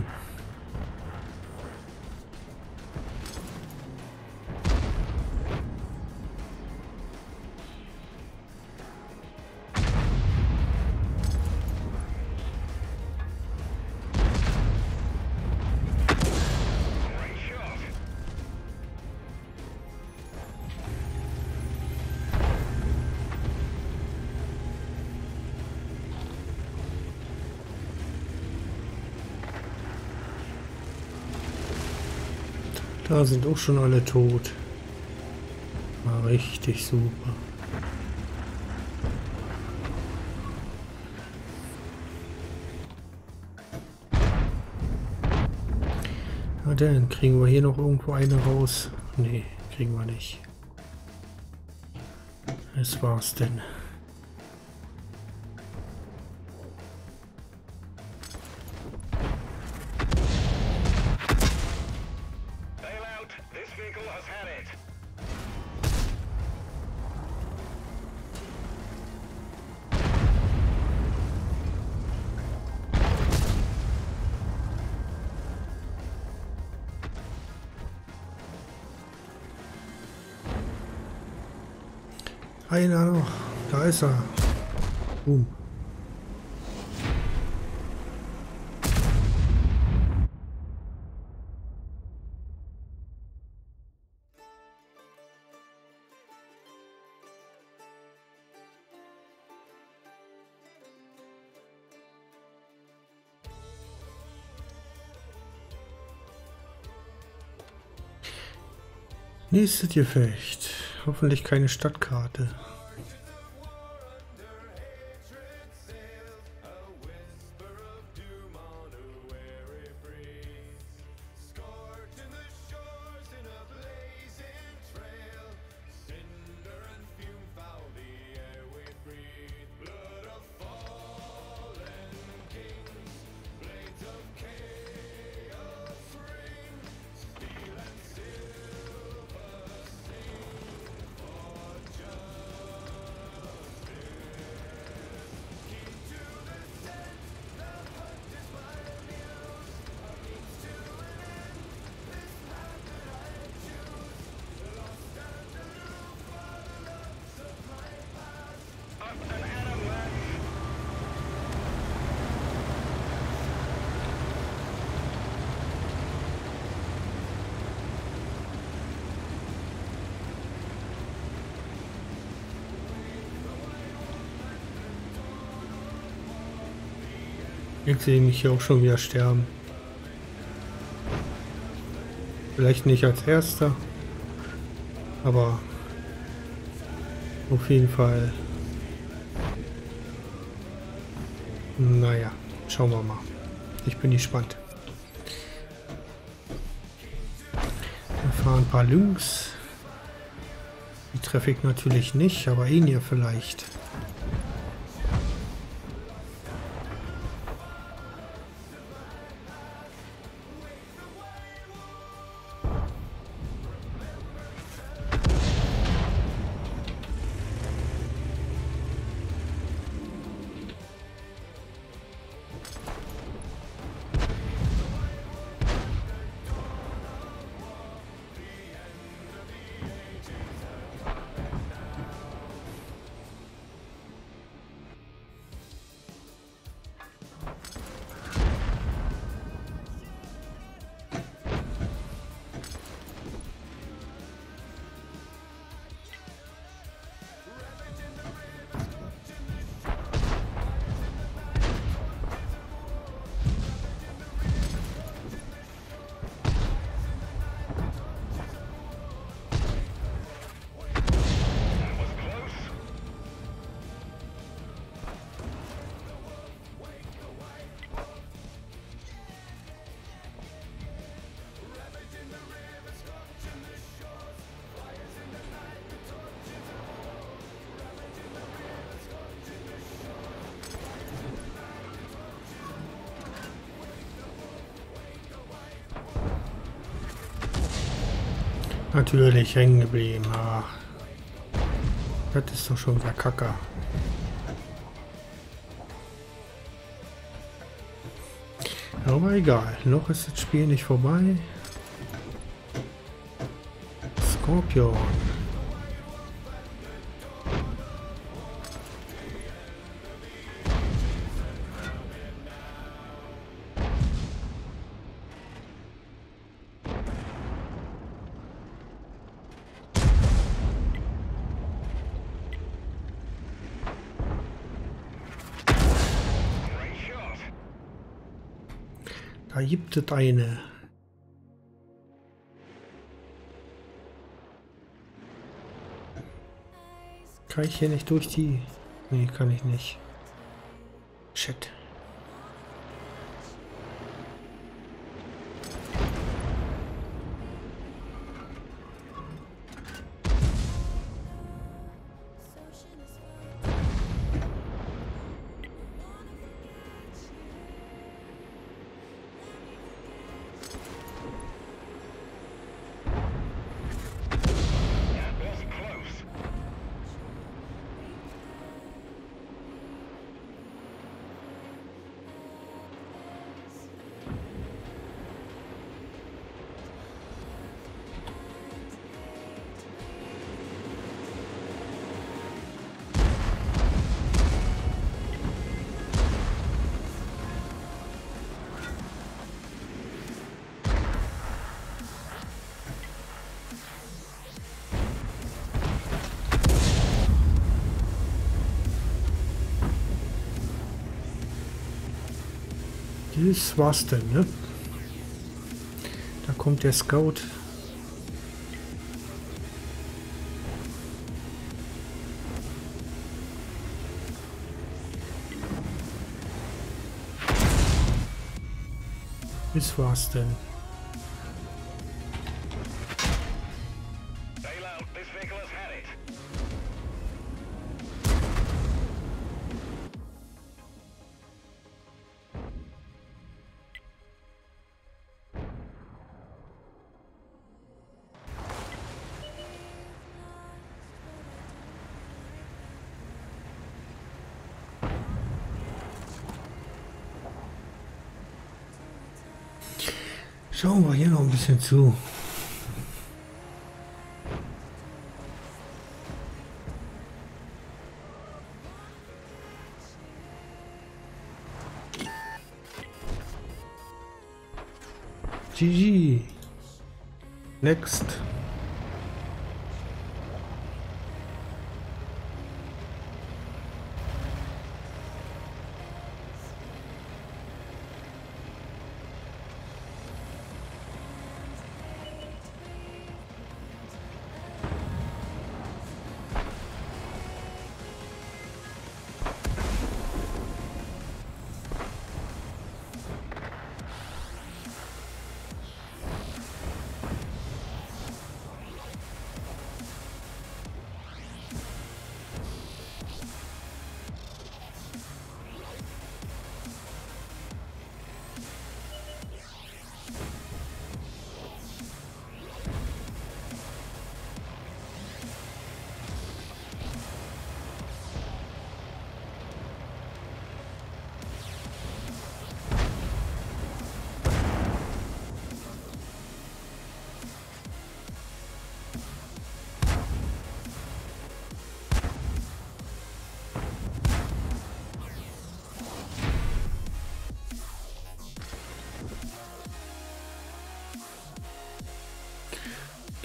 Da sind auch schon alle tot. War richtig super. Na dann, kriegen wir hier noch irgendwo eine raus? Nee, kriegen wir nicht. Das war's denn. Einer noch. Da ist er. Boom. Nächstes Gefecht. Hoffentlich keine Stadtkarte. Jetzt sehe ich mich hier auch schon wieder sterben. Vielleicht nicht als erster, aber auf jeden Fall. Naja, schauen wir mal. Ich bin gespannt. Wir fahren ein paar links. Die treffe ich natürlich nicht, aber ihn ja vielleicht. Natürlich hängen geblieben. Ach, das ist doch schon wieder Kacke. Aber egal, noch ist das Spiel nicht vorbei. Skorpion. Da gibt es eine. Kann ich hier nicht durch die... Nee, kann ich nicht. Shit. Das war's denn, ne? Da kommt der Scout. Das war's denn. Schauen wir hier noch ein bisschen zu. GG. Next.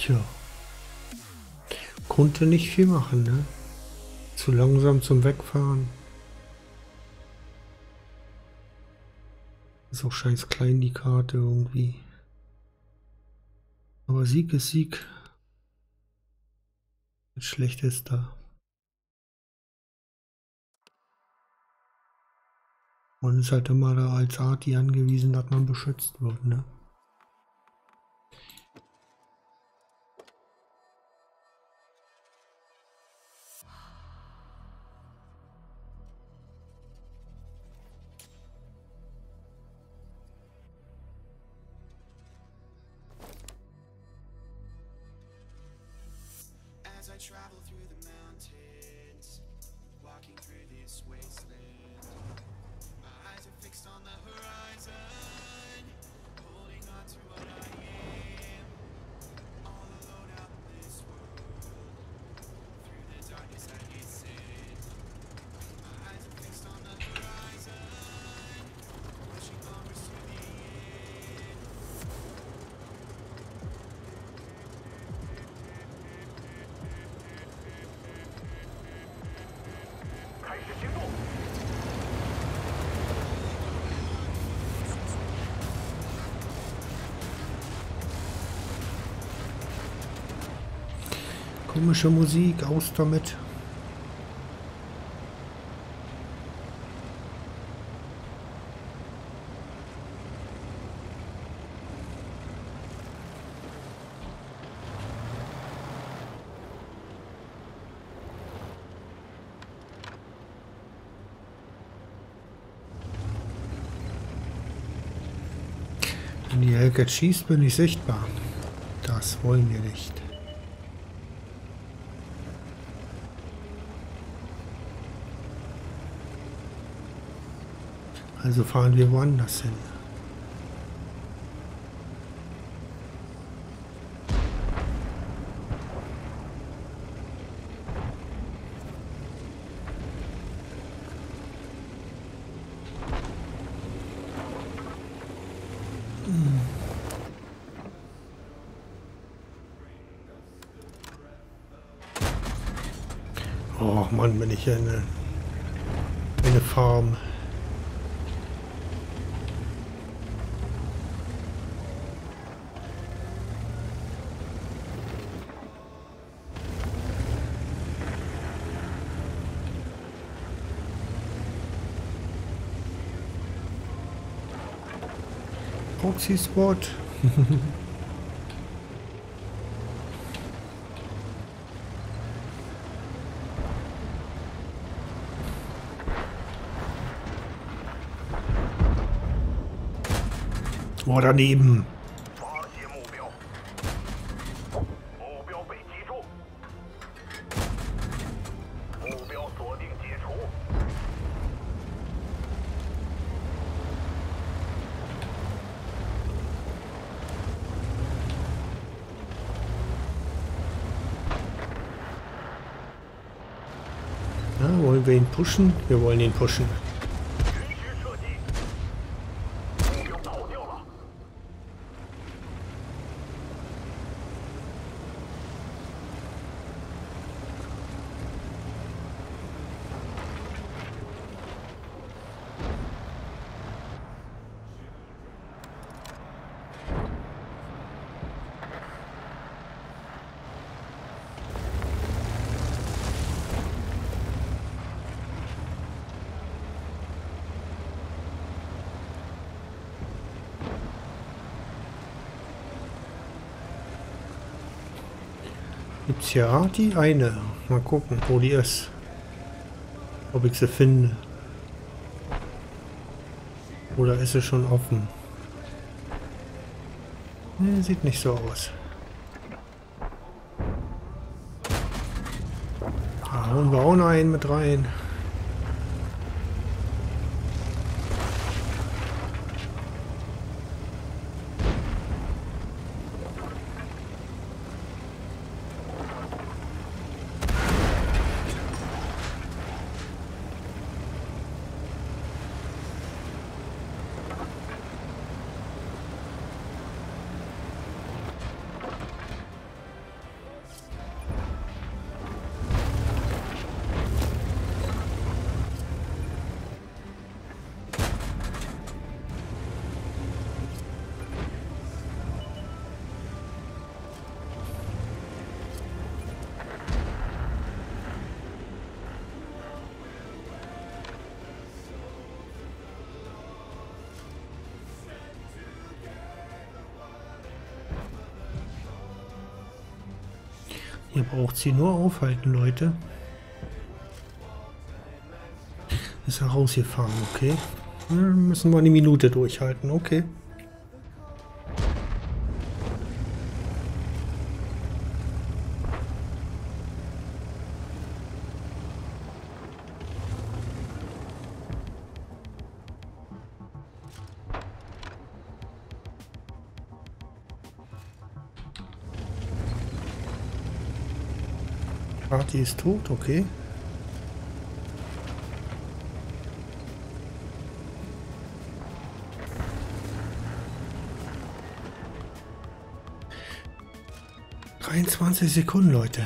Tja. Konnte nicht viel machen, ne? Zu langsam zum Wegfahren. Ist auch scheiß klein die Karte irgendwie. Aber Sieg ist Sieg. Das Schlechte ist da. Man ist halt immer da als Arti angewiesen, dass man beschützt wird, ne? As I travel through the mountains, walking through this wasteland, my eyes are fixed on the horizon, holding on to what I am, all alone out in this world, through the darkness I listen, my eyes are fixed on the horizon, pushing onwards to the end. Komische Musik, aus damit. Wenn die Hellcat schießt, bin ich sichtbar. Das wollen wir nicht. Also fahren wir woanders hin. Oh Mann, bin ich hier eine Farm. Proxy-Spot. Oh, daneben. 发现目标，目标被击中，目标锁定解除。 Ja, wollen wir ihn pushen? Wir wollen ihn pushen. 允许射击，目标倒掉了。 Gibt's hier Arti? Eine. Mal gucken, wo die ist. Ob ich sie finde. Oder ist sie schon offen? Ne, sieht nicht so aus. Da hauen wir auch noch einen mit rein. Ihr braucht sie nur aufhalten, Leute. Ist er rausgefahren, okay. Dann müssen wir eine Minute durchhalten, okay. Party ist tot, okay. Sekunden, Leute.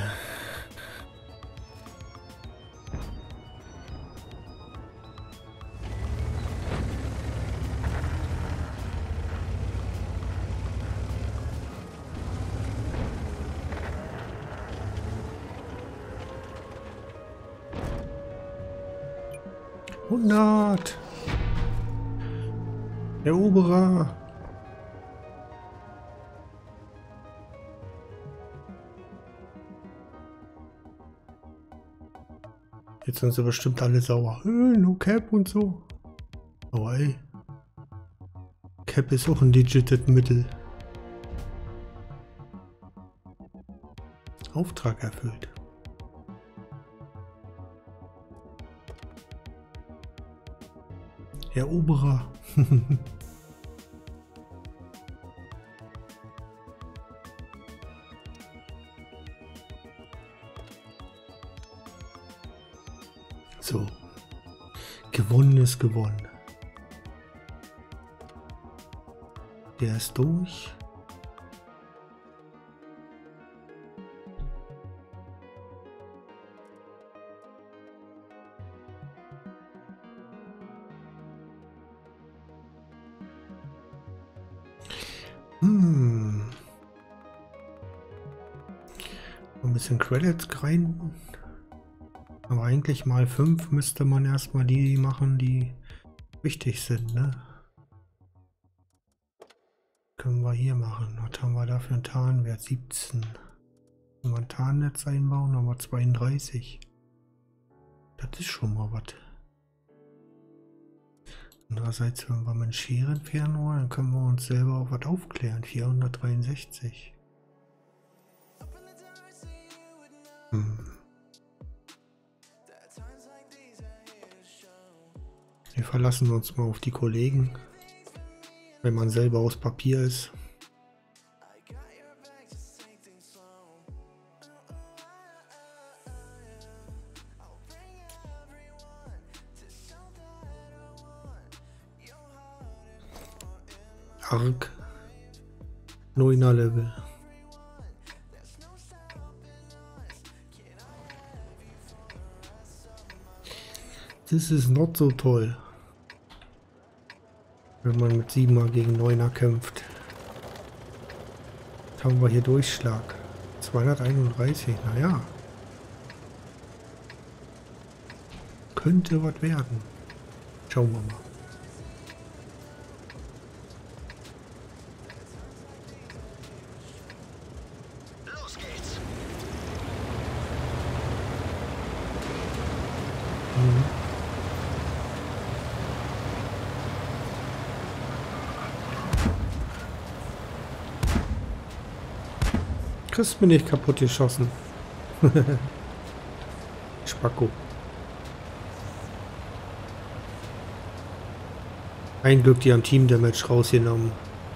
Eroberer. Jetzt sind sie bestimmt alle sauer. No Cap und so. Aber ey. Cap ist auch ein digited Mittel. Auftrag erfüllt. Eroberer. So. Gewonnen ist gewonnen. Der ist durch. Ein bisschen Credits rein. Aber eigentlich mal 5 müsste man erstmal die machen, die wichtig sind, ne? Können wir hier machen. Was haben wir da für einen Tarnwert? 17. Wenn wir ein Tarnnetz einbauen, haben wir 32. Das ist schon mal was. Andererseits, wenn wir mit dem Scheren entfernen wollen, dann können wir uns selber auch was aufklären. 463. Wir verlassen uns mal auf die Kollegen, wenn man selber aus Papier ist. Arc 9er Level. Das ist not so toll, wenn man mit 7er gegen 9er kämpft. Jetzt haben wir hier Durchschlag. 231, naja. Könnte was werden. Schauen wir mal. Los geht's. Kriegst mir nicht kaputt geschossen. Spacko. Ein Glück, die haben Team Damage rausgenommen.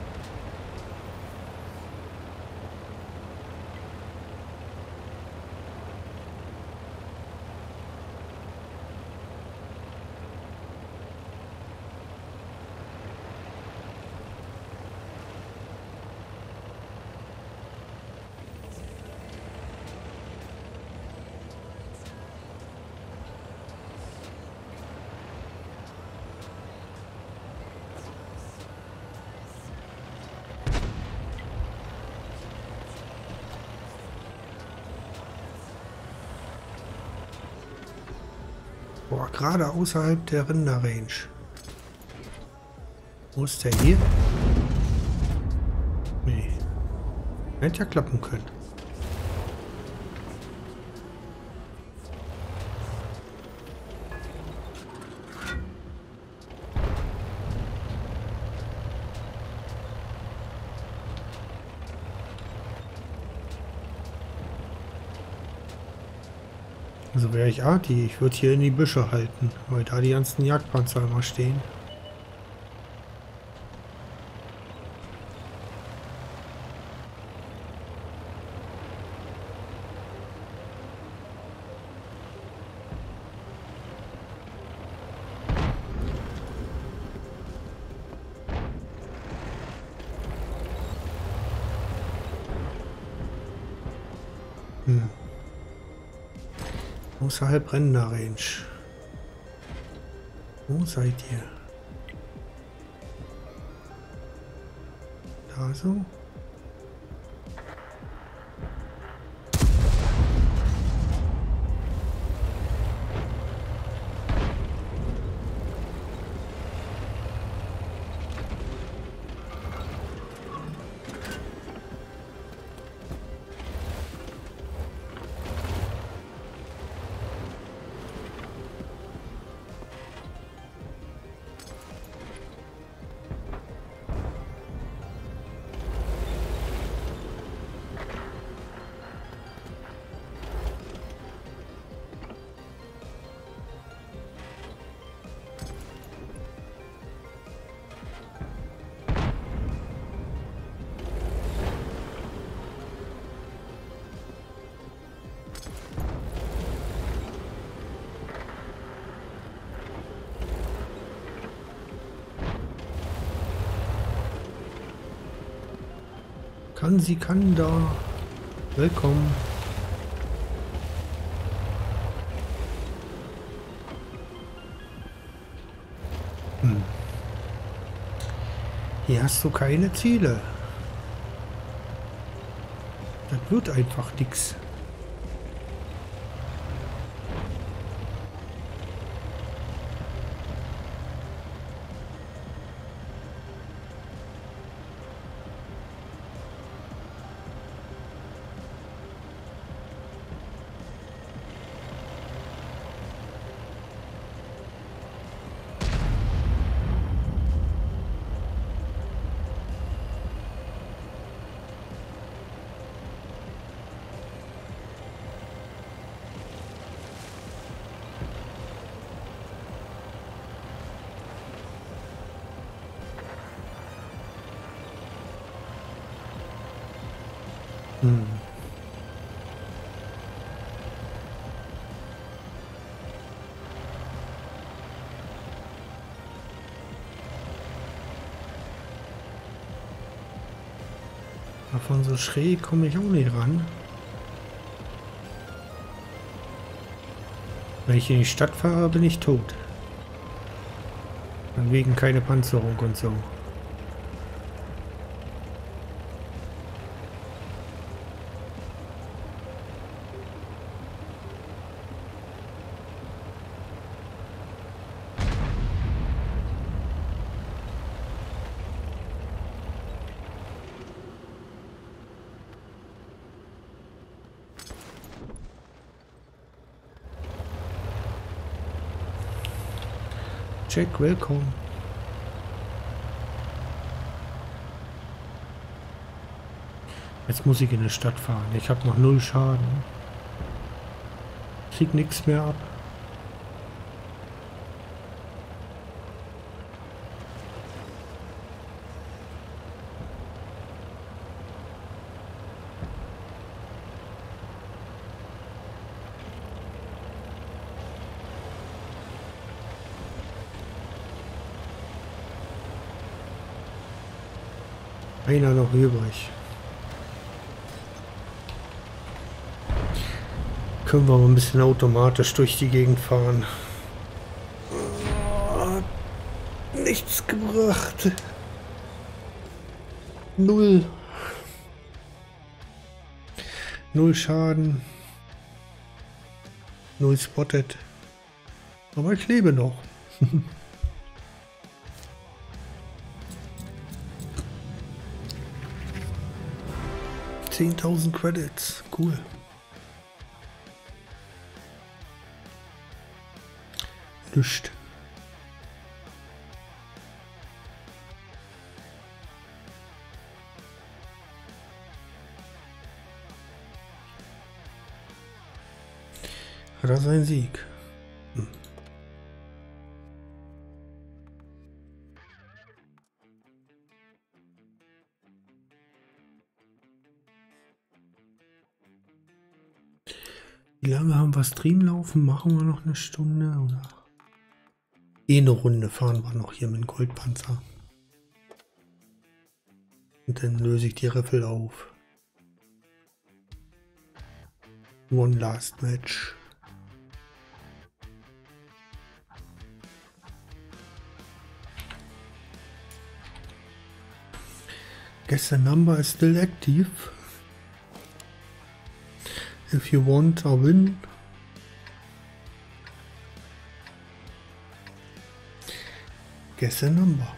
Boah, gerade außerhalb der Rinder-Range. Wo ist der hier? Nee. Hätte ja klappen können. Also wäre ich Arti, ich würde hier in die Büsche halten, weil da die ganzen Jagdpanzer immer stehen. Außerhalb Render Range. Wo seid ihr? Da so? Sie kann da. Willkommen. Hier hast du keine Ziele. Das wird einfach nichts. Von so schräg komme ich auch nicht ran. Wenn ich in die Stadt fahre, bin ich tot. Dann wegen keine Panzerung und so. Jack, willkommen. Jetzt muss ich in die Stadt fahren. Ich habe noch 0 Schaden. Krieg nichts mehr ab. Einer noch übrig. Können wir mal ein bisschen automatisch durch die Gegend fahren. Oh, nichts gebracht. 0. 0 Schaden. 0 spotted. Aber ich lebe noch. 10.000 Credits, cool. Lüscht. Hat er seinen Sieg. Hm. Wie lange haben wir Stream laufen? Machen wir noch eine Stunde? Oder? Eine Runde fahren wir noch hier mit dem Goldpanzer. Und dann löse ich die Riffel auf. One last match. Guess the number is still active. If you want a win. Guess the number.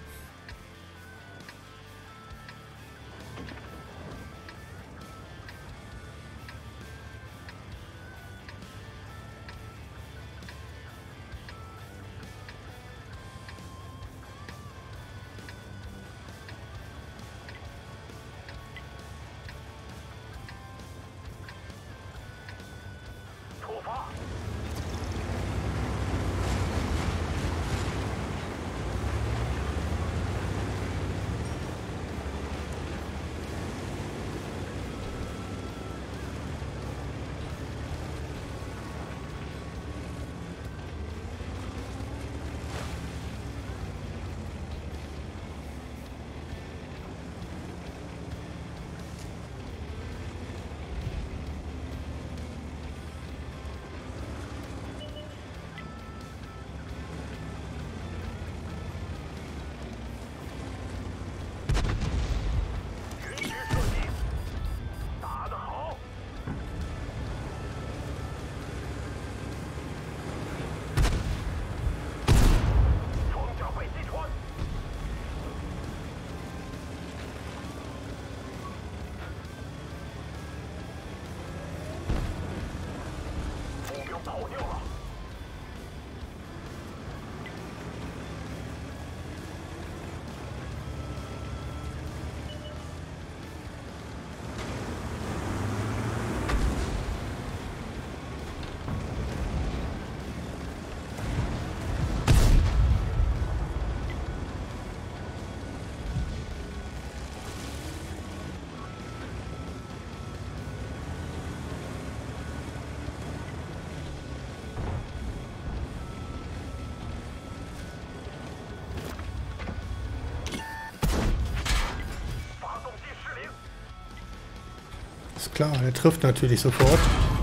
Ist klar, der trifft natürlich sofort.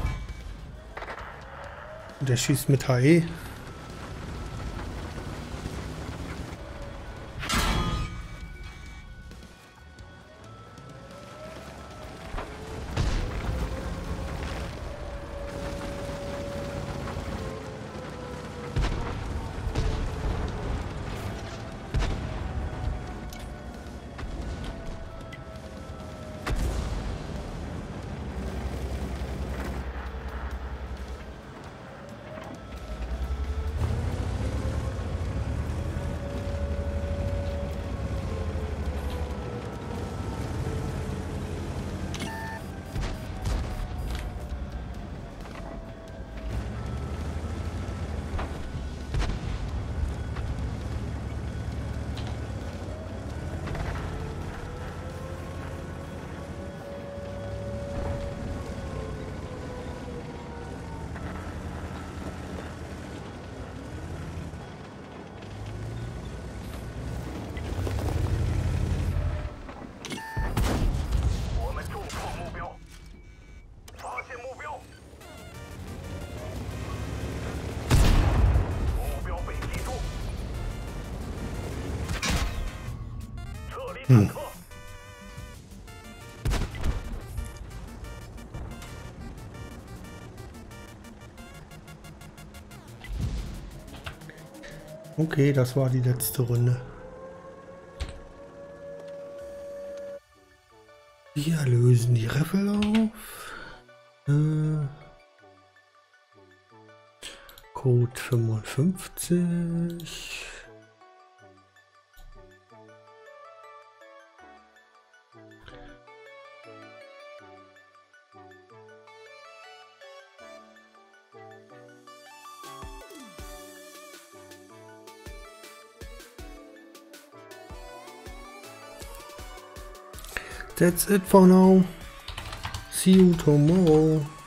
Und der schießt mit HE. Okay, das war die letzte Runde. Wir lösen die Riffel auf. Code 55. That's it for now. See you tomorrow.